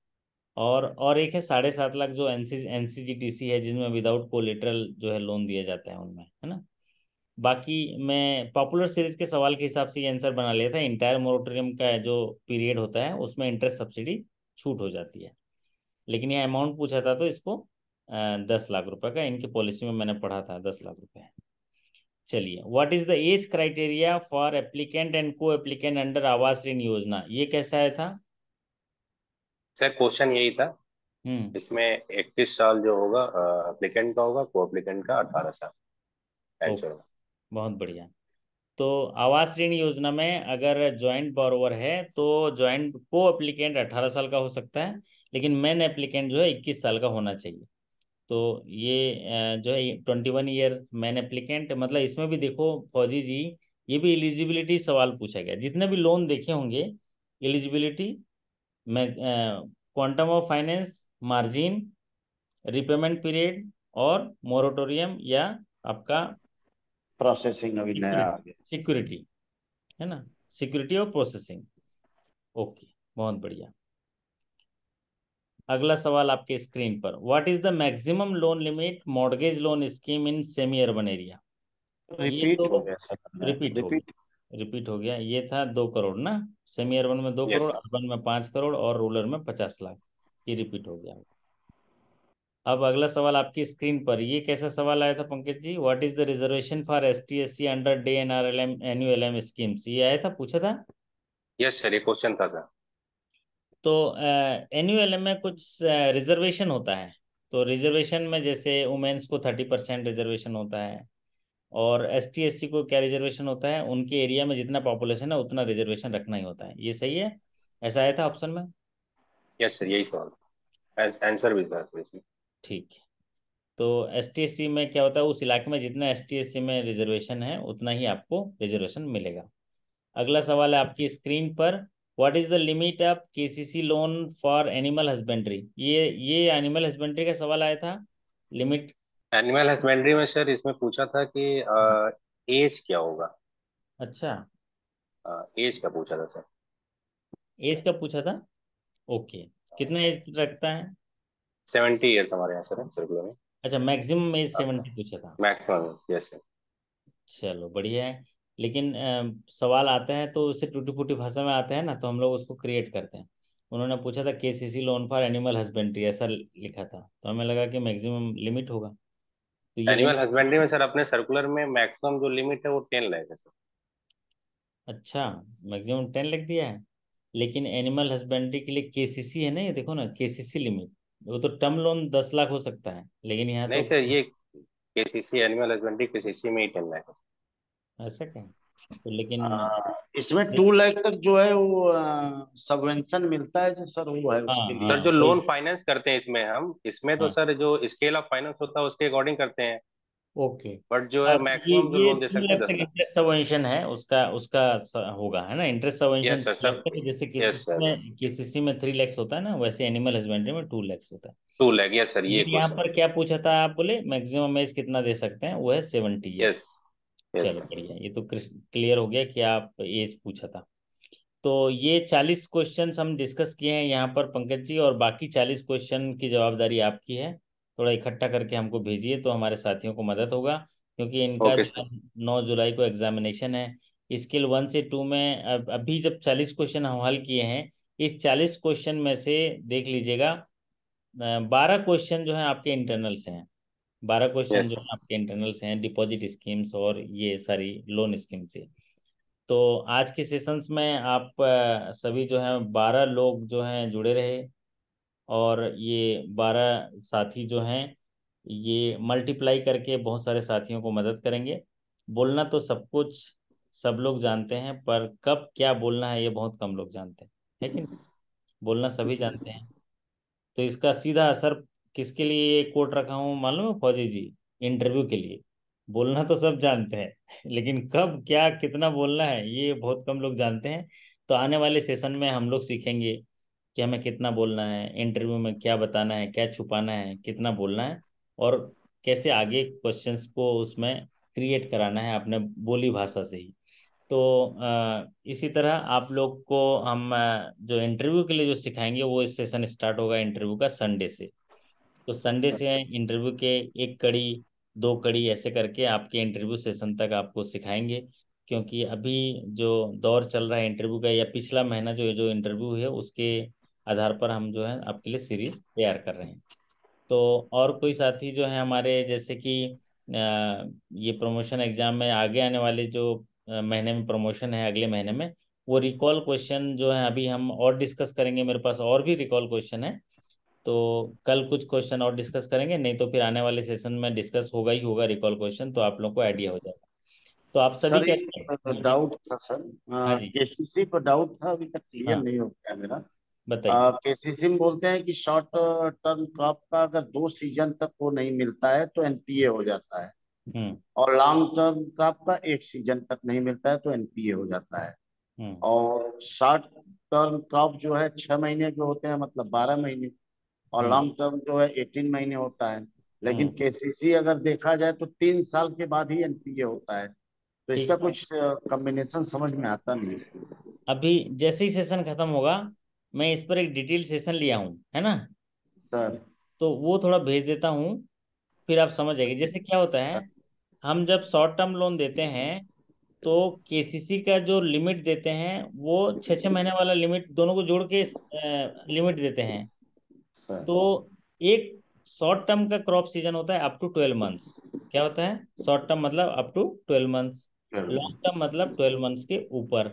और एक है 7.5 लाख जो NCGTC है, जिसमें विदाउट कोलेटरल जो है लोन दिया जाता है उनमें, है ना। बाकी मैं पॉपुलर सीरीज के सवाल के हिसाब से ये आंसर बना लिया था। इंटायर मोरेटोरियम का जो पीरियड होता है उसमें इंटरेस्ट सब्सिडी छूट हो जाती है। लेकिन ये अमाउंट पूछा था तो इसको 10 लाख रुपए का इनकी पॉलिसी में मैंने पढ़ा था, 10 लाख रुपए। चलिए, what is the age criteria for applicant and co applicant under Awas Rin योजना, ये कैसा आया था? सर क्वेश्चन यही था, हम्म। इसमें 21 साल जो होगा एप्लीकेंट का होगा, को एप्लीकेंट का 18 साल ओ, आंसर होगा। बहुत बढ़िया। तो आवास ऋण योजना में अगर जॉइंट बोरोवर है तो जॉइंट को एप्लीकेंट 18 साल का हो सकता है, लेकिन मेन एप्लीकेंट जो है 21 साल का होना चाहिए। तो ये जो है 21 ईयर मैन एप्लीकेंट, मतलब इसमें भी देखो फौजी जी, ये भी एलिजिबिलिटी सवाल पूछा गया। जितने भी लोन देखे होंगे एलिजिबिलिटी में, quantum of finance, margin, repayment period और मोरेटोरियम या आपका प्रोसेसिंग अभी नया आ सिक्योरिटी, गया। सिक्योरिटी है ना, सिक्योरिटी और प्रोसेसिंग। ओके, बहुत बढ़िया। अगला सवाल आपके स्क्रीन पर, what is the maximum loan limit mortgage loan scheme in semi urban area? ये तो रिपीट हो गया सर, रिपीट हो रिपीट। गया, रिपीट हो गया। ये था 2 करोड़ ना, सेमी अर्बन में 2 करोड़, यस सर। अर्बन में 5 करोड़ और रूरल में 50 लाख। ये रिपीट हो गया। अब अगला सवाल आपकी स्क्रीन पर, ये कैसा सवाल आया था Pankaj ji? What is the reservation for ST SC under DNRLM NULM schemes, ये आया था, पूछा था। यस सर, ये क्वेश्चन था सर। तो NULM में कुछ रिजर्वेशन होता है। तो रिजर्वेशन में जैसे वुमेन्स को 30% रिजर्वेशन होता है, और ST SC को क्या रिजर्वेशन होता है, उनके एरिया में जितना पॉपुलेशन है उतना रिजर्वेशन रखना ही होता है। ये सही है, ऐसा आया था ऑप्शन में। यस सर, यही सवाल आंसर भी था इसमें। ठीक है। तो ST SC में क्या होता है, उस इलाके में जितना ST SC में रिजर्वेशन है उतना ही आपको रिजर्वेशन मिलेगा। अगला सवाल है आपकी स्क्रीन पर, what is the limit of KCC loan for animal husbandry? ये एनिमल हस्बेंड्री का सवाल आया था, लिमिट। एनिमल हस्बेंड्री में सर इसमें पूछा था कि एज क्या होगा। अच्छा, एज का पूछा था सर। एज का पूछा था। ओके, कितना एज रखता है? 70 ईयर्स हमारे यहाँ सर है सर्कुलर में। अच्छा, मैक्सिमम एज 70 पूछा था। Maximum, yes sir. चलो बढ़िया है। लेकिन सवाल आते हैं तो उससे टूटी फूटी भाषा में आते हैं ना, तो हम लोग उसको क्रिएट करते हैं। उन्होंने पूछा था KCC loan for animal husbandry, ऐसा लिखा था, तो हमें लगा कि मैक्सिमम लिमिट होगा, तो ये एनिमल लिमिट। हस्बेंड्री में सर अपने सर्कुलर में मैक्सिमम जो लिमिट है वो 10 लाख है सर। अच्छा, मैक्सिमम 10 लिख दिया है। लेकिन एनिमल हस्बेंड्री के लिए KCC है ना, ये देखो ना, KCC लिमिट। वो तो टर्म लोन 10 लाख हो सकता है, लेकिन यहाँ नहीं तो सर, ये केसीसी एनिमल हस्बेंड्री केसीसी में ही 10 लाख है। ऐसा क्या है? तो लेकिन इसमें 2 लाख तक जो है वो सबवेंशन मिलता है जो सर, वो है हाँ उसके लिए। सर जो हाँ, लोन वही। फाइनेंस करते हैं इसमें हम, इसमें तो हाँ, सर जो स्केल ऑफ फाइनेंस होता है उसके अकॉर्डिंग करते हैं। ओके। बट जो है तो ये मैक्सिमम जो ये लोन दे 2 सकते लाख हैं दस तक लाख इंटरेस्ट सबवेंशन है, उसका उसका होगा, है ना, interest subvention yes sir 2 lakh सब। तक। जैसे यस केसीसी सर, यस। में केसीसी में 3 लाख होता है ना, वैसे एनिमल हस्बेंड्री में 2 लाख होता है। 2 लाख, यस सर, ये लेकिन यहाँ क्वेश्चन पर क्या पूछा था, आप बोले मैक्सिमम एज कितना दे सकते हैं, वो है 70 ईयर्स। यस। यस चलो सर। बढ़िया, ये तो क्लियर हो गया कि आप एज पूछा था। तो ये 40 क्वेश्चन हम डिस्कस किए हैं यहाँ पर पंकज जी, और बाकी 40 क्वेश्चन की जवाबदारी आपकी है। थोड़ा इकट्ठा करके हमको भेजिए तो हमारे साथियों को मदद होगा, क्योंकि इनका ओके जो सर। है 9 जुलाई को एग्जामिनेशन है। स्केल 1 से 2 में अभी जब 40 क्वेश्चन हम हल किए हैं, इस 40 क्वेश्चन में से देख लीजिएगा 12 क्वेश्चन जो है आपके इंटरनल से हैं। 12 क्वेश्चन यस जो सर। है आपके इंटरनल से हैं, डिपॉजिट स्कीम्स और ये सारी लोन स्कीम से। तो आज के सेशंस में आप सभी जो हैं 12 लोग जो हैं जुड़े रहे, और ये 12 साथी जो हैं ये मल्टीप्लाई करके बहुत सारे साथियों को मदद करेंगे। बोलना तो सब कुछ सब लोग जानते हैं, पर कब क्या बोलना है ये बहुत कम लोग जानते हैं, है कि नहीं? बोलना सभी जानते हैं। तो इसका सीधा असर किसके लिए ये कोट रखा हूँ मालूम है फौजी जी? इंटरव्यू के लिए। बोलना तो सब जानते हैं लेकिन कब क्या कितना बोलना है ये बहुत कम लोग जानते हैं। तो आने वाले सेशन में हम लोग सीखेंगे कि हमें कितना बोलना है, इंटरव्यू में क्या बताना है, क्या छुपाना है, कितना बोलना है, और कैसे आगे क्वेश्चंस को उसमें क्रिएट कराना है अपने बोली भाषा से ही। तो इसी तरह आप लोग को हम जो इंटरव्यू के लिए जो सिखाएंगे, वो इस सेशन स्टार्ट होगा इंटरव्यू का संडे से। तो संडे से इंटरव्यू के 1 कड़ी 2 कड़ी ऐसे करके आपके इंटरव्यू सेशन तक आपको सिखाएंगे। क्योंकि अभी जो दौर चल रहा है इंटरव्यू का, या पिछला महीना जो जो इंटरव्यू है उसके आधार पर हम जो है आपके लिए सीरीज तैयार कर रहे हैं। तो और कोई साथी जो है हमारे, जैसे कि ये प्रमोशन एग्जाम में आगे आने वाले जो महीने में प्रमोशन है, अगले महीने में, वो रिकॉल क्वेश्चन जो है अभी हम और डिस्कस करेंगे। मेरे पास और भी रिकॉल क्वेश्चन है, तो कल कुछ क्वेश्चन और डिस्कस करेंगे, नहीं तो फिर आने वाले सेशन में डिस्कस होगा ही होगा रिकॉल क्वेश्चन, तो आप लोग को आइडिया हो जाएगा। तो आप सभी सर का एक जी। डाउट था सर, हाँ जी। केसीसी पर डाउट था, अभी तक क्लियर हाँ नहीं हो गया मेरा। बताइए। केसीसी में बोलते हैं कि शॉर्ट टर्म क्रॉप का अगर 2 सीजन तक वो नहीं मिलता है तो एनपीए हो जाता है, हम्म। और लॉन्ग टर्म क्रॉप का 1 सीजन तक नहीं मिलता है तो एनपीए हो जाता है। हम्म। और शॉर्ट टर्म क्रॉप जो है 6 महीने के होते हैं, मतलब 12 महीने, और हम्म। लॉन्ग टर्म जो है 18 महीने होता है। लेकिन हम्म। केसीसी अगर देखा जाए तो 3 साल के बाद ही एनपीए होता है, तो ठीक इसका है। कुछ कॉम्बिनेशन समझ में आता नहीं इसमें। अभी जैसे ही सेशन खत्म होगा, मैं इस पर एक डिटेल सेशन लिया हूँ, है ना, सर तो वो थोड़ा भेज देता हूँ, फिर आप समझ जाएंगे। जैसे क्या होता है, सर हम जब शॉर्ट टर्म लोन देते हैं तो केसीसी का जो लिमिट देते हैं वो 6 6 महीने वाला लिमिट दोनों को जोड़ के लिमिट देते हैं। सर तो एक शॉर्ट टर्म का क्रॉप सीजन होता है अप टू 12 मंथ्स। क्या होता है? शॉर्ट टर्म मतलब up to 12 months, long term मतलब 12 मंथ्स के ऊपर।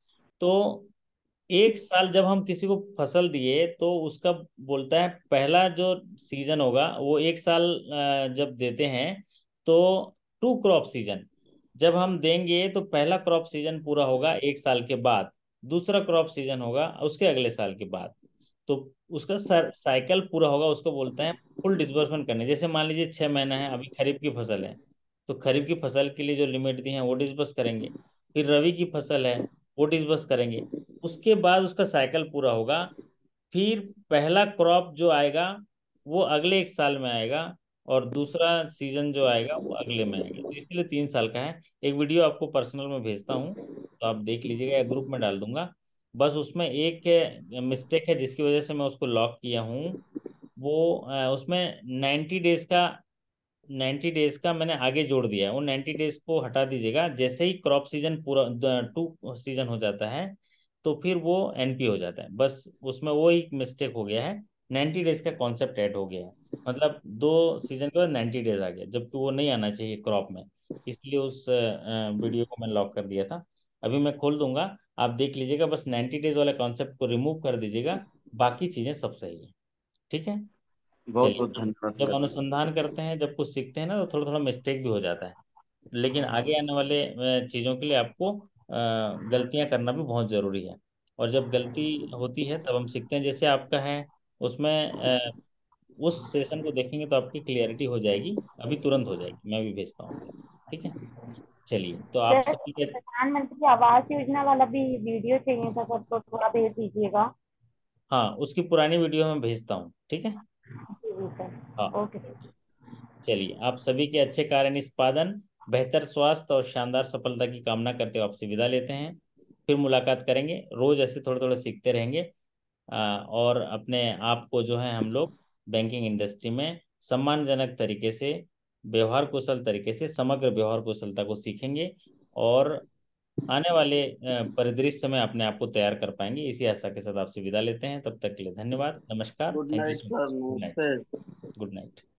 तो 1 साल जब हम किसी को फसल दिए तो उसका बोलता है पहला जो सीजन होगा वो 1 साल जब देते हैं तो टू क्रॉप सीजन जब हम देंगे तो पहला क्रॉप सीजन पूरा होगा 1 साल के बाद, दूसरा क्रॉप सीजन होगा उसके अगले साल के बाद। तो उसका साइकिल पूरा होगा, उसको बोलते हैं फुल डिस्बर्समेंट करने। जैसे मान लीजिए 6 महीना है, अभी खरीफ की फसल है, तो खरीफ की फसल के लिए जो लिमिट दी है वो डिस्बर्स करेंगे। फिर रबी की फसल है, वो डिस्बर्स करेंगे। उसके बाद उसका साइकिल पूरा होगा, फिर पहला क्रॉप जो आएगा वो अगले 1 साल में आएगा, और दूसरा सीजन जो आएगा वो अगले में आएगा। तो इसके लिए 3 साल का है। एक वीडियो आपको पर्सनल में भेजता हूँ, तो आप देख लीजिएगा, या ग्रुप में डाल दूंगा। बस उसमें एक मिस्टेक है जिसकी वजह से मैं उसको लॉक किया हूँ। वो उसमें 90 डेज का 90 डेज का मैंने आगे जोड़ दिया है, वो 90 डेज को हटा दीजिएगा। जैसे ही क्रॉप सीजन पूरा टू सीजन हो जाता है तो फिर वो एनपी हो जाता है। बस उसमें वो एक मिस्टेक हो गया है, 90 डेज का कॉन्सेप्ट ऐड हो गया है, मतलब 2 सीजन के बाद 90 डेज आ गया, जबकि वो नहीं आना चाहिए क्रॉप में। इसलिए उस वीडियो को मैं लॉक कर दिया था। अभी मैं खोल दूंगा, आप देख लीजिएगा, बस 90 डेज वाले कॉन्सेप्ट को रिमूव कर दीजिएगा, बाकी चीज़ें सब सही है। ठीक है। बहुत चलिए, बहुत धन्यवाद जब सर। अनुसंधान करते हैं, जब कुछ सीखते हैं ना, तो थोड़ा थोड़ा मिस्टेक भी हो जाता है, लेकिन आगे आने वाले चीज़ों के लिए आपको गलतियां करना भी बहुत ज़रूरी है। और जब गलती होती है तब हम सीखते हैं। जैसे आपका है उसमें, उस सेशन को देखेंगे तो आपकी क्लियरिटी हो जाएगी, अभी तुरंत हो जाएगी, मैं भी भेजता हूँ आपको। ठीक है। चलिए, तो आप सर सभी के, प्रधानमंत्री आवास योजना वाला भी वीडियो चाहिए था सर, तो थोड़ा भेज दीजिएगा। हाँ, उसकी पुरानी वीडियो मैं भेजता हूँ। ठीक है। जी जी हाँ। Sir, okay sir. चलिए, आप सभी के अच्छे कार्य निष्पादन, बेहतर स्वास्थ्य और शानदार सफलता की कामना करते हुए आपसे विदा लेते हैं। फिर मुलाकात करेंगे, रोज ऐसे थोड़े थोड़े सीखते रहेंगे। और अपने आप को जो है हम लोग बैंकिंग इंडस्ट्री में सम्मानजनक तरीके से, व्यवहार कुशल तरीके से, समग्र व्यवहार कुशलता को सीखेंगे, और आने वाले परिदृश्य में अपने आप को तैयार कर पाएंगे। इसी आशा के साथ आपसे विदा लेते हैं। तब तक के लिए धन्यवाद, नमस्कार, good thank you night so sir, much, good night. नमस्ते। Good night.